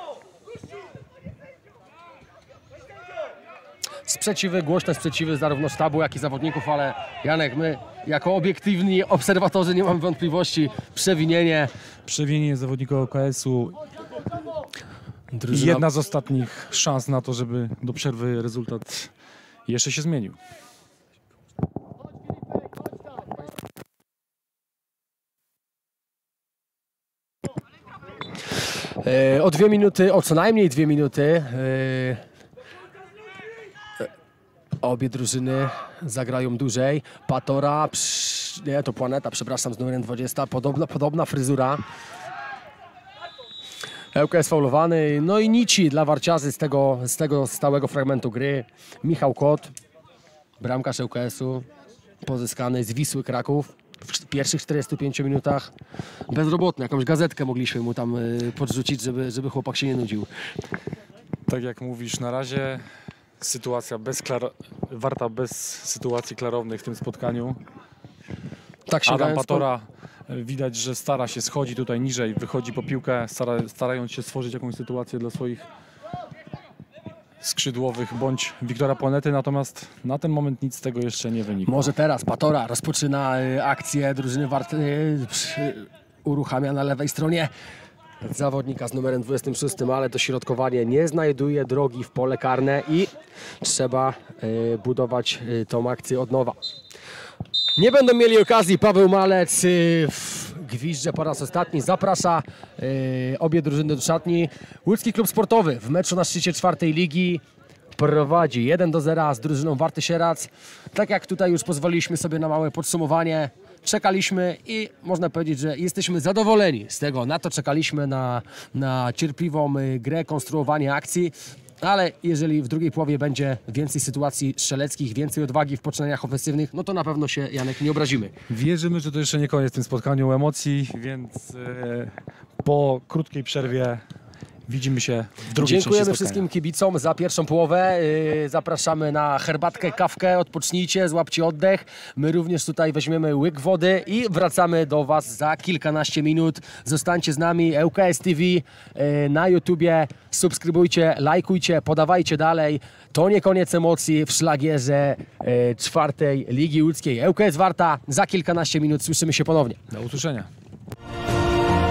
Sprzeciwy, głośne sprzeciwy zarówno sztabu, jak i zawodników, ale Janek, my jako obiektywni obserwatorzy nie mamy wątpliwości. Przewinienie. Przewinienie zawodnika L K S-u. Drużyna... I jedna z ostatnich szans na to, żeby do przerwy rezultat jeszcze się zmienił. E, o dwie minuty, o co najmniej dwie minuty. E, Obie drużyny zagrają dłużej. Patora, psz, nie, to Planeta, przepraszam, z numerem dwudziestym. Podobna, podobna fryzura. L K S faulowany. No i nici dla warciarzy z tego, z tego stałego fragmentu gry. Michał Kot, bramkarz L K S-u, pozyskany z Wisły Kraków w pierwszych czterdziestu pięciu minutach. Bezrobotny, jakąś gazetkę mogliśmy mu tam y, podrzucić, żeby, żeby chłopak się nie nudził. Tak jak mówisz, na razie sytuacja bez klar... Warta bez sytuacji klarownych w tym spotkaniu. Tak Adam Patora po... widać, że stara się, schodzi tutaj niżej, wychodzi po piłkę, stara... starając się stworzyć jakąś sytuację dla swoich skrzydłowych bądź Wiktora Planety, natomiast na ten moment nic z tego jeszcze nie wynika. Może teraz Patora rozpoczyna y, akcję drużyny Warty, y, przy, uruchamia na lewej stronie zawodnika z numerem dwudziestym szóstym, ale dośrodkowanie nie znajduje drogi w pole karne i trzeba y, budować y, tą akcję od nowa. Nie będą mieli okazji. Paweł Malec y, w gwizdże po raz ostatni zaprasza y, obie drużyny do szatni. Łódzki Klub Sportowy w meczu na szczycie czwartej ligi prowadzi jeden do zera z drużyną Warty Sieradz. Tak jak tutaj już pozwoliliśmy sobie na małe podsumowanie, czekaliśmy i można powiedzieć, że jesteśmy zadowoleni z tego. Na to czekaliśmy, na, na cierpliwą grę, konstruowanie akcji. Ale jeżeli w drugiej połowie będzie więcej sytuacji strzeleckich, więcej odwagi w poczynaniach ofensywnych, no to na pewno się, Janek, nie obrazimy. Wierzymy, że to jeszcze nie koniec w tym spotkaniu emocji, więc e, po krótkiej przerwie widzimy się w drugiej Dziękujemy wszystkim kibicom za pierwszą połowę. Yy, zapraszamy na herbatkę, kawkę, odpocznijcie, złapcie oddech. My również tutaj weźmiemy łyk wody i wracamy do Was za kilkanaście minut. Zostańcie z nami, L K S T V yy, na YouTubie. Subskrybujcie, lajkujcie, podawajcie dalej. To nie koniec emocji w szlagierze yy, czwartej Ligi Łódzkiej. L K S Warta za kilkanaście minut. Słyszymy się ponownie. Do usłyszenia.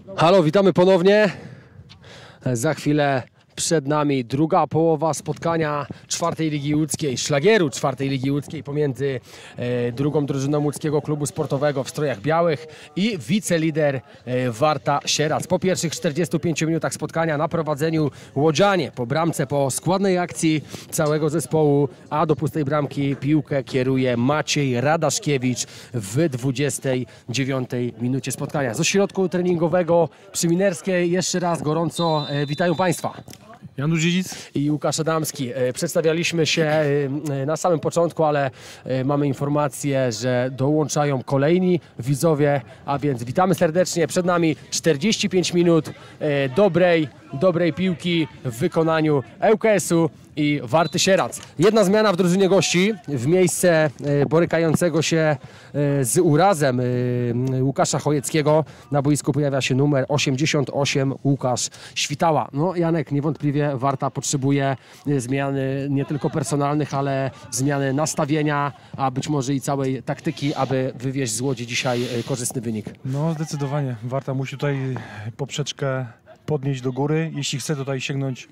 Halo, witamy ponownie. Za chwilę przed nami druga połowa spotkania czwartej Ligi Łódzkiej, szlagieru czwartej Ligi Łódzkiej pomiędzy e, drugą drużyną Łódzkiego Klubu Sportowego w strojach białych i wicelider e, Warta Sieradz. Po pierwszych czterdziestu pięciu minutach spotkania na prowadzeniu łodzianie po bramce, po składnej akcji całego zespołu, a do pustej bramki piłkę kieruje Maciej Radaszkiewicz w dwudziestej dziewiątej minucie spotkania. Z ośrodku treningowego przy Minerskiej jeszcze raz gorąco e, witają Państwa. Janusz Dziedzic I Łukasz Adamski. Przedstawialiśmy się na samym początku, ale mamy informację, że dołączają kolejni widzowie, a więc witamy serdecznie. Przed nami czterdzieści pięć minut dobrej, dobrej piłki w wykonaniu ŁKS-u i Warty Sieradz. Jedna zmiana w drużynie gości. W miejsce borykającego się z urazem Łukasza Chojeckiego na boisku pojawia się numer osiemdziesiąt osiem Łukasz Świtała. No Janek, niewątpliwie Warta potrzebuje zmiany nie tylko personalnych, ale zmiany nastawienia, a być może i całej taktyki, aby wywieźć z Łodzi dzisiaj korzystny wynik. No zdecydowanie. Warta musi tutaj poprzeczkę podnieść do góry, jeśli chce tutaj sięgnąć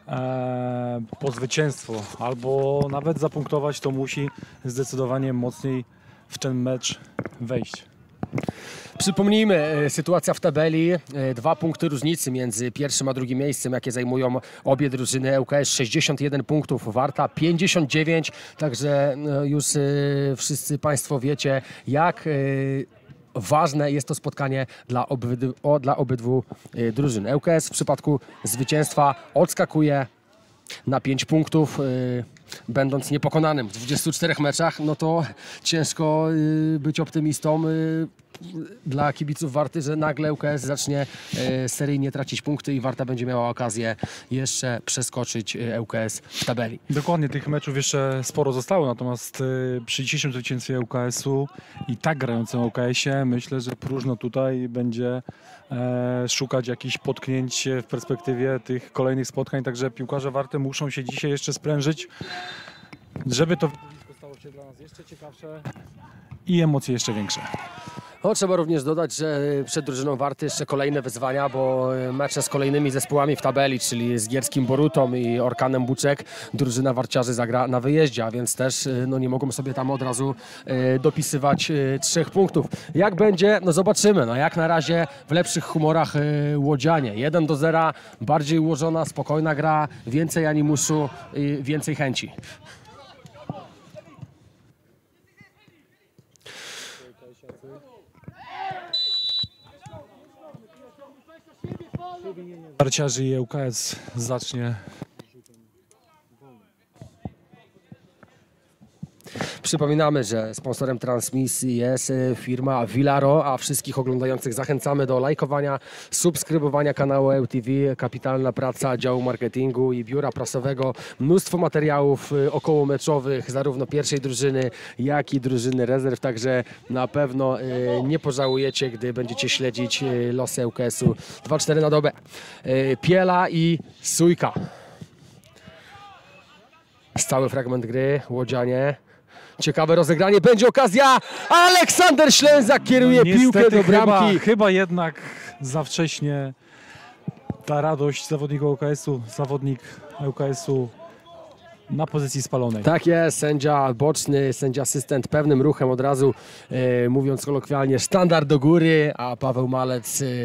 e, po zwycięstwo albo nawet zapunktować, to musi zdecydowanie mocniej w ten mecz wejść. Przypomnijmy, e, sytuacja w tabeli, e, dwa punkty różnicy między pierwszym a drugim miejscem, jakie zajmują obie drużyny. ŁKS sześćdziesiąt jeden punktów, Warta pięćdziesiąt dziewięć, także e, już e, wszyscy Państwo wiecie, jak e, ważne jest to spotkanie dla obydwu, o, dla obydwu y, drużyn. ŁKS w przypadku zwycięstwa odskakuje na pięć punktów, y, będąc niepokonanym w dwudziestu czterech meczach. No to ciężko y, być optymistą y, dla kibiców Warty, że nagle ŁKS zacznie y, seryjnie tracić punkty i Warta będzie miała okazję jeszcze przeskoczyć y, ŁKS w tabeli. Dokładnie, tych meczów jeszcze sporo zostało, natomiast y, przy dzisiejszym zwycięstwie ŁKS-u i tak grającym ŁKS-ie myślę, że próżno tutaj będzie e, szukać jakichś potknięć w perspektywie tych kolejnych spotkań, także piłkarze Warty muszą się dzisiaj jeszcze sprężyć, żeby to widowisko stało się dla nas jeszcze ciekawsze i emocje jeszcze większe. No, trzeba również dodać, że przed drużyną Warty jeszcze kolejne wyzwania, bo mecze z kolejnymi zespołami w tabeli, czyli z Gierskim Borutą i Orkanem Buczek, drużyna warciarzy zagra na wyjeździe, a więc też no, nie mogą sobie tam od razu e, dopisywać e, trzech punktów. Jak będzie? No zobaczymy. No, jak na razie w lepszych humorach e, łodzianie. jeden do zera, bardziej ułożona, spokojna gra, więcej animuszu i więcej chęci. Warciarzy i ŁKS zacznie. Przypominamy, że sponsorem transmisji jest firma Vilaro, a wszystkich oglądających zachęcamy do lajkowania, subskrybowania kanału E U T V, kapitalna praca działu marketingu i biura prasowego, mnóstwo materiałów okołomeczowych, zarówno pierwszej drużyny, jak i drużyny rezerw, także na pewno nie pożałujecie, gdy będziecie śledzić losy ŁKS-u dwa cztery na dobę. Piela i Sójka. Stały fragment gry, łodzianie. Ciekawe rozegranie, będzie okazja. Aleksander Ślęzak kieruje no, piłkę do bramki. Chyba, chyba jednak za wcześnie ta radość zawodnika ŁKS-u, zawodnik ŁKS-u na pozycji spalonej. Tak jest, sędzia boczny, sędzia asystent pewnym ruchem od razu, e, mówiąc kolokwialnie, sztandar do góry, a Paweł Malec e,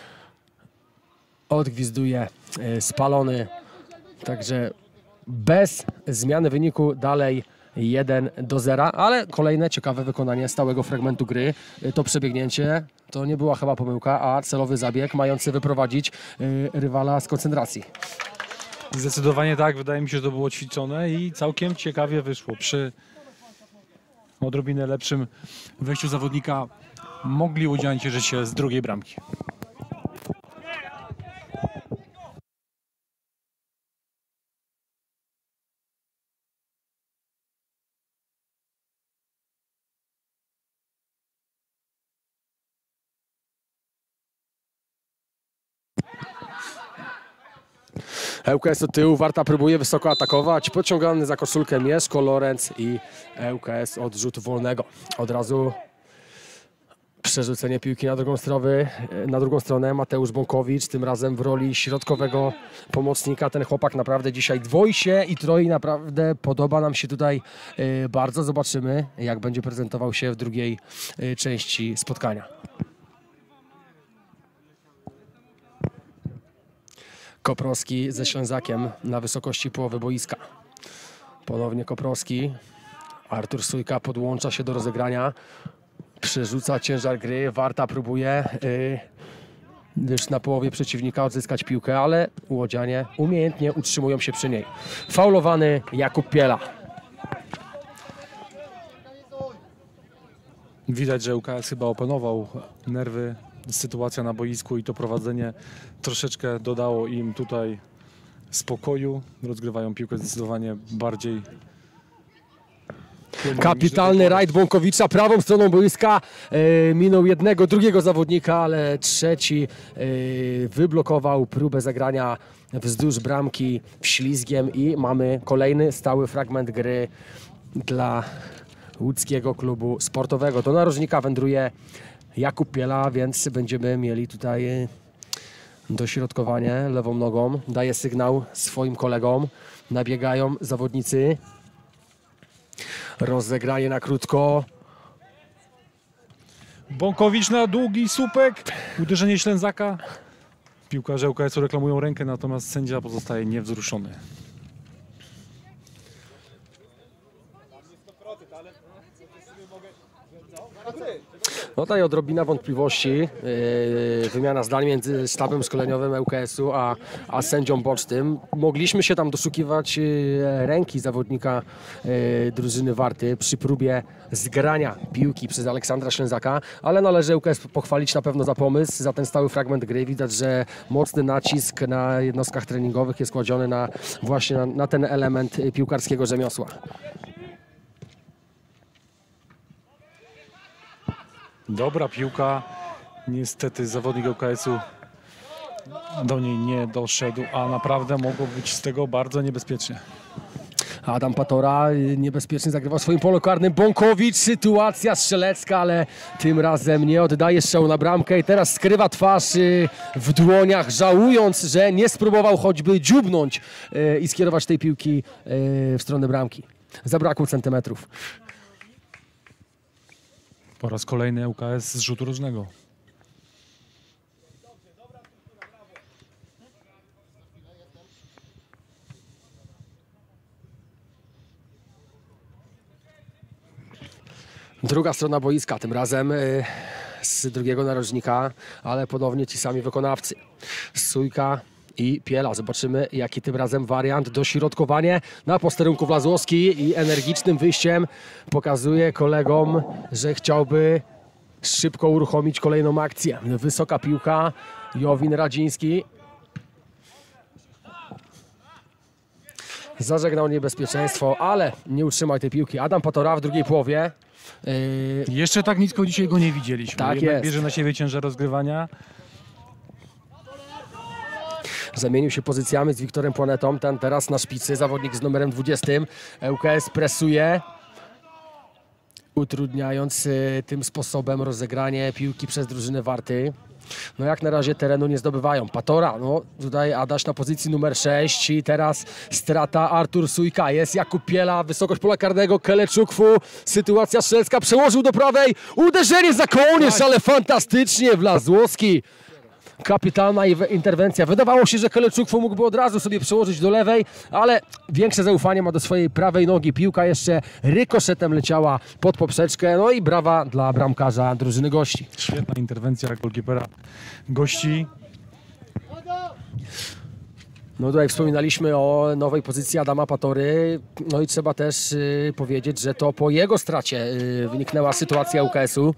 odgwizduje e, spalony. Także bez zmiany wyniku dalej jeden do zera, ale kolejne ciekawe wykonanie stałego fragmentu gry. To przebiegnięcie to nie była chyba pomyłka, a celowy zabieg mający wyprowadzić y, rywala z koncentracji. Zdecydowanie tak, wydaje mi się, że to było ćwiczone i całkiem ciekawie wyszło. Przy odrobinę lepszym wejściu zawodnika mogli łodzianie cieszyć się z drugiej bramki. ŁKS od tyłu, Warta próbuje wysoko atakować, pociągany za koszulkę Mieszko, Lorenz i ŁKS od rzutu wolnego. Od razu Przerzucenie piłki na drugą, stronę, na drugą stronę. Mateusz Bąkowicz, tym razem w roli środkowego pomocnika. Ten chłopak naprawdę dzisiaj dwoi się i troi. Naprawdę podoba nam się tutaj bardzo. Zobaczymy, jak będzie prezentował się w drugiej części spotkania. Koprowski ze Ślęzakiem na wysokości połowy boiska. Ponownie Koprowski. Artur Sójka podłącza się do rozegrania. Przerzuca ciężar gry. Warta próbuje yy, już na połowie przeciwnika odzyskać piłkę, ale łodzianie umiejętnie utrzymują się przy niej. Faulowany Jakub Piela. Widać, że U K S chyba opanował nerwy. Sytuacja na boisku i to prowadzenie troszeczkę dodało im tutaj spokoju. Rozgrywają piłkę zdecydowanie bardziej. Kapitalny rajd Bąkowicza prawą stroną boiska. E, minął jednego, drugiego zawodnika, ale trzeci e, wyblokował próbę zagrania wzdłuż bramki ślizgiem i mamy kolejny stały fragment gry dla łódzkiego klubu sportowego. Do narożnika wędruje Jakub Piela, więc będziemy mieli tutaj dośrodkowanie lewą nogą. Daje sygnał swoim kolegom. Nabiegają zawodnicy. Rozegranie na krótko. Bąkowicz na długi słupek. Uderzenie Ślęzaka. Piłkarze U K S-u reklamują rękę, natomiast sędzia pozostaje niewzruszony. No tutaj odrobina wątpliwości. Yy, wymiana zdań między sztabem szkoleniowym U K S-u a, a sędzią bocznym. Mogliśmy się tam doszukiwać yy, ręki zawodnika yy, drużyny Warty przy próbie zgrania piłki przez Aleksandra Ślęzaka, ale należy U K S pochwalić na pewno za pomysł, za ten stały fragment gry. Widać, że mocny nacisk na jednostkach treningowych jest kładziony na, właśnie na, na ten element piłkarskiego rzemiosła. Dobra piłka. Niestety zawodnik U K S-u do niej nie doszedł, a naprawdę mogło być z tego bardzo niebezpiecznie. Adam Patora niebezpiecznie zagrywał w swoim polu karnym. Bąkowicz, sytuacja strzelecka, ale tym razem nie oddaje strzału na bramkę i teraz skrywa twarz w dłoniach, żałując, że nie spróbował choćby dziubnąć i skierować tej piłki w stronę bramki. Zabrakło centymetrów. Po raz kolejny U K S z rzutu rożnego. Druga strona boiska, tym razem z drugiego narożnika, ale ponownie ci sami wykonawcy. Sójka i Piela. Zobaczymy, jaki tym razem wariant. Dośrodkowanie na posterunku Wlazłowski i energicznym wyjściem pokazuje kolegom, że chciałby szybko uruchomić kolejną akcję. Wysoka piłka. Jowin Radziński. Zażegnał niebezpieczeństwo, ale nie utrzymał tej piłki. Adam Patora w drugiej połowie. Yy... Jeszcze tak nisko dzisiaj go nie widzieliśmy. Tak Jednak jest. Bierze na siebie ciężar rozgrywania. Zamienił się pozycjami z Wiktorem Płanetą. Ten teraz na szpicy, zawodnik z numerem dwudziestym. U K S presuje, utrudniając y, tym sposobem rozegranie piłki przez drużynę Warty. No jak na razie terenu nie zdobywają. Patora, no tutaj Adaś na pozycji numer sześć i teraz strata Artur Sójka. Jest Jakub Piela, wysokość pola karnego, Keleczukwu. Sytuacja strzelecka, przełożył do prawej. Uderzenie za kołnierz, ale fantastycznie Wlazłowski. Kapitalna interwencja. Wydawało się, że Keleczukwu mógłby od razu sobie przełożyć do lewej, ale większe zaufanie ma do swojej prawej nogi. Piłka jeszcze rykoszetem leciała pod poprzeczkę. No i brawa dla bramkarza drużyny gości. Świetna interwencja golkipera gości. No tutaj wspominaliśmy o nowej pozycji Adama Patory. No i trzeba też y, powiedzieć, że to po jego stracie y, wyniknęła sytuacja U K S-u.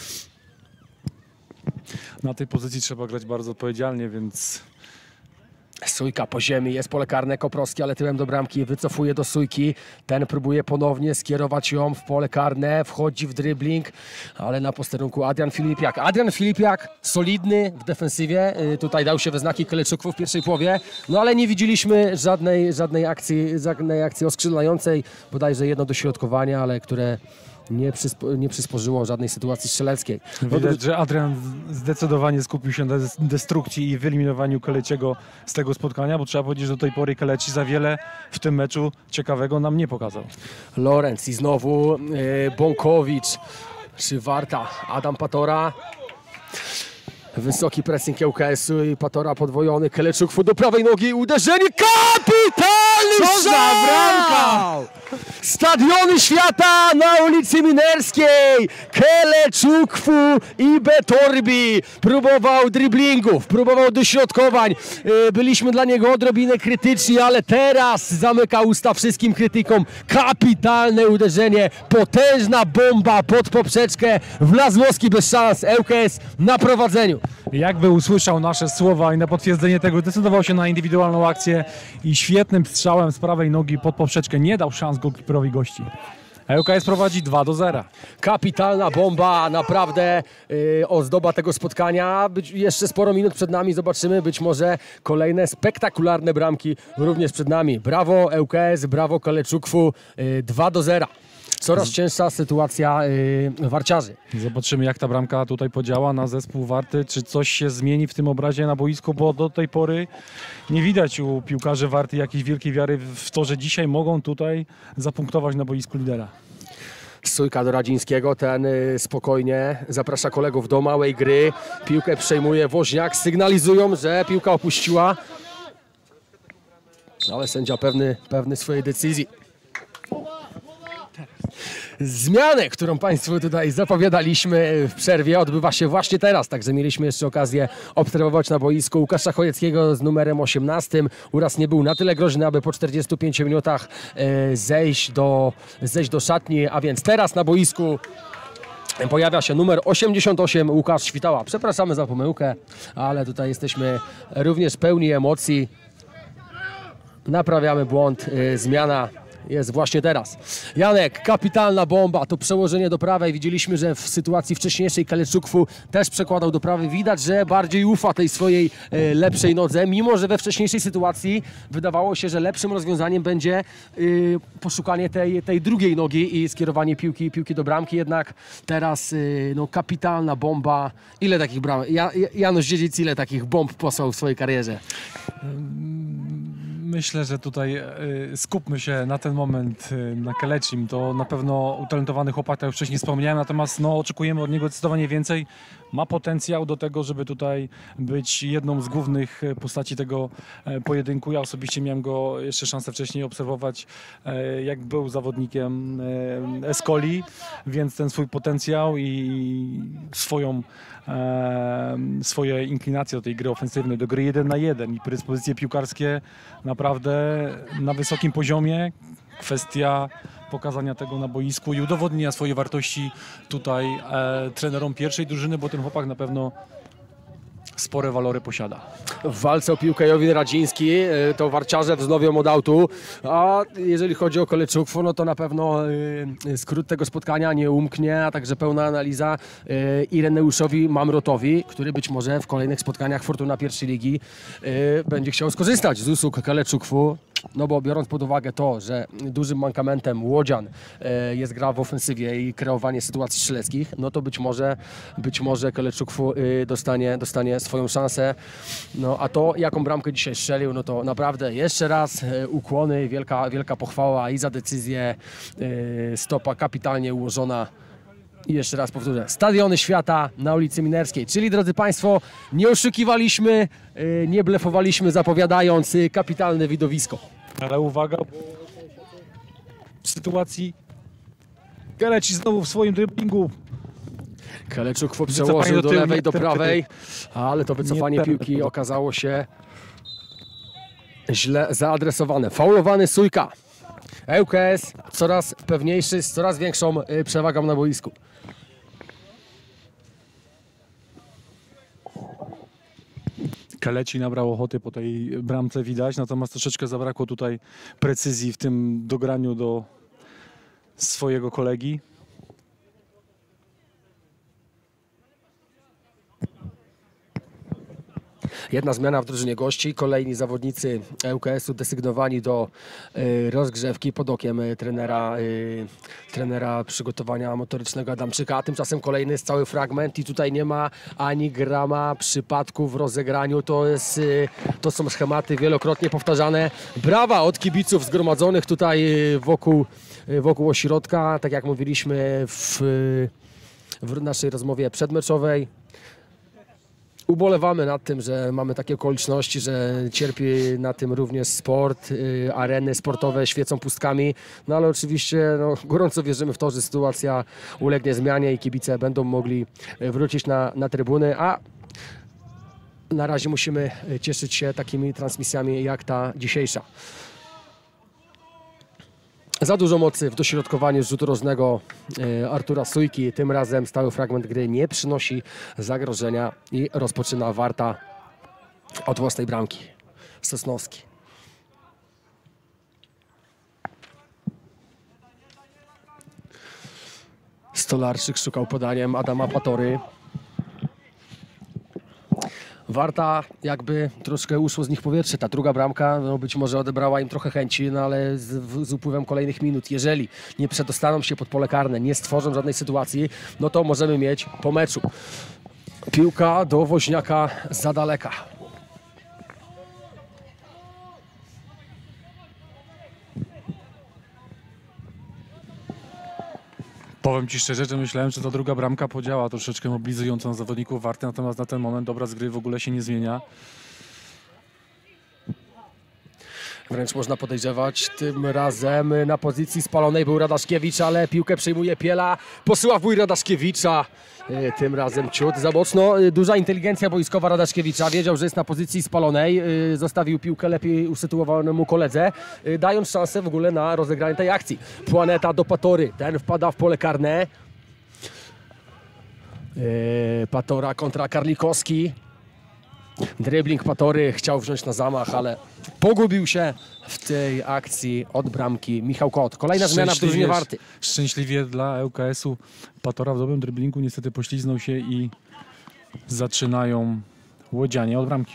Na tej pozycji trzeba grać bardzo odpowiedzialnie, więc... Sójka po ziemi, jest pole karne, Koprowski, ale tyłem do bramki, wycofuje do Sójki. Ten próbuje ponownie skierować ją w pole karne, wchodzi w dribbling, ale na posterunku Adrian Filipiak. Adrian Filipiak solidny w defensywie, tutaj dał się we znaki Keleczukwu w pierwszej połowie, no ale nie widzieliśmy żadnej, żadnej akcji, żadnej akcji oskrzydlającej, bodajże jedno dośrodkowanie, ale które nie, przyspo, nie przysporzyło żadnej sytuacji strzeleckiej. No Widać, to... że Adrian zdecydowanie skupił się na destrukcji i wyeliminowaniu Kaleciego z tego spotkania, bo trzeba powiedzieć, że do tej pory Kaleci za wiele w tym meczu ciekawego nam nie pokazał. Lorenz i znowu yy, Bąkowicz, czy Warta, Adam Patora. Wysoki pressing L K S-u i Patora podwojony, Keleczuk do prawej nogi, uderzenie, kapitalny Co za strzał! bramka! Stadiony świata na ulicy Minerskiej, Keleczukwu i Betorbi. Próbował driblingów, próbował dośrodkowań, byliśmy dla niego odrobinę krytyczni, ale teraz zamyka usta wszystkim krytykom. Kapitalne uderzenie, potężna bomba pod poprzeczkę, Wlazłowski bez szans, L K S na prowadzeniu. Jakby usłyszał nasze słowa i na potwierdzenie tego decydował się na indywidualną akcję i świetnym strzałem z prawej nogi pod poprzeczkę nie dał szans golkiperowi gości. L K S prowadzi dwa do zera. Kapitalna bomba, naprawdę yy, ozdoba tego spotkania. Być, jeszcze sporo minut przed nami, zobaczymy być może kolejne spektakularne bramki również przed nami. Brawo L K S, brawo Keleczukwu, yy, dwa do zera. Coraz cięższa sytuacja yy, warciarzy. Zobaczymy, jak ta bramka tutaj podziała na zespół Warty, czy coś się zmieni w tym obrazie na boisku, bo do tej pory nie widać u piłkarzy Warty jakiejś wielkiej wiary w to, że dzisiaj mogą tutaj zapunktować na boisku lidera. Sójka do Radzińskiego, ten y, spokojnie zaprasza kolegów do małej gry. Piłkę przejmuje Woźniak, sygnalizują, że piłka opuściła. Ale sędzia pewny, pewny swojej decyzji. Zmianę, którą Państwu tutaj zapowiadaliśmy w przerwie, odbywa się właśnie teraz, także mieliśmy jeszcze okazję obserwować na boisku Łukasza Chojeckiego z numerem osiemnastym. Uraz nie był na tyle groźny, aby po czterdziestu pięciu minutach e, zejść, do, zejść do szatni, a więc teraz na boisku pojawia się numer osiemdziesiąt osiem, Łukasz Świtała. Przepraszamy za pomyłkę, ale tutaj jesteśmy również pełni emocji. Naprawiamy błąd, e, zmiana jest właśnie teraz. Janek, kapitalna bomba, to przełożenie do prawej. Widzieliśmy, że w sytuacji wcześniejszej Keleczukwu też przekładał do prawej. Widać, że bardziej ufa tej swojej e, lepszej nodze, mimo że we wcześniejszej sytuacji wydawało się, że lepszym rozwiązaniem będzie e, poszukanie tej, tej drugiej nogi i skierowanie piłki, piłki do bramki. Jednak teraz e, no, kapitalna bomba. Ile takich bramek? Ja, Janusz Dziedzic, ile takich bomb posłał w swojej karierze? Myślę, że tutaj y, skupmy się na ten moment y, na Kelecim. To na pewno utalentowany chłopak, tak jak wcześniej wspomniałem, natomiast no, oczekujemy od niego zdecydowanie więcej. Ma potencjał do tego, żeby tutaj być jedną z głównych postaci tego e, pojedynku. Ja osobiście miałem go jeszcze szansę wcześniej obserwować, e, jak był zawodnikiem e, Escoli, więc ten swój potencjał i swoją e, swoje inklinacje do tej gry ofensywnej, do gry jeden na jeden i predyspozycje piłkarskie naprawdę na wysokim poziomie. Kwestia pokazania tego na boisku i udowodnienia swojej wartości tutaj e, trenerom pierwszej drużyny, bo ten chłopak na pewno spore walory posiada. W walce o piłkę Jowin Radziński, to warciarze wznowią od autu, a jeżeli chodzi o Keleczukwu, no to na pewno y, skrót tego spotkania nie umknie, a także pełna analiza y, Ireneuszowi Mamrotowi, który być może w kolejnych spotkaniach Fortuna pierwszej ligi y, będzie chciał skorzystać z usług Keleczukwu. No bo biorąc pod uwagę to, że dużym mankamentem Łodzian e, jest gra w ofensywie i kreowanie sytuacji strzeleckich, no to być może, być może Keleczukwu e, dostanie, dostanie swoją szansę. No a to, jaką bramkę dzisiaj strzelił, no to naprawdę jeszcze raz e, ukłony, wielka, wielka pochwała i za decyzję, e, stopa kapitalnie ułożona. I jeszcze raz powtórzę, Stadiony Świata na ulicy Minerskiej, czyli drodzy Państwo, nie oszukiwaliśmy, nie blefowaliśmy, zapowiadając kapitalne widowisko. Ale uwaga, w sytuacji Keleci znowu w swoim driblingu. Keleczukwu przełożył do lewej, do prawej, ale to wycofanie Nie, piłki okazało się źle zaadresowane. Faulowany Sójka. L K S coraz pewniejszy, z coraz większą przewagą na boisku. Keleci nabrał ochoty po tej bramce, widać, natomiast troszeczkę zabrakło tutaj precyzji w tym dograniu do swojego kolegi. Jedna zmiana w drużynie gości, kolejni zawodnicy ŁKS-u desygnowani do y, rozgrzewki pod okiem y, trenera, y, trenera przygotowania motorycznego Adamczyka, a tymczasem kolejny jest cały fragment i tutaj nie ma ani grama przypadku w rozegraniu, to, jest, y, to są schematy wielokrotnie powtarzane. Brawa od kibiców zgromadzonych tutaj y, wokół, y, wokół ośrodka, tak jak mówiliśmy w, y, w naszej rozmowie przedmeczowej. Ubolewamy nad tym, że mamy takie okoliczności, że cierpi na tym również sport, y, areny sportowe świecą pustkami, no ale oczywiście no, gorąco wierzymy w to, że sytuacja ulegnie zmianie i kibice będą mogli wrócić na, na trybuny, a na razie musimy cieszyć się takimi transmisjami jak ta dzisiejsza. Za dużo mocy w dośrodkowaniu z rzutu rożnego e, Artura Sujki. Tym razem stały fragment gry nie przynosi zagrożenia i rozpoczyna Warta od własnej bramki. Sosnowski. Stolarczyk szukał podaniem Adama Patory. Warta jakby troszkę uszło z nich powietrze. Ta druga bramka no być może odebrała im trochę chęci, no ale z, z upływem kolejnych minut, jeżeli nie przedostaną się pod pole karne, nie stworzą żadnej sytuacji, no to możemy mieć po meczu. Piłka do Woźniaka za daleka. Powiem Ci szczerze, że myślałem, że ta druga bramka podziała troszeczkę mobilizującą zawodników Warty, natomiast na ten moment obraz gry w ogóle się nie zmienia. Wręcz można podejrzewać, tym razem na pozycji spalonej był Radaszkiewicz, ale piłkę przejmuje Piela, posyła w bój Radaszkiewicza. Tym razem ciut za mocno. Duża inteligencja boiskowa Radaszkiewicza. Wiedział, że jest na pozycji spalonej. Zostawił piłkę lepiej usytuowanemu koledze, dając szansę w ogóle na rozegranie tej akcji. Planeta do Patory. Ten wpada w pole karne. Patora kontra Karlikowski. Dribbling Patory chciał wziąć na zamach, ale pogubił się w tej akcji od bramki Michał Kot. Kolejna zmiana w drużynie Warty. Szczęśliwie dla ŁKS-u Patora w dobrym driblingu niestety pośliznął się i zaczynają łodzianie od bramki.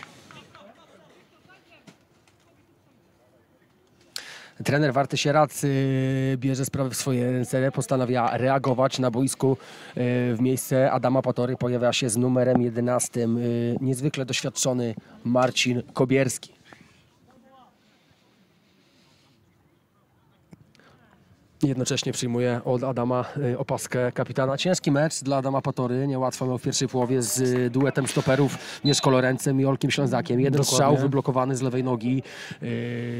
Trener Warty Sieradz yy, bierze sprawę w swoje ręce, postanawia reagować na boisku. Yy, w miejsce Adama Patory pojawia się z numerem jedenastym yy, niezwykle doświadczony Marcin Kobierski. Jednocześnie przyjmuje od Adama yy, opaskę kapitana. Ciężki mecz dla Adama Patory, niełatwo miał w pierwszej połowie z yy, duetem stoperów Mieszko Lorencem i Olkiem Ślązakiem. Jeden Dokładnie. strzał wyblokowany z lewej nogi. Yy,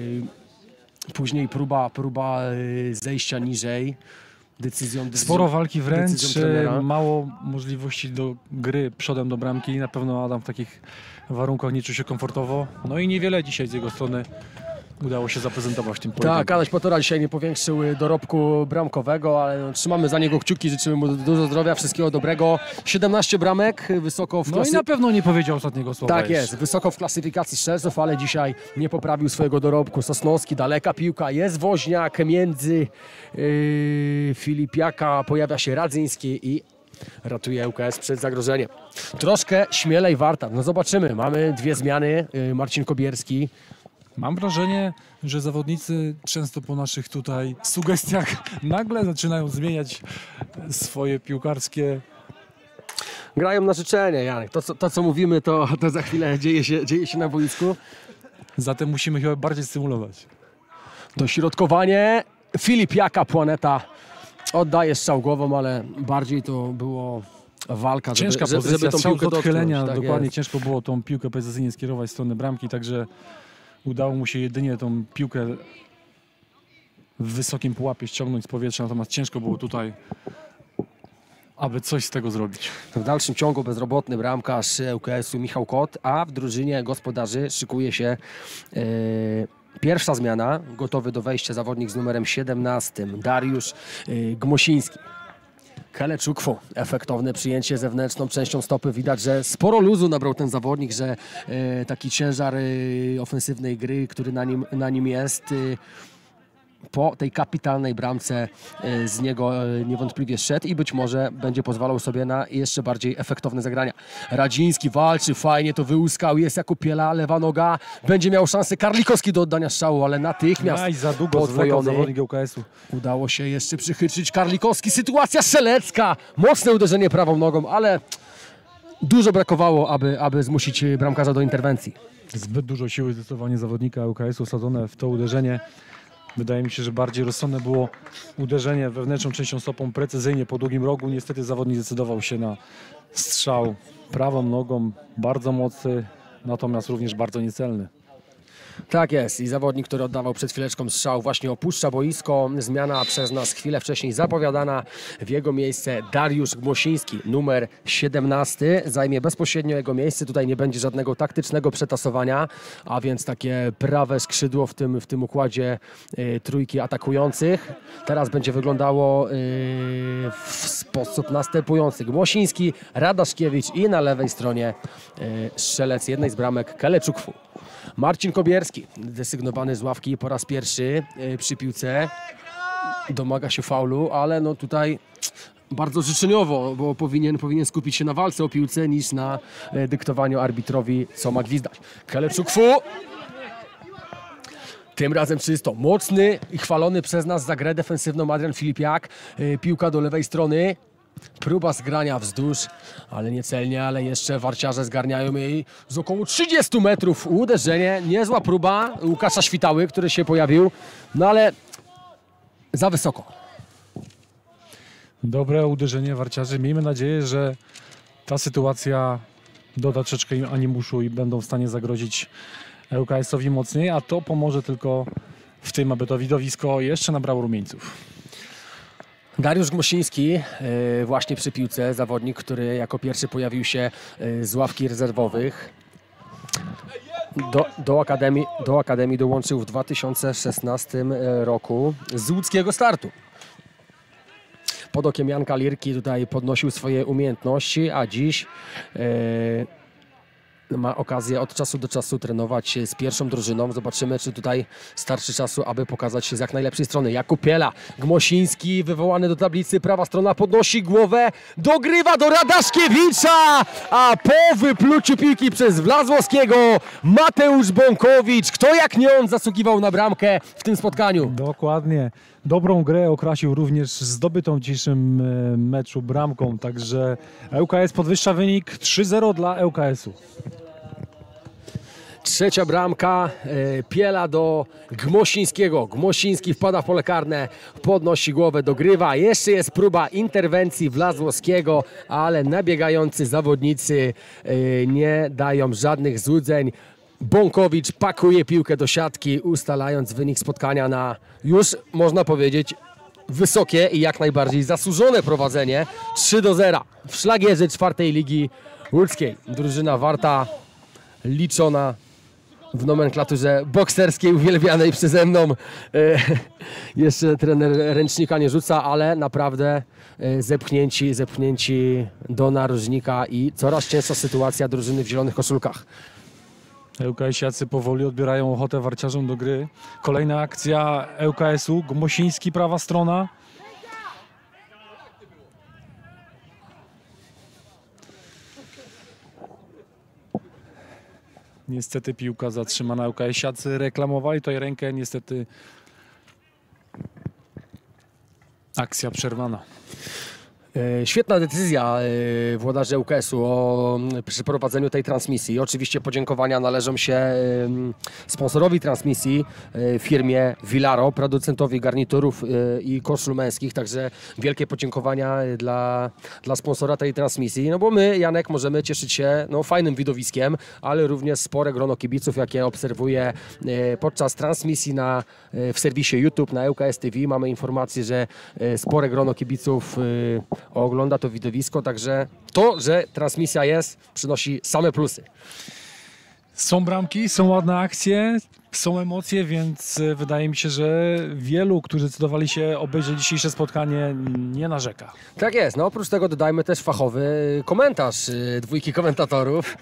Później próba, próba zejścia niżej. Decyzją, decyzją Sporo walki wręcz, decyzją trenera. mało możliwości do gry przodem do bramki. Na pewno Adam w takich warunkach nie czuł się komfortowo. No i niewiele dzisiaj z jego strony udało się zaprezentować w tym pojedynku. Tak, Adaś Patora dzisiaj nie powiększył dorobku bramkowego, ale no, trzymamy za niego kciuki, życzymy mu dużo zdrowia, wszystkiego dobrego. siedemnaście bramek, wysoko w No klasy... i na pewno nie powiedział ostatniego słowa. Tak jeszcze. jest, wysoko w klasyfikacji strzelców, ale dzisiaj nie poprawił swojego dorobku. Sosnowski, daleka piłka, jest Woźniak między yy, Filipiaka, pojawia się Radzyński i ratuje ŁKS przed zagrożeniem. Troszkę śmielej Warta, no zobaczymy, mamy dwie zmiany, yy, Marcin Kobierski. Mam wrażenie, że zawodnicy często po naszych tutaj sugestiach nagle zaczynają zmieniać swoje piłkarskie... Grają na życzenie, Janek. To, co, to, co mówimy, to, to za chwilę dzieje się, dzieje się na boisku. Zatem musimy chyba bardziej stymulować. Dośrodkowanie. Filip Jaka, Planeta oddaje strzał głową, ale bardziej to było walka, żeby, Ciężka żeby, pozycja, żeby tą strzał piłkę z odchylenia, dotknąć. Tak dokładnie jest. ciężko było tą piłkę precyzyjnie skierować w stronę bramki, także udało mu się jedynie tą piłkę w wysokim pułapie ściągnąć z powietrza, natomiast ciężko było tutaj, aby coś z tego zrobić. W dalszym ciągu bezrobotny bramkarz ŁKS-u Michał Kot, a w drużynie gospodarzy szykuje się e, pierwsza zmiana. Gotowy do wejścia zawodnik z numerem siedemnastym, Dariusz e, Gmosiński. Keleczukwu, efektowne przyjęcie zewnętrzną częścią stopy. Widać, że sporo luzu nabrał ten zawodnik, że e, taki ciężar e, ofensywnej gry, który na nim, na nim jest, e, po tej kapitalnej bramce z niego niewątpliwie szedł i być może będzie pozwalał sobie na jeszcze bardziej efektowne zagrania. Radziński walczy, fajnie to wyłuskał, jest jako Piela, lewa noga, będzie miał szansę Karlikowski do oddania strzału, ale natychmiast Aj, za długo podwojony. zawodnik U K S-u. Udało się jeszcze przychytrzyć Karlikowski, sytuacja strzelecka, mocne uderzenie prawą nogą, ale dużo brakowało, aby, aby zmusić bramkarza do interwencji. Zbyt dużo siły zdecydowanie zawodnika U K S-u osadzone w to uderzenie. Wydaje mi się, że bardziej rozsądne było uderzenie wewnętrzną częścią stopą precyzyjnie po długim rogu. Niestety zawodnik zdecydował się na strzał prawą nogą, bardzo mocny, natomiast również bardzo niecelny. Tak jest i zawodnik, który oddawał przed chwileczką strzał, właśnie opuszcza boisko. Zmiana przez nas chwilę wcześniej zapowiadana. W jego miejsce Dariusz Gmosiński, numer siedemnasty, zajmie bezpośrednio jego miejsce. Tutaj nie będzie żadnego taktycznego przetasowania, a więc takie prawe skrzydło w tym, w tym układzie y, trójki atakujących. Teraz będzie wyglądało y, w sposób następujący. Gmosiński, Radaszkiewicz i na lewej stronie y, strzelec jednej z bramek Keleczuk-Fu. Marcin Kobierski, desygnowany z ławki po raz pierwszy yy, przy piłce, domaga się faulu, ale no tutaj bardzo życzeniowo, bo powinien, powinien skupić się na walce o piłce niż na yy, dyktowaniu arbitrowi, co ma gwizdać. Keleczuk-Fu. Tym razem czysto. Mocny i chwalony przez nas za grę defensywną Adrian Filipiak. Yy, piłka do lewej strony. Próba zgrania wzdłuż, ale niecelnie, ale jeszcze warciarze zgarniają jej z około trzydziestu metrów. Uderzenie, niezła próba Łukasza Świtały, który się pojawił, no ale za wysoko. Dobre uderzenie warciarzy. Miejmy nadzieję, że ta sytuacja doda troszeczkę im animuszu i będą w stanie zagrozić U K S-owi mocniej, a to pomoże tylko w tym, aby to widowisko jeszcze nabrało rumieńców. Dariusz Gmosiński, yy, właśnie przy piłce, zawodnik, który jako pierwszy pojawił się yy, z ławki rezerwowych. Do, do, akademii, do Akademii dołączył w dwa tysiące szesnastym roku z łódzkiego startu. Pod okiem Janka Lirki tutaj podnosił swoje umiejętności, a dziś yy, ma okazję od czasu do czasu trenować z pierwszą drużyną. Zobaczymy, czy tutaj starczy czasu, aby pokazać się z jak najlepszej strony. Jakub Piela, Gmosiński wywołany do tablicy, prawa strona podnosi głowę, dogrywa do Radaszkiewicza, a po wypluciu piłki przez Wlazłowskiego Mateusz Bąkowicz, kto jak nie on zasługiwał na bramkę w tym spotkaniu. Dokładnie. Dobrą grę okrasił również zdobytą w dzisiejszym meczu bramką, także U K S podwyższa wynik trzy zero dla U K S-u. Trzecia bramka, Piela do Gmosińskiego. Gmosiński wpada w pole karne, podnosi głowę, dogrywa. Jeszcze jest próba interwencji Wlazłowskiego, ale nabiegający zawodnicy nie dają żadnych złudzeń. Bąkowicz pakuje piłkę do siatki, ustalając wynik spotkania na już, można powiedzieć, wysokie i jak najbardziej zasłużone prowadzenie trzy do zera w szlagierze czwartej ligi łódzkiej. Drużyna Warta liczona w nomenklaturze bokserskiej uwielbianej przeze mną. E, jeszcze trener ręcznika nie rzuca, ale naprawdę e, zepchnięci, zepchnięci do narożnika i coraz częstsza sytuacja drużyny w zielonych koszulkach. U K S-iacy powoli odbierają ochotę warciarzom do gry. Kolejna akcja U K S-u. Gmosiński, prawa strona. Niestety piłka zatrzymana. U K S-iacy reklamowali tutaj rękę. Niestety akcja przerwana. Świetna decyzja włodarzy U K S-u o przeprowadzeniu tej transmisji. Oczywiście podziękowania należą się sponsorowi transmisji, firmie Vilaro, producentowi garniturów i koszul męskich. Także wielkie podziękowania dla, dla sponsora tej transmisji. No bo my, Janek, możemy cieszyć się no, fajnym widowiskiem, ale również spore grono kibiców, jakie obserwuję podczas transmisji na, w serwisie YouTube na U K S T V. Mamy informację, że spore grono kibiców ogląda to widowisko, także to, że transmisja jest, przynosi same plusy. Są bramki, są ładne akcje, są emocje, więc wydaje mi się, że wielu, którzy zdecydowali się obejrzeć dzisiejsze spotkanie, nie narzeka. Tak jest, no oprócz tego dodajmy też fachowy komentarz dwójki komentatorów,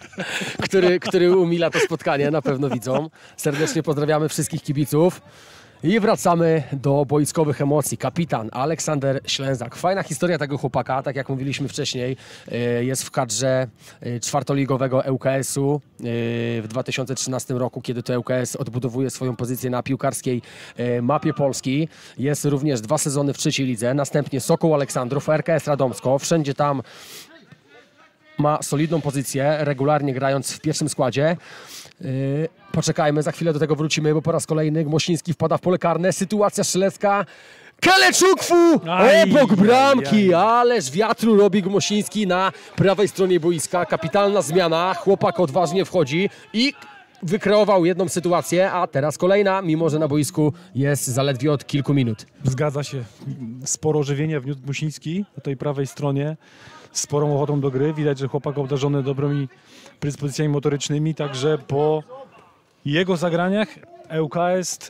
który, który umila to spotkanie, na pewno widzą. Serdecznie pozdrawiamy wszystkich kibiców. I wracamy do boiskowych emocji. Kapitan Aleksander Ślęzak. Fajna historia tego chłopaka, tak jak mówiliśmy wcześniej. Jest w kadrze czwartoligowego L K S-u w dwa tysiące trzynastym roku, kiedy to L K S odbudowuje swoją pozycję na piłkarskiej mapie Polski. Jest również dwa sezony w trzeciej lidze. Następnie Sokół Aleksandrów, R K S Radomsko. Wszędzie tam ma solidną pozycję, regularnie grając w pierwszym składzie. Yy, poczekajmy, za chwilę do tego wrócimy, bo po raz kolejny Gmosiński wpada w pole karne. Sytuacja strzelecka. Keleczukwu! Obok bramki, ależ wiatru robi Gmosiński na prawej stronie boiska. Kapitalna zmiana, chłopak odważnie wchodzi i wykreował jedną sytuację, a teraz kolejna, mimo że na boisku jest zaledwie od kilku minut. Zgadza się. Sporo żywienia wniósł Gmosiński na tej prawej stronie. Sporą ochotą do gry. Widać, że chłopak obdarzony dobrymi predyspozycjami motorycznymi, także po jego zagraniach L K S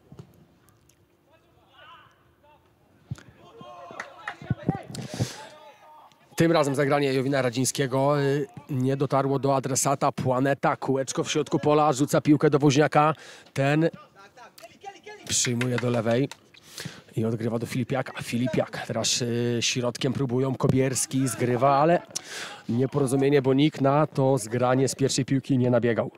Tym razem zagranie Jowina Radzińskiego nie dotarło do adresata. Planeta, kółeczko w środku pola, rzuca piłkę do Woźniaka. Ten przyjmuje do lewej i odgrywa do Filipiaka. Filipiak teraz y, środkiem próbują. Kobierski zgrywa, ale nieporozumienie, bo nikt na to zgranie z pierwszej piłki nie nabiegał.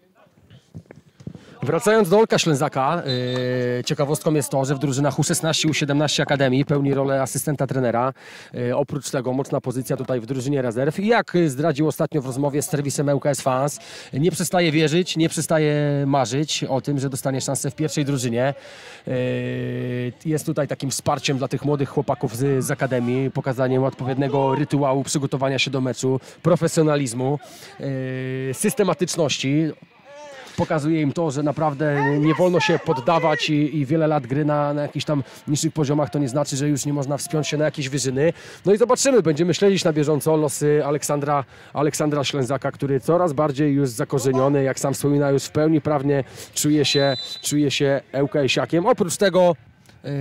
Wracając do Olka Ślęzaka, yy, ciekawostką jest to, że w drużynach U szesnaście, U siedemnaście Akademii pełni rolę asystenta trenera. Yy, oprócz tego mocna pozycja tutaj w drużynie rezerw. I jak zdradził ostatnio w rozmowie z serwisem L K S Fans, nie przestaje wierzyć, nie przestaje marzyć o tym, że dostanie szansę w pierwszej drużynie. Yy, jest tutaj takim wsparciem dla tych młodych chłopaków z, z Akademii, pokazaniem odpowiedniego rytuału przygotowania się do meczu, profesjonalizmu, yy, systematyczności. Pokazuje im to, że naprawdę nie wolno się poddawać i, i wiele lat gry na, na jakichś tam niższych poziomach to nie znaczy, że już nie można wspiąć się na jakieś wyżyny. No i zobaczymy, będziemy śledzić na bieżąco losy Aleksandra, Aleksandra Ślęzaka, który coraz bardziej już zakorzeniony, jak sam wspomina, już w pełni prawnie czuje się, czuje się L K S-iakiem. Oprócz tego yy,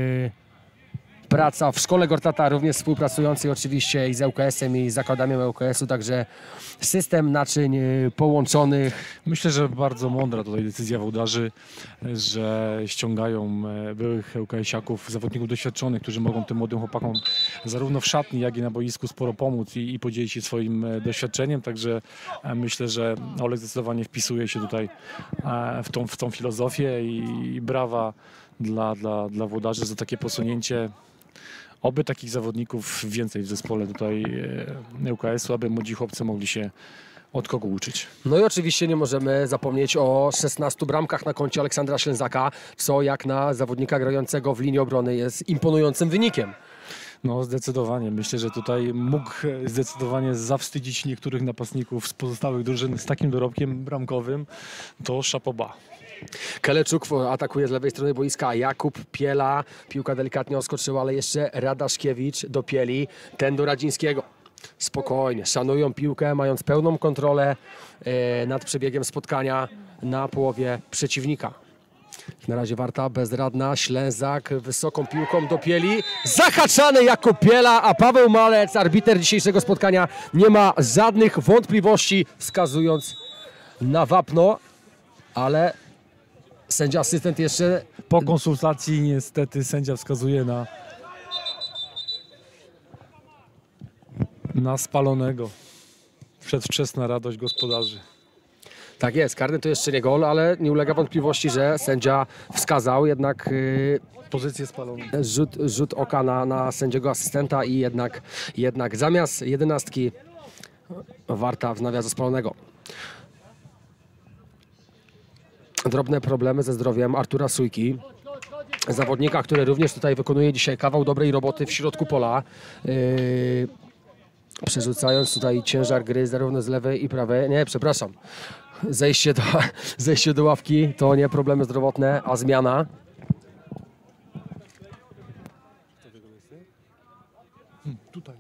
praca w szkole Gortata, również współpracującej oczywiście i z L K S-em i z zakładami L K S-u, także system naczyń połączonych. Myślę, że bardzo mądra tutaj decyzja włodarzy, że ściągają byłych L K S-iaków, zawodników doświadczonych, którzy mogą tym młodym chłopakom zarówno w szatni, jak i na boisku sporo pomóc i, i podzielić się swoim doświadczeniem, także myślę, że Olek zdecydowanie wpisuje się tutaj w tą, w tą filozofię i, i brawa dla, dla, dla włodarzy za takie posunięcie. Oby takich zawodników więcej w zespole tutaj L K S-u, aby młodzi chłopcy mogli się od kogo uczyć. No i oczywiście nie możemy zapomnieć o szesnastu bramkach na koncie Aleksandra Ślęzaka, co jak na zawodnika grającego w linii obrony jest imponującym wynikiem. No zdecydowanie. Myślę, że tutaj mógł zdecydowanie zawstydzić niektórych napastników z pozostałych drużyn z takim dorobkiem bramkowym. To szapoba. Keleczuk atakuje z lewej strony boiska. Jakub Piela. Piłka delikatnie oskoczyła, ale jeszcze Radaszkiewicz do Pieli. Ten do Radzińskiego. Spokojnie. Szanują piłkę, mając pełną kontrolę e, nad przebiegiem spotkania na połowie przeciwnika. Na razie Warta bezradna. Ślęzak wysoką piłką do Pieli. Zahaczany Jakub Piela, a Paweł Malec, arbiter dzisiejszego spotkania, nie ma żadnych wątpliwości, wskazując na wapno, ale sędzia asystent jeszcze... Po konsultacji niestety sędzia wskazuje na, na spalonego. Przedwczesna radość gospodarzy. Tak jest, karny to jeszcze nie gol, ale nie ulega wątpliwości, że sędzia wskazał jednak yy, Pozycję spaloną. rzut, rzut oka na, na sędziego asystenta i jednak, jednak zamiast jedenastki Warta wznawia ze spalonego. Drobne problemy ze zdrowiem Artura Sujki, zawodnika, który również tutaj wykonuje dzisiaj kawał dobrej roboty w środku pola, yy, przerzucając tutaj ciężar gry zarówno z lewej i prawej, nie, przepraszam, zejście do, zejście do ławki to nie problemy zdrowotne, a zmiana. Hmm, tutaj.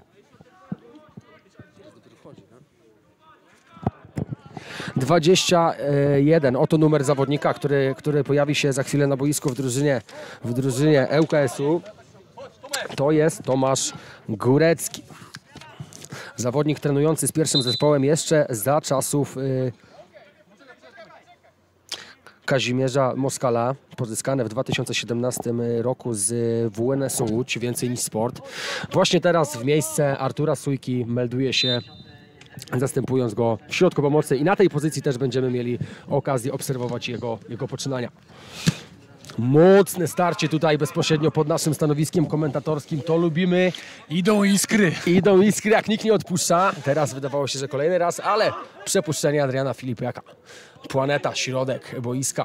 dwadzieścia jeden. Oto numer zawodnika, który, który pojawi się za chwilę na boisku w drużynie, w drużynie L K S-u. To jest Tomasz Górecki. Zawodnik trenujący z pierwszym zespołem jeszcze za czasów y, Kazimierza Moskala, pozyskane w dwa tysiące siedemnastym roku z W N S Łódź, więcej niż sport. Właśnie teraz w miejsce Artura Sójki melduje się, zastępując go w środku pomocy i na tej pozycji też będziemy mieli okazję obserwować jego, jego poczynania. Mocne starcie tutaj bezpośrednio pod naszym stanowiskiem komentatorskim, to lubimy. Idą iskry. Idą iskry, jak nikt nie odpuszcza. Teraz wydawało się, że kolejny raz, ale przepuszczenie Adriana Filipiaka. Planeta, środek boiska.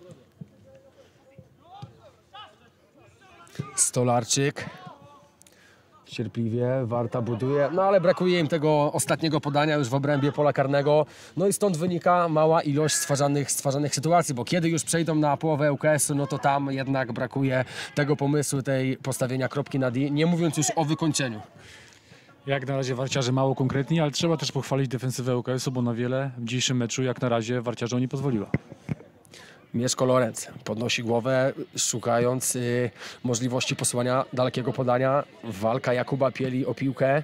Stolarczyk. Cierpliwie, Warta buduje, no ale brakuje im tego ostatniego podania już w obrębie pola karnego. No i stąd wynika mała ilość stwarzanych, stwarzanych sytuacji, bo kiedy już przejdą na połowę L K S-u, no to tam jednak brakuje tego pomysłu, tej postawienia kropki na D, nie mówiąc już o wykończeniu. Jak na razie warciarze mało konkretni, ale trzeba też pochwalić defensywę L K S-u, bo na wiele w dzisiejszym meczu jak na razie warciarzom nie pozwoliła. Mieszko Lorenz podnosi głowę, szukając y, możliwości posłania dalekiego podania. Walka Jakuba Pieli o piłkę.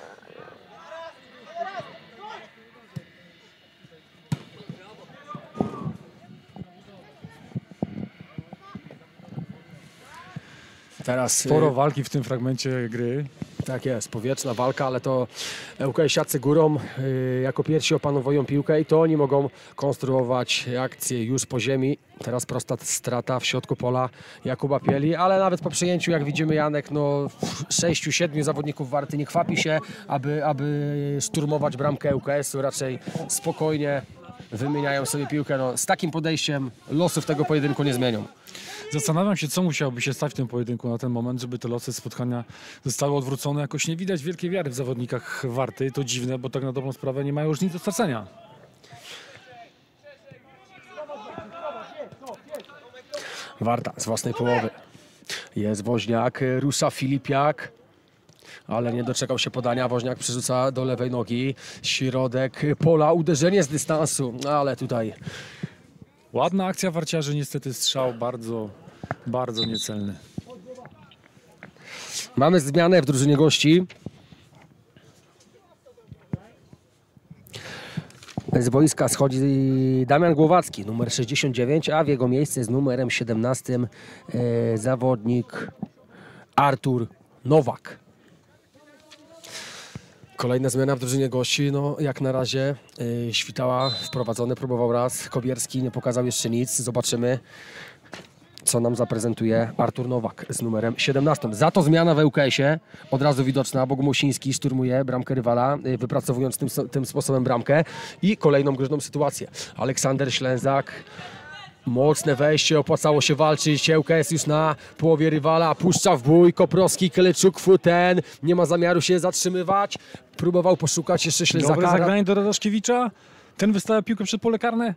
Teraz Sporo walki w tym fragmencie gry. Tak jest, powietrzna walka, ale to ŁKS-iacy górą y, jako pierwsi opanowują piłkę i to oni mogą konstruować akcję już po ziemi. Teraz prosta strata w środku pola Jakuba Pieli, ale nawet po przejęciu, jak widzimy, Janek, no sześciu, siedmiu zawodników Warty nie kwapi się, aby, aby szturmować bramkę ŁKS-u, raczej spokojnie wymieniają sobie piłkę. No, z takim podejściem losów tego pojedynku nie zmienią. Zastanawiam się, co musiałoby się stać w tym pojedynku na ten moment, żeby te losy spotkania zostały odwrócone. Jakoś nie widać wielkiej wiary w zawodnikach Warty. To dziwne, bo tak na dobrą sprawę nie mają już nic do stracenia. Warta z własnej połowy. Jest Woźniak, rusza Filipiak, ale nie doczekał się podania. Woźniak przerzuca do lewej nogi. Środek pola, uderzenie z dystansu, ale tutaj... Ładna akcja warciarzy, niestety strzał bardzo, bardzo niecelny. Mamy zmianę w drużynie gości. Z boiska schodzi Damian Głowacki, numer sześćdziesiąt dziewięć, a w jego miejsce z numerem siedemnastym e, zawodnik Artur Nowak. Kolejna zmiana w drużynie gości, no jak na razie y, Świtała wprowadzony, próbował raz, Kobierski nie pokazał jeszcze nic, zobaczymy co nam zaprezentuje Artur Nowak z numerem siedemnastym. Za to zmiana w ŁKS-ie, od razu widoczna, bo Gmosiński szturmuje bramkę rywala, y, wypracowując tym, tym sposobem bramkę i kolejną groźną sytuację. Aleksander Ślęzak. Mocne wejście, opłacało się walczyć. ŁKS już na połowie rywala, puszcza w bój. Koprowski, Keleczuk, Futen. Nie ma zamiaru się zatrzymywać. Próbował poszukać jeszcze Ślęzaka. Dobre zagranie do Radaszkiewicza. Ten wystawia piłkę przed pole karne.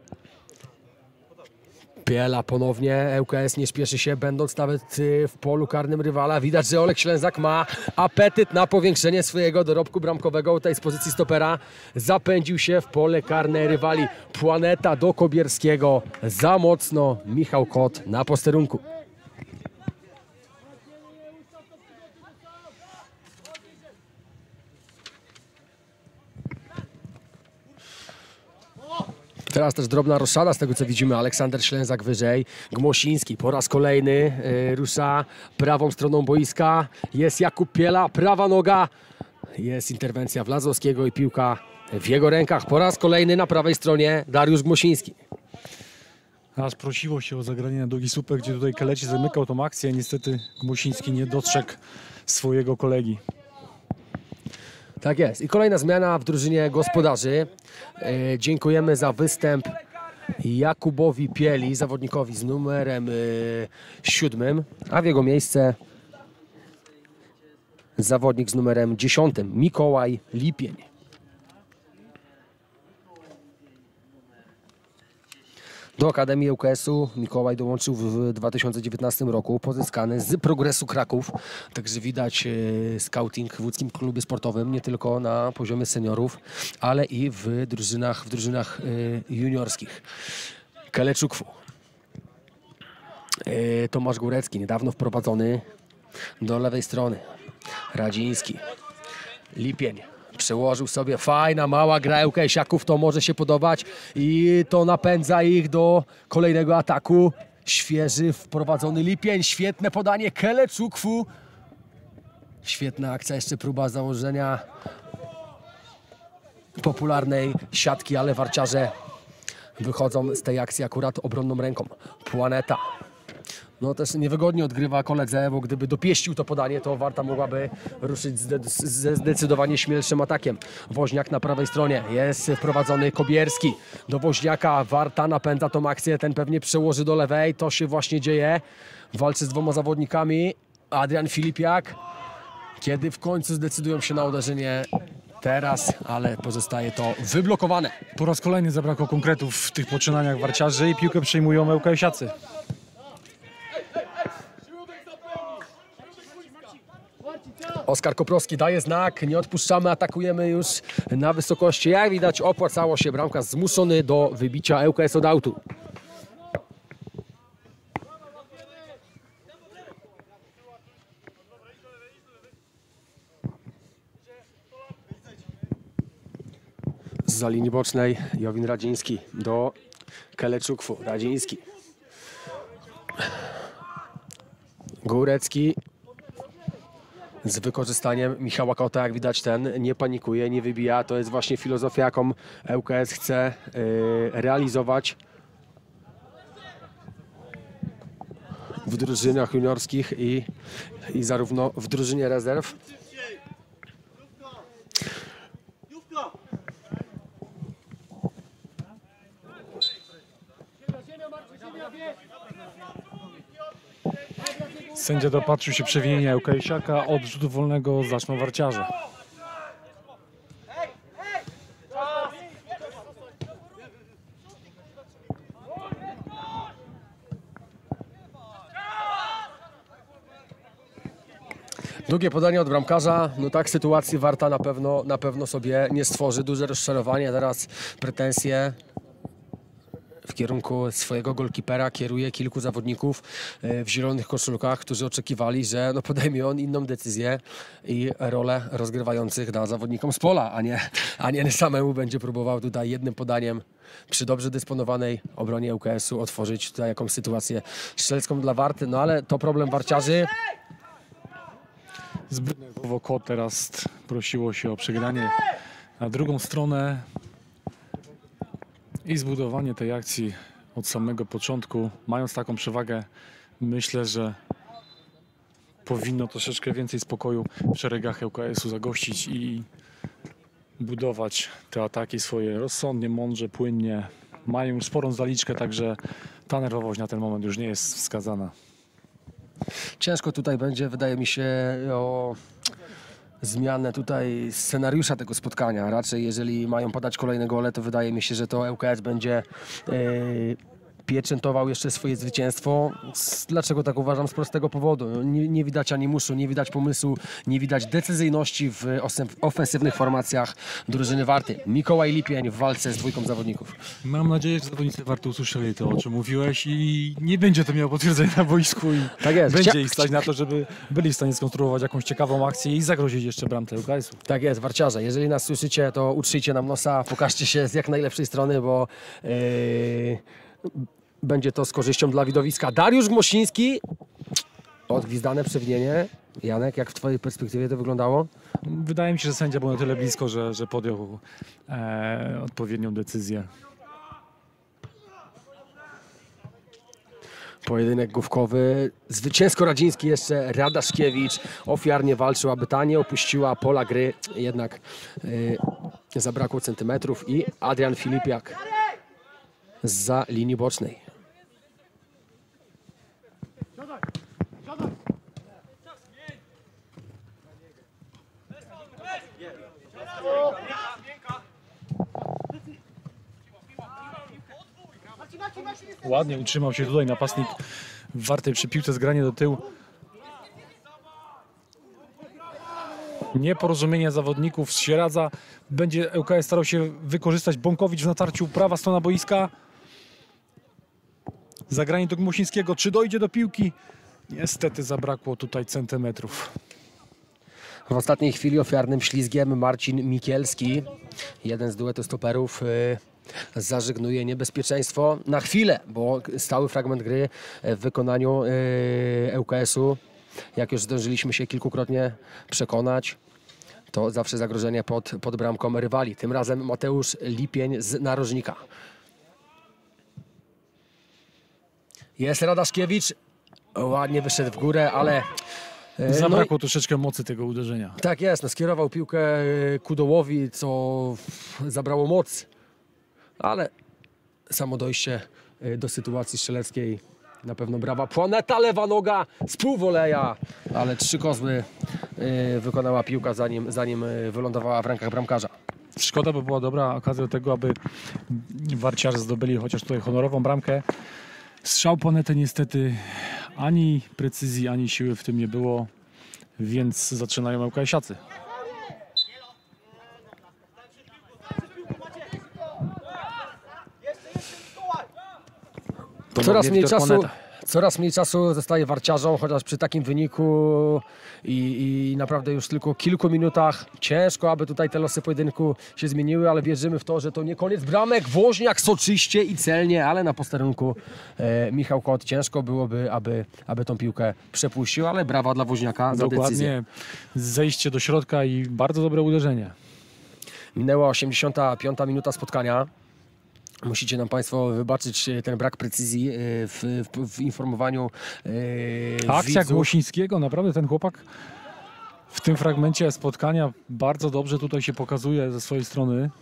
Piela ponownie, ŁKS nie śpieszy się, będąc nawet w polu karnym rywala. Widać, że Olek Ślęzak ma apetyt na powiększenie swojego dorobku bramkowego. Tutaj z pozycji stopera zapędził się w pole karne rywali. Planeta do Kobierskiego. Za mocno Michał Kot na posterunku. Teraz też drobna roszada z tego, co widzimy. Aleksander Ślęzak wyżej. Gmosiński po raz kolejny y, rusza prawą stroną boiska. Jest Jakub Piela, prawa noga. Jest interwencja Wlazowskiego i piłka w jego rękach. Po raz kolejny na prawej stronie Dariusz Gmosiński. Aż prosiło się o zagranie na długi słupek, gdzie tutaj Keleci zamykał tą akcję. Niestety Gmosiński nie dostrzegł swojego kolegi. Tak jest. I kolejna zmiana w drużynie gospodarzy. E, dziękujemy za występ Jakubowi Pieli, zawodnikowi z numerem e, siódmym, a w jego miejsce zawodnik z numerem dziesiątym, Mikołaj Lipień. Do Akademii ŁKS-u Mikołaj dołączył w dwa tysiące dziewiętnastym roku, pozyskany z Progresu Kraków. Także widać e, scouting w łódzkim klubie sportowym, nie tylko na poziomie seniorów, ale i w drużynach, w drużynach e, juniorskich. Keleczukwu. E, Tomasz Górecki, niedawno wprowadzony do lewej strony. Radziński. Lipień. Przełożył sobie, fajna, mała gra ŁKS-iaków, to może się podobać i to napędza ich do kolejnego ataku. Świeży, wprowadzony Lipień, świetne podanie, Keleczukwu. Świetna akcja, jeszcze próba założenia popularnej siatki, ale warciarze wychodzą z tej akcji akurat obronną ręką. Planeta. No też niewygodnie odgrywa koledze, bo gdyby dopieścił to podanie, to Warta mogłaby ruszyć ze zdecydowanie śmielszym atakiem. Woźniak na prawej stronie, jest wprowadzony Kobierski. Do Woźniaka, Warta napędza tą akcję, ten pewnie przełoży do lewej, to się właśnie dzieje. Walczy z dwoma zawodnikami, Adrian Filipiak. Kiedy w końcu zdecydują się na uderzenie? Teraz, ale pozostaje to wyblokowane. Po raz kolejny zabrakło konkretów w tych poczynaniach warciarzy i piłkę przejmują ŁKS-iacy. Oskar Koprowski daje znak, nie odpuszczamy, atakujemy już na wysokości. Jak widać, opłacało się, bramka zmuszony do wybicia ŁKS od autu. Zza linii bocznej Jowin Radziński do Keleczukwu. Radziński. Górecki. Z wykorzystaniem Michała Kota, jak widać, ten nie panikuje, nie wybija. To jest właśnie filozofia, jaką ŁKS chce yy, realizować w drużynach juniorskich i, i zarówno w drużynie rezerw. Sędzia dopatrzył się przewinienia ŁKS-iaka, od rzutu wolnego zaczną warciarze. Długie podanie od bramkarza, no tak sytuacji Warta na pewno, na pewno sobie nie stworzy. Duże rozczarowanie, teraz pretensje w kierunku swojego golkipera kieruje kilku zawodników w zielonych koszulkach, którzy oczekiwali, że no podejmie on inną decyzję i rolę rozgrywających da zawodnikom z pola, a nie, a nie samemu będzie próbował tutaj jednym podaniem przy dobrze dysponowanej obronie ŁKS-u otworzyć tutaj jakąś sytuację strzelecką dla Warty, no ale to problem warciarzy. Zbyt Kot teraz prosiło się o przegranie na drugą stronę i zbudowanie tej akcji od samego początku. Mając taką przewagę, myślę, że powinno troszeczkę więcej spokoju w szeregach ŁKS-u zagościć i budować te ataki swoje rozsądnie, mądrze, płynnie. Mają już sporą zaliczkę, także ta nerwowość na ten moment już nie jest wskazana. Ciężko tutaj będzie, wydaje mi się, o zmianę tutaj scenariusza tego spotkania. Raczej jeżeli mają podać kolejne gole, to wydaje mi się, że to ŁKS będzie yy, pieczętował jeszcze swoje zwycięstwo. Dlaczego tak uważam? Z prostego powodu. Nie, nie widać animuszu, nie widać pomysłu, nie widać decyzyjności w ofensywnych formacjach drużyny Warty. Mikołaj Lipień w walce z dwójką zawodników. Mam nadzieję, że zawodnicy Warty usłyszeli to, o czym mówiłeś i nie będzie to miało potwierdzenia na boisku i tak jest. będzie Chcia... ich stać na to, żeby byli w stanie skonstruować jakąś ciekawą akcję i zagrozić jeszcze bramce ŁKS-u. Tak jest, warciarze. Jeżeli nas słyszycie, to utrzyjcie nam nosa, pokażcie się z jak najlepszej strony, bo yy... będzie to z korzyścią dla widowiska. Dariusz Gmosiński. Odgwizdane przewinienie. Janek, jak w twojej perspektywie to wyglądało? Wydaje mi się, że sędzia był na tyle blisko, że, że podjął e, odpowiednią decyzję. Pojedynek główkowy. Zwycięsko Radziński, jeszcze Radaszkiewicz ofiarnie walczył, aby ta nie opuściła pola gry. Jednak yy, zabrakło centymetrów i Adrian Filipiak zza linii bocznej. Ładnie utrzymał się tutaj napastnik Warty przy piłce, zgranie do tyłu. Nieporozumienie zawodników z Sieradza. Będzie ŁKS starał się wykorzystać. Bąkowicz w natarciu, prawa strona boiska. Zagranie do Gmosińskiego. Czy dojdzie do piłki? Niestety zabrakło tutaj centymetrów. W ostatniej chwili ofiarnym ślizgiem Marcin Mikielski, jeden z duetu stoperów, yy, zażegnuje niebezpieczeństwo na chwilę, bo stały fragment gry w wykonaniu yy, L K S-u, jak już zdążyliśmy się kilkukrotnie przekonać, to zawsze zagrożenie pod, pod bramką rywali. Tym razem Mateusz Lipień z Narożnika. Jest Radaszkiewicz, ładnie wyszedł w górę, ale... Zabrakło no, troszeczkę mocy tego uderzenia. Tak jest, no, skierował piłkę ku dołowi, co zabrało moc, ale samo dojście do sytuacji strzeleckiej na pewno brawa. Planeta, lewa noga z półwoleja, ale trzy kozły wykonała piłka, zanim, zanim wylądowała w rękach bramkarza. Szkoda, by była dobra okazja do tego, aby warciarze zdobyli chociaż tutaj honorową bramkę. Strzał Planety niestety ani precyzji, ani siły w tym nie było, więc zaczynają L K S-iacy. Coraz mniej czasu, coraz mniej czasu zostaje warciarzom, chociaż przy takim wyniku i, i naprawdę już tylko kilku minutach ciężko, aby tutaj te losy pojedynku się zmieniły, ale wierzymy w to, że to nie koniec bramek. Woźniak soczyście i celnie, ale na posterunku e, Michał Kot. Ciężko byłoby, aby, aby tą piłkę przepuścił, ale brawa dla Woźniaka za Dokładnie. decyzję. Zejście do środka i bardzo dobre uderzenie. Minęła osiemdziesiąta piąta minuta spotkania. Musicie nam Państwo wybaczyć ten brak precyzji w, w, w informowaniu e, Akcja widzów. Głosińskiego, naprawdę ten chłopak w tym fragmencie spotkania bardzo dobrze tutaj się pokazuje ze swojej strony.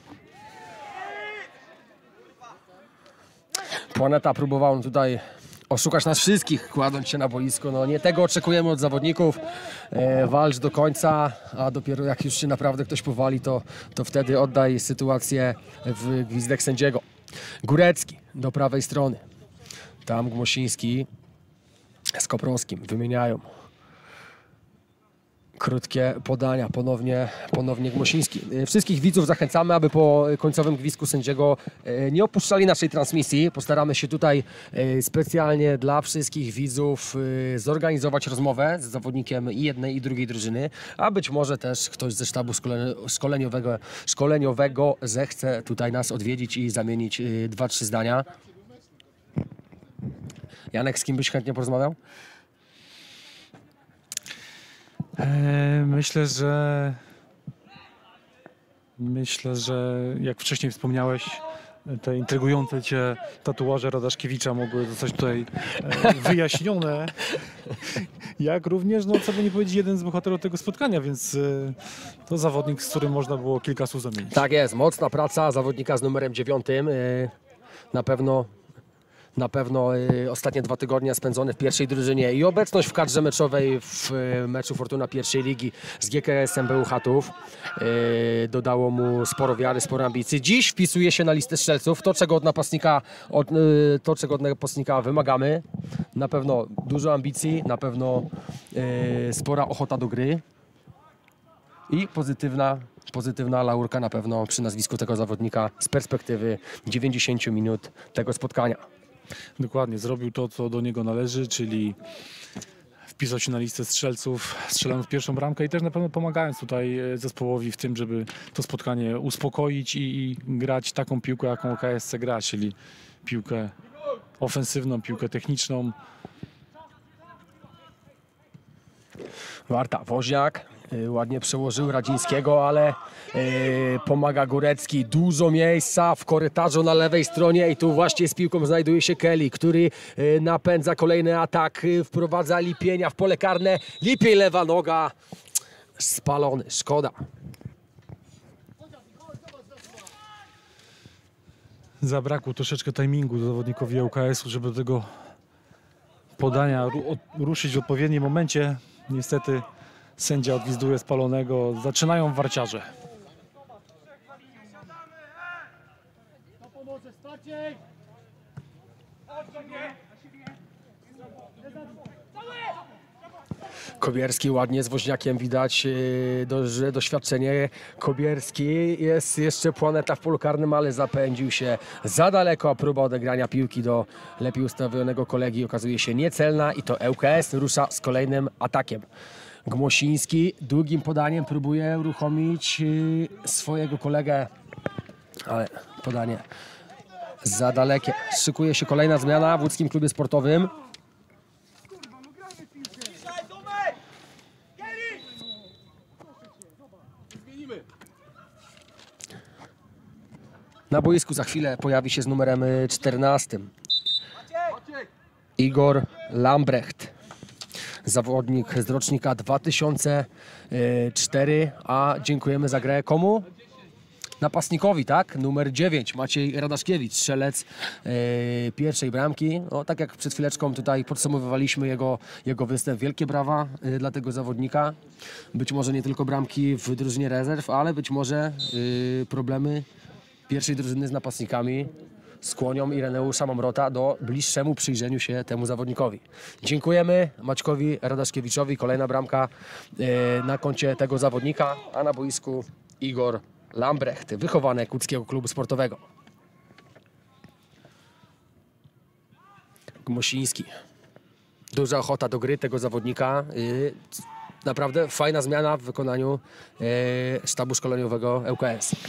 Planeta próbował tutaj oszukać nas wszystkich, kładąc się na boisko. No nie tego oczekujemy od zawodników. E, walcz do końca, a dopiero jak już się naprawdę ktoś powali, to, to wtedy oddaj sytuację w gwizdek sędziego. Górecki do prawej strony. Tam Gmosiński z Koprowskim wymieniają. Krótkie podania, ponownie, ponownie Gmosiński. Wszystkich widzów zachęcamy, aby po końcowym gwizdku sędziego nie opuszczali naszej transmisji. Postaramy się tutaj specjalnie dla wszystkich widzów zorganizować rozmowę z zawodnikiem i jednej i drugiej drużyny, a być może też ktoś ze sztabu szkoleniowego, szkoleniowego zechce tutaj nas odwiedzić i zamienić dwa, trzy zdania. Janek, z kim byś chętnie porozmawiał? Myślę, że myślę, że jak wcześniej wspomniałeś, te intrygujące cię tatuaże Radaszkiewicza mogły zostać tutaj wyjaśnione. Jak również, no co by nie powiedzieć, jeden z bohaterów tego spotkania, więc to zawodnik, z którym można było kilka słów zamienić. Tak jest, mocna praca zawodnika z numerem dziewiątym. Na pewno Na pewno y, ostatnie dwa tygodnie spędzone w pierwszej drużynie i obecność w kadrze meczowej w y, meczu Fortuna pierwszej ligi z G K S-em Bełchatów y, dodało mu sporo wiary, sporo ambicji. Dziś wpisuje się na listę strzelców. To, czego od napastnika, od, y, to, czego od napastnika wymagamy. Na pewno dużo ambicji, na pewno y, spora ochota do gry i pozytywna Pozytywna laurka na pewno przy nazwisku tego zawodnika z perspektywy dziewięćdziesięciu minut tego spotkania. Dokładnie, zrobił to, co do niego należy, czyli wpisał się na listę strzelców, strzelając pierwszą bramkę i też na pewno pomagając tutaj zespołowi w tym, żeby to spotkanie uspokoić i, i grać taką piłkę, jaką K S C gra, czyli piłkę ofensywną, piłkę techniczną. Warta, Woźniak ładnie przełożył Radzińskiego, ale yy, pomaga Górecki. Dużo miejsca w korytarzu na lewej stronie i tu właśnie z piłką znajduje się Kelly, który yy, napędza kolejny atak, yy, wprowadza Lipienia w pole karne. Lipiej, lewa noga, spalony, szkoda. Zabrakło troszeczkę timingu zawodnikowi L K S-u, żeby do tego podania ru ruszyć w odpowiednim momencie. Niestety sędzia odgwizduje spalonego. Zaczynają warciarze. Kobierski ładnie z Woźniakiem, widać yy, do, doświadczenie. Kobierski jest jeszcze Planeta w polu karnym, ale zapędził się za daleko. Próba odegrania piłki do lepiej ustawionego kolegi okazuje się niecelna i to L K S rusza z kolejnym atakiem. Gmosiński długim podaniem próbuje uruchomić swojego kolegę, ale podanie za dalekie. Szykuje się kolejna zmiana w łódzkim klubie sportowym. Na boisku za chwilę pojawi się z numerem czternastym Igor Lambrecht, zawodnik z rocznika dwa tysiące czwartego, a dziękujemy za grę komu? Napastnikowi, tak? Numer dziewięć, Maciej Radaszkiewicz, strzelec e, pierwszej bramki. No, tak jak przed chwileczką tutaj podsumowywaliśmy jego, jego występ. Wielkie brawa e, dla tego zawodnika. Być może nie tylko bramki w drużynie rezerw, ale być może e, problemy pierwszej drużyny z napastnikami skłonią Ireneusza Mamrota do bliższemu przyjrzeniu się temu zawodnikowi. Dziękujemy Maćkowi Radaszkiewiczowi. Kolejna bramka e, na koncie tego zawodnika, a na boisku Igor Lambrecht, wychowanek łódzkiego klubu sportowego. Gmosiński. Duża ochota do gry tego zawodnika. Yy, naprawdę fajna zmiana w wykonaniu yy, sztabu szkoleniowego L K S.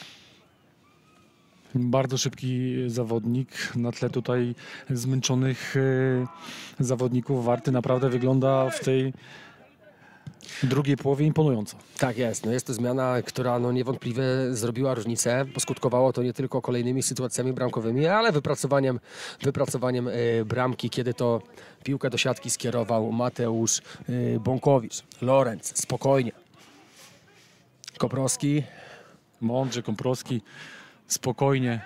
Bardzo szybki zawodnik na tle tutaj zmęczonych yy, zawodników. Warty naprawdę wygląda w tej drugiej połowie imponująco. Tak jest. No jest to zmiana, która no niewątpliwie zrobiła różnicę. Poskutkowało to nie tylko kolejnymi sytuacjami bramkowymi, ale wypracowaniem, wypracowaniem yy, bramki, kiedy to piłkę do siatki skierował Mateusz yy, Bąkowicz. Lorenz, spokojnie. Koprowski. Mądrze, Komprowski, spokojnie.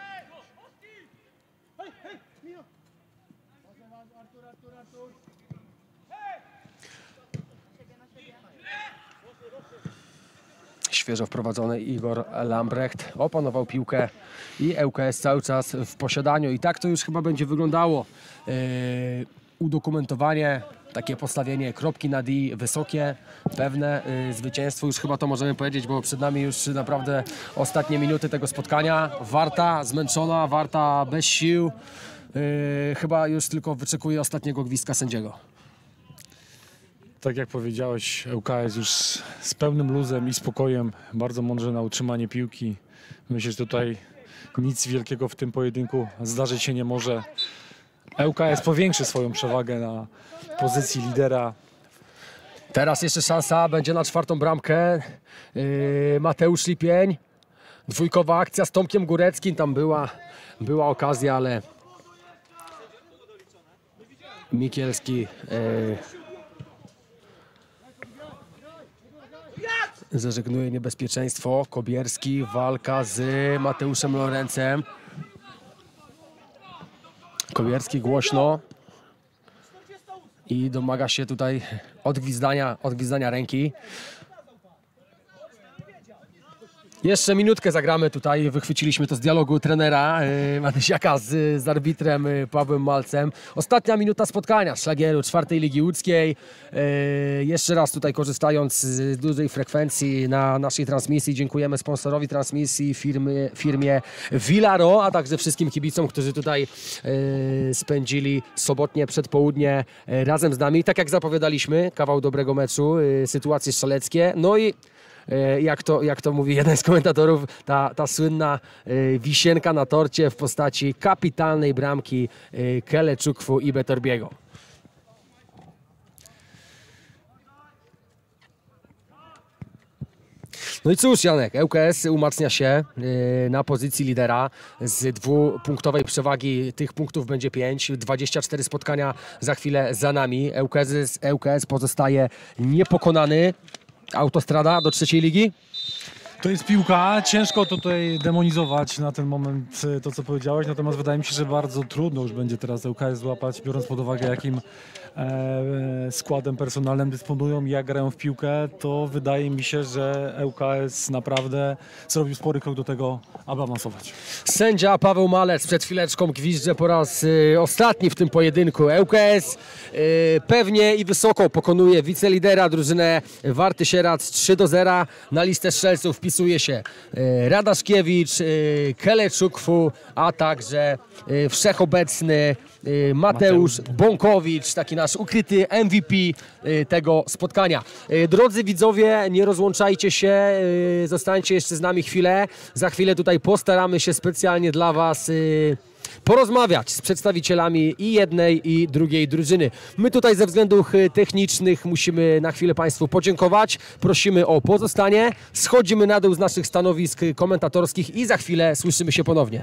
Świeżo wprowadzony Igor Lambrecht opanował piłkę i L K S cały czas w posiadaniu. I tak to już chyba będzie wyglądało. Yy, udokumentowanie, takie postawienie kropki na D, wysokie, pewne yy, zwycięstwo. Już chyba to możemy powiedzieć, bo przed nami już naprawdę ostatnie minuty tego spotkania. Warta zmęczona, Warta bez sił. Yy, chyba już tylko wyczekuje ostatniego gwizdka sędziego. Tak jak powiedziałeś, L K S już z pełnym luzem i spokojem, bardzo mądrze na utrzymanie piłki. Myślę, że tutaj nic wielkiego w tym pojedynku zdarzyć się nie może. L K S powiększy swoją przewagę na pozycji lidera. Teraz jeszcze szansa będzie na czwartą bramkę. Yy, Mateusz Lipień. Dwójkowa akcja z Tomkiem Góreckim. Tam była, była okazja, ale Mikielski yy, zażegnuje niebezpieczeństwo. Kobierski, walka z Mateuszem Lorencem. Kobierski głośno i domaga się tutaj odgwizdania, odgwizdania ręki. Jeszcze minutkę zagramy tutaj, wychwyciliśmy to z dialogu trenera yy, Matysiaka z, z arbitrem yy, Pawłem Malcem. Ostatnia minuta spotkania Szlagieru czwartej Ligi Łódzkiej. Yy, jeszcze raz tutaj korzystając z dużej frekwencji na naszej transmisji dziękujemy sponsorowi transmisji, firmie, firmie Villaro, a także wszystkim kibicom, którzy tutaj yy, spędzili sobotnie przedpołudnie yy, razem z nami. Tak jak zapowiadaliśmy, kawał dobrego meczu, yy, sytuacje strzeleckie, no i Jak to, jak to mówi jeden z komentatorów, ta, ta słynna y, wisienka na torcie w postaci kapitalnej bramki y, Keleczukwu i Betorbiego. No i cóż, Janek, L K S umacnia się y, na pozycji lidera. Z dwupunktowej przewagi tych punktów będzie pięć. dwadzieścia cztery spotkania za chwilę za nami. L K S, L K S pozostaje niepokonany. Autostrada do trzeciej ligi? To jest piłka, ciężko tutaj demonizować na ten moment to, co powiedziałeś, natomiast wydaje mi się, że bardzo trudno już będzie teraz L K S złapać, biorąc pod uwagę, jakim e, składem personalnym dysponują i jak grają w piłkę, to wydaje mi się, że L K S naprawdę zrobił spory krok do tego, aby awansować. Sędzia Paweł Malec przed chwileczką gwizdże po raz y, ostatni w tym pojedynku. L K S y, pewnie i wysoko pokonuje wicelidera drużynę Warty Sieradz trzy do zera. Na listę strzelców wpisuje się e, Radaszkiewicz, e, Keleczukwu, a także e, wszechobecny e, Mateusz Bąkowicz, taki nasz ukryty M V P e, tego spotkania. E, drodzy widzowie, nie rozłączajcie się, e, zostańcie jeszcze z nami chwilę. Za chwilę tutaj postaramy się specjalnie dla Was e, porozmawiać z przedstawicielami i jednej, i drugiej drużyny. My tutaj ze względów technicznych musimy na chwilę Państwu podziękować. Prosimy o pozostanie. Schodzimy na dół z naszych stanowisk komentatorskich i za chwilę słyszymy się ponownie.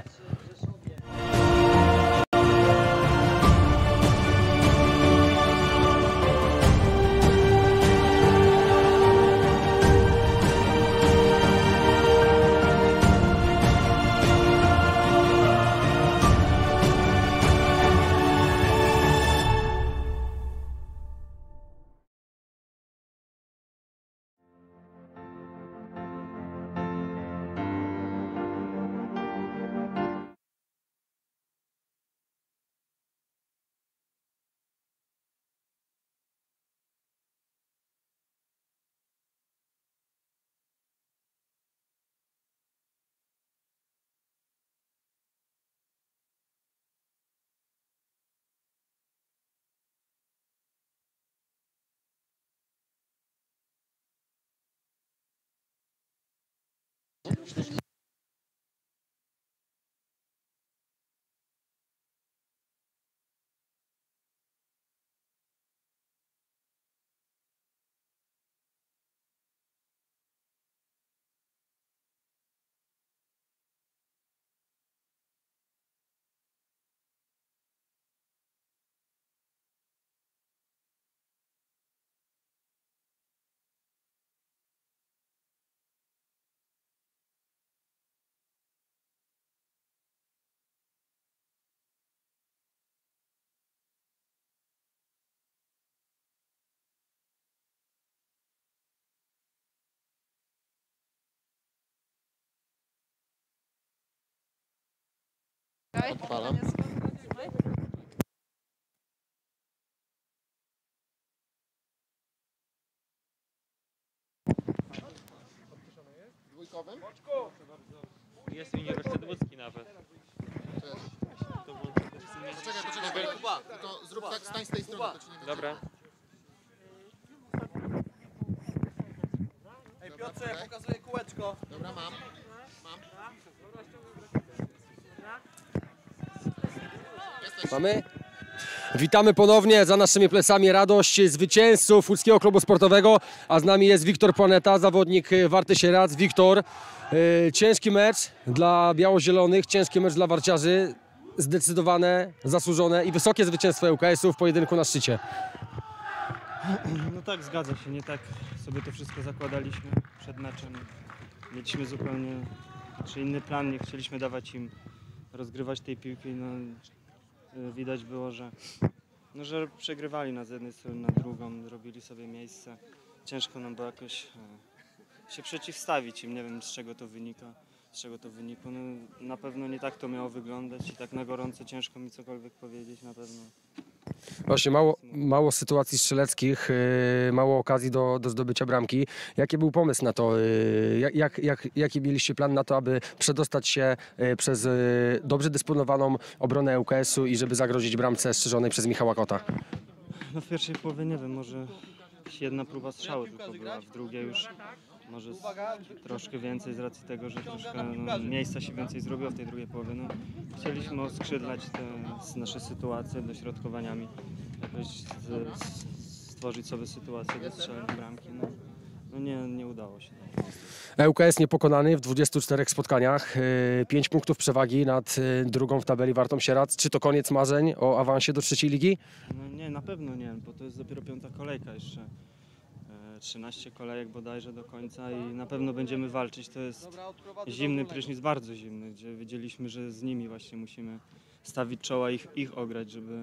Odpalam. Dwójkowym? Jest Uniwersytet Łódzki nawet. To było Poczekaj, poczekaj, to zrób tak, stań z tej strony, to ci nie będzie. Dobra. Ej Piotrze, ja pokazuję kółeczko. Dobra, mam. Mam. Jesteś. Mamy? Witamy ponownie, za naszymi plecami radość zwycięzców Łódzkiego Klubu Sportowego, a z nami jest Wiktor Planeta, zawodnik Warty Sieradz. Wiktor, yy, ciężki mecz dla biało-zielonych, ciężki mecz dla warciarzy, zdecydowane, zasłużone i wysokie zwycięstwo L K S-u w pojedynku na szczycie. No tak, zgadza się, nie tak sobie to wszystko zakładaliśmy przed meczem. Mieliśmy zupełnie czy inny plan, nie chcieliśmy dawać im rozgrywać tej piłki. No, widać było, że, no, że przegrywali nas z jednej strony na drugą, robili sobie miejsce. Ciężko nam było jakoś e, się przeciwstawić im, nie wiem z czego to wynika. Z czego to wynikło. No, na pewno nie tak to miało wyglądać i tak na gorąco ciężko mi cokolwiek powiedzieć na pewno. Właśnie mało, mało sytuacji strzeleckich, yy, mało okazji do, do zdobycia bramki. Jaki był pomysł na to? Yy, jak, jak, jaki mieliście plan na to, aby przedostać się yy, przez yy, dobrze dysponowaną obronę L K S-u i żeby zagrozić bramce strzeżonej przez Michała Kota? No w pierwszej połowie nie wiem, może jedna próba strzału tylko była, w drugiej już może z, troszkę więcej z racji tego, że troszkę no, miejsca się więcej zrobiło w tej drugiej połowie. No, chcieliśmy oskrzydlać te nasze sytuacje dośrodkowaniami, jakoś z, z, stworzyć sobie sytuację do strzelania bramki. No, no nie, nie udało się. L K S niepokonany w dwudziestu czterech spotkaniach, yy, pięć punktów przewagi nad yy, drugą w tabeli Wartą Sieradz. Czy to koniec marzeń o awansie do trzeciej ligi? No nie, na pewno nie, bo to jest dopiero piąta kolejka jeszcze. trzynaście kolejek bodajże do końca i na pewno będziemy walczyć. To jest zimny prysznic, bardzo zimny, gdzie wiedzieliśmy, że z nimi właśnie musimy stawić czoła, ich, ich ograć, żeby,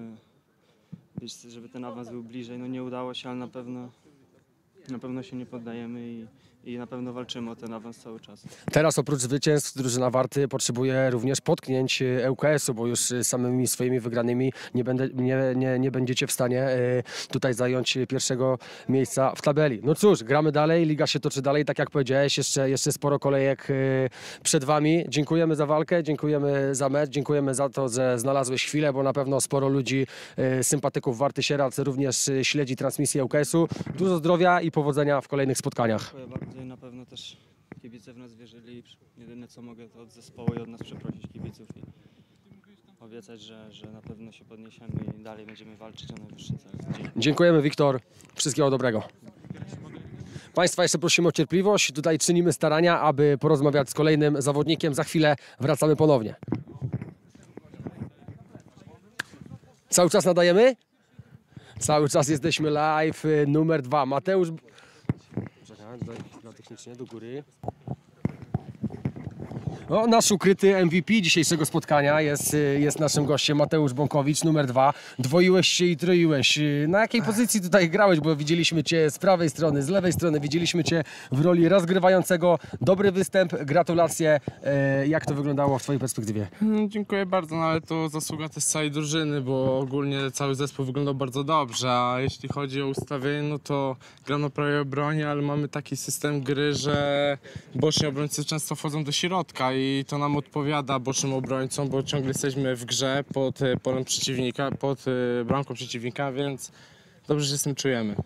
żeby ten awans był bliżej. No nie udało się, ale na pewno, na pewno się nie poddajemy i, i na pewno walczymy o ten awans cały czas. Teraz oprócz zwycięstw drużyna Warty potrzebuje również potknięć e, U K S u, bo już samymi swoimi wygranymi nie, będę, nie, nie, nie będziecie w stanie e, tutaj zająć pierwszego miejsca w tabeli. No cóż, gramy dalej, liga się toczy dalej, tak jak powiedziałeś, jeszcze, jeszcze sporo kolejek e, przed wami. Dziękujemy za walkę, dziękujemy za mecz, dziękujemy za to, że znalazłeś chwilę, bo na pewno sporo ludzi, e, sympatyków Warty Sieradz również e, śledzi transmisję U K S u. Dużo zdrowia i powodzenia w kolejnych spotkaniach. Dziękuję bardzo i na pewno też kibice w nas wierzyli. Jedyne co mogę to od zespołu i od nas przeprosić kibiców i obiecać, że, że na pewno się podniesiemy i dalej będziemy walczyć o najwyższy cel. Dzięki. Dziękujemy, Wiktor. Wszystkiego dobrego. Państwa jeszcze prosimy o cierpliwość. Tutaj czynimy starania, aby porozmawiać z kolejnym zawodnikiem. Za chwilę wracamy ponownie. Cały czas nadajemy? Cały czas jesteśmy live. y, Numer dwa. Mateusz... Czekaj, dodaj chwilę technicznie do góry. No, nasz ukryty M V P dzisiejszego spotkania jest, y, jest naszym gościem Mateusz Bąkowicz, numer dwa. Dwoiłeś się i troiłeś. Y, Na jakiej pozycji tutaj grałeś? Bo widzieliśmy Cię z prawej strony, z lewej strony. Widzieliśmy Cię w roli rozgrywającego. Dobry występ, gratulacje. Y, Jak to wyglądało w Twojej perspektywie? No, dziękuję bardzo, no ale to zasługa też całej drużyny, bo ogólnie cały zespół wyglądał bardzo dobrze, a jeśli chodzi o ustawienie, no to grano prawie obronie, ale mamy taki system gry, że boczni obrońcy często wchodzą do środka i to nam odpowiada bocznym obrońcom, bo ciągle jesteśmy w grze pod e, polem przeciwnika, pod e, bramką przeciwnika, więc dobrze się z tym czujemy.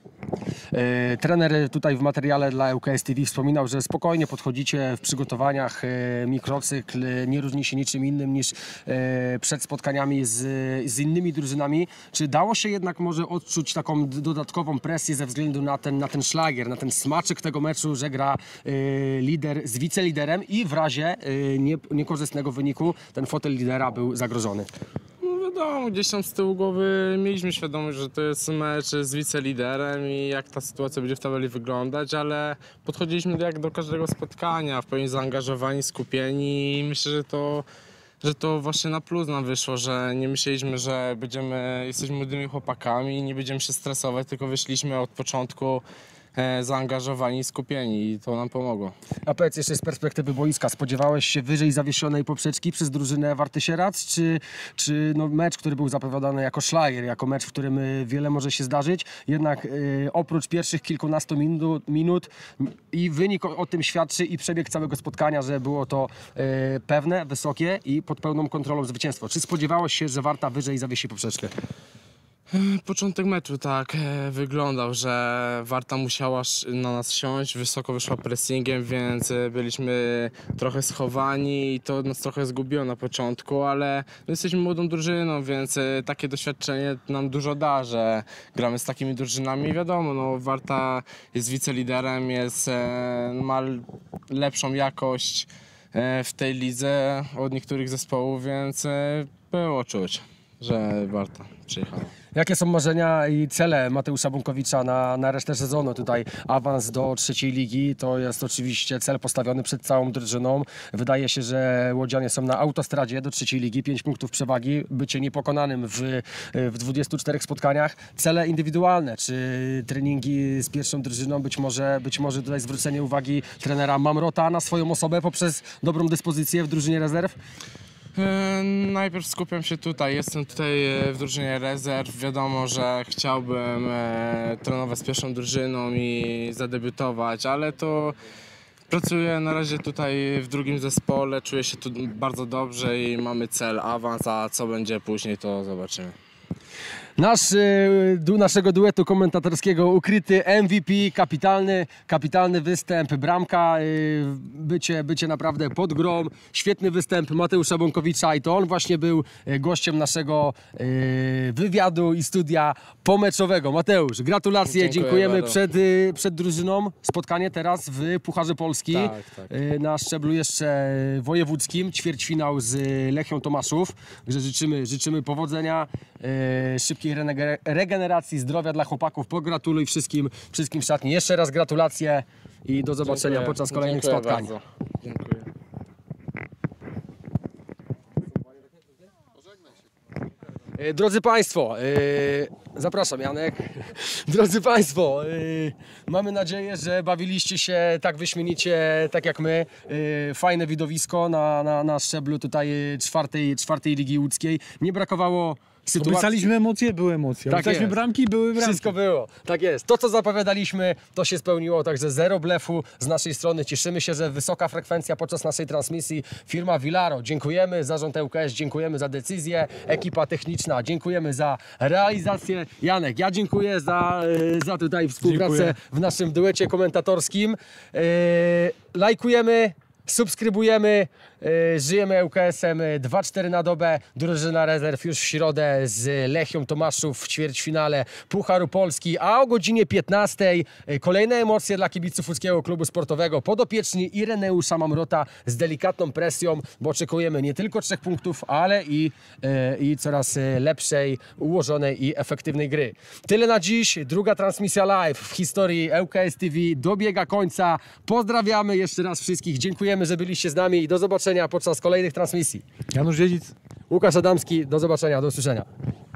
E, Trener tutaj w materiale dla U K S T V wspominał, że spokojnie podchodzicie w przygotowaniach. e, Mikrocykl e, nie różni się niczym innym niż e, przed spotkaniami z, z innymi drużynami. Czy dało się jednak może odczuć taką d- dodatkową presję ze względu na ten, na ten szlagier, na ten smaczek tego meczu, że gra e, lider z wiceliderem i w razie e, nie, niekorzystnego wyniku ten fotel lidera był zagrożony? No wiadomo, gdzieś tam z tyłu głowy mieliśmy świadomość, że to jest mecz z wiceliderem i jak ta sytuacja będzie w tabeli wyglądać, ale podchodziliśmy do, jak do każdego spotkania, w pełni zaangażowani, skupieni i myślę, że to, że to właśnie na plus nam wyszło, że nie myśleliśmy, że będziemy, jesteśmy młodymi chłopakami i nie będziemy się stresować, tylko wyszliśmy od początku e, zaangażowani, skupieni i to nam pomogło. A powiedz jeszcze z perspektywy boiska, spodziewałeś się wyżej zawieszonej poprzeczki przez drużynę Warty Sieradz, czy, czy no mecz, który był zapowiadany jako szlagier, jako mecz, w którym y, wiele może się zdarzyć, jednak y, oprócz pierwszych kilkunastu minut, minut i wynik o, o tym świadczy i przebieg całego spotkania, że było to y, pewne, wysokie i pod pełną kontrolą zwycięstwo. Czy spodziewałeś się, że Warta wyżej zawiesi poprzeczkę? Początek meczu tak e, wyglądał, że Warta musiała sz- na nas siąść, wysoko wyszła pressingiem, więc e, byliśmy trochę schowani i to nas trochę zgubiło na początku, ale my jesteśmy młodą drużyną, więc e, takie doświadczenie nam dużo da, że gramy z takimi drużynami. Wiadomo, no, Warta jest wiceliderem, jest, e, ma l- lepszą jakość e, w tej lidze od niektórych zespołów, więc e, było czuć, że Warta przyjechała. Jakie są marzenia i cele Mateusza Bąkowicza na, na resztę sezonu? Tutaj awans do trzeciej ligi to jest oczywiście cel postawiony przed całą drużyną. Wydaje się, że łodzianie są na autostradzie do trzeciej ligi, pięć punktów przewagi, bycie niepokonanym w, w dwudziestu czterech spotkaniach. Cele indywidualne, czy treningi z pierwszą drużyną, być może, być może tutaj zwrócenie uwagi trenera Mamrota na swoją osobę poprzez dobrą dyspozycję w drużynie rezerw? E, Najpierw skupiam się tutaj, jestem tutaj e, w drużynie rezerw. Wiadomo, że chciałbym e, trenować z pierwszą drużyną i zadebiutować, ale to pracuję na razie tutaj w drugim zespole, czuję się tu bardzo dobrze i mamy cel awans, a co będzie później, to zobaczymy. Nasz, y, du, naszego duetu komentatorskiego ukryty M V P, kapitalny, kapitalny występ, bramka, y, bycie, bycie naprawdę pod grą, świetny występ Mateusza Bąkowicza i to on właśnie był y, gościem naszego y, wywiadu i studia pomeczowego. Mateusz, gratulacje, Dziękuję dziękujemy bardzo. przed, y, przed drużyną. Spotkanie teraz w Pucharze Polski Tak, tak. y, na szczeblu jeszcze wojewódzkim, ćwierćfinał z Lechią Tomaszów, że życzymy, życzymy powodzenia, y, szybkiej renege- regeneracji, zdrowia dla chłopaków. Pogratuluj wszystkim, wszystkim w szatni. Jeszcze raz gratulacje i do zobaczenia Dziękuję. podczas kolejnych Dziękuję spotkań. bardzo. Dziękuję. E, Drodzy Państwo, e, Zapraszam, Janek. Drodzy Państwo, yy, mamy nadzieję, że bawiliście się tak wyśmienicie, tak jak my. Yy, fajne widowisko na, na, na szczeblu tutaj czwartej, czwartej Ligi Łódzkiej. Nie brakowało sytuacji. Obiecaliśmy emocje, były emocje. Tak Obiecaliśmy jest. bramki, były bramki. Wszystko było, tak jest. To, co zapowiadaliśmy, to się spełniło, także zero blefu z naszej strony. Cieszymy się, że wysoka frekwencja podczas naszej transmisji. Firma Vilaro, dziękujemy, zarząd L K S, dziękujemy za decyzję, ekipa techniczna, dziękujemy za realizację. Janek, ja dziękuję za, y, za tutaj współpracę Dziękuję. w naszym duecie komentatorskim. Yy, lajkujemy, subskrybujemy, yy, żyjemy L K S-em dwa cztery na dobę, drużyna rezerw już w środę z Lechią Tomaszów w ćwierćfinale Pucharu Polski, a o godzinie piętnastej yy, kolejne emocje dla kibiców Łódzkiego Klubu Sportowego, podopieczni Ireneusza Mamrota z delikatną presją, bo oczekujemy nie tylko trzech punktów, ale i, yy, i coraz yy, lepszej, ułożonej i efektywnej gry. Tyle na dziś, druga transmisja live w historii L K S T V dobiega końca. Pozdrawiamy jeszcze raz wszystkich, dziękujemy, że byliście z nami i do zobaczenia podczas kolejnych transmisji. Janusz Dziedzic. Łukasz Adamski, do zobaczenia, do usłyszenia.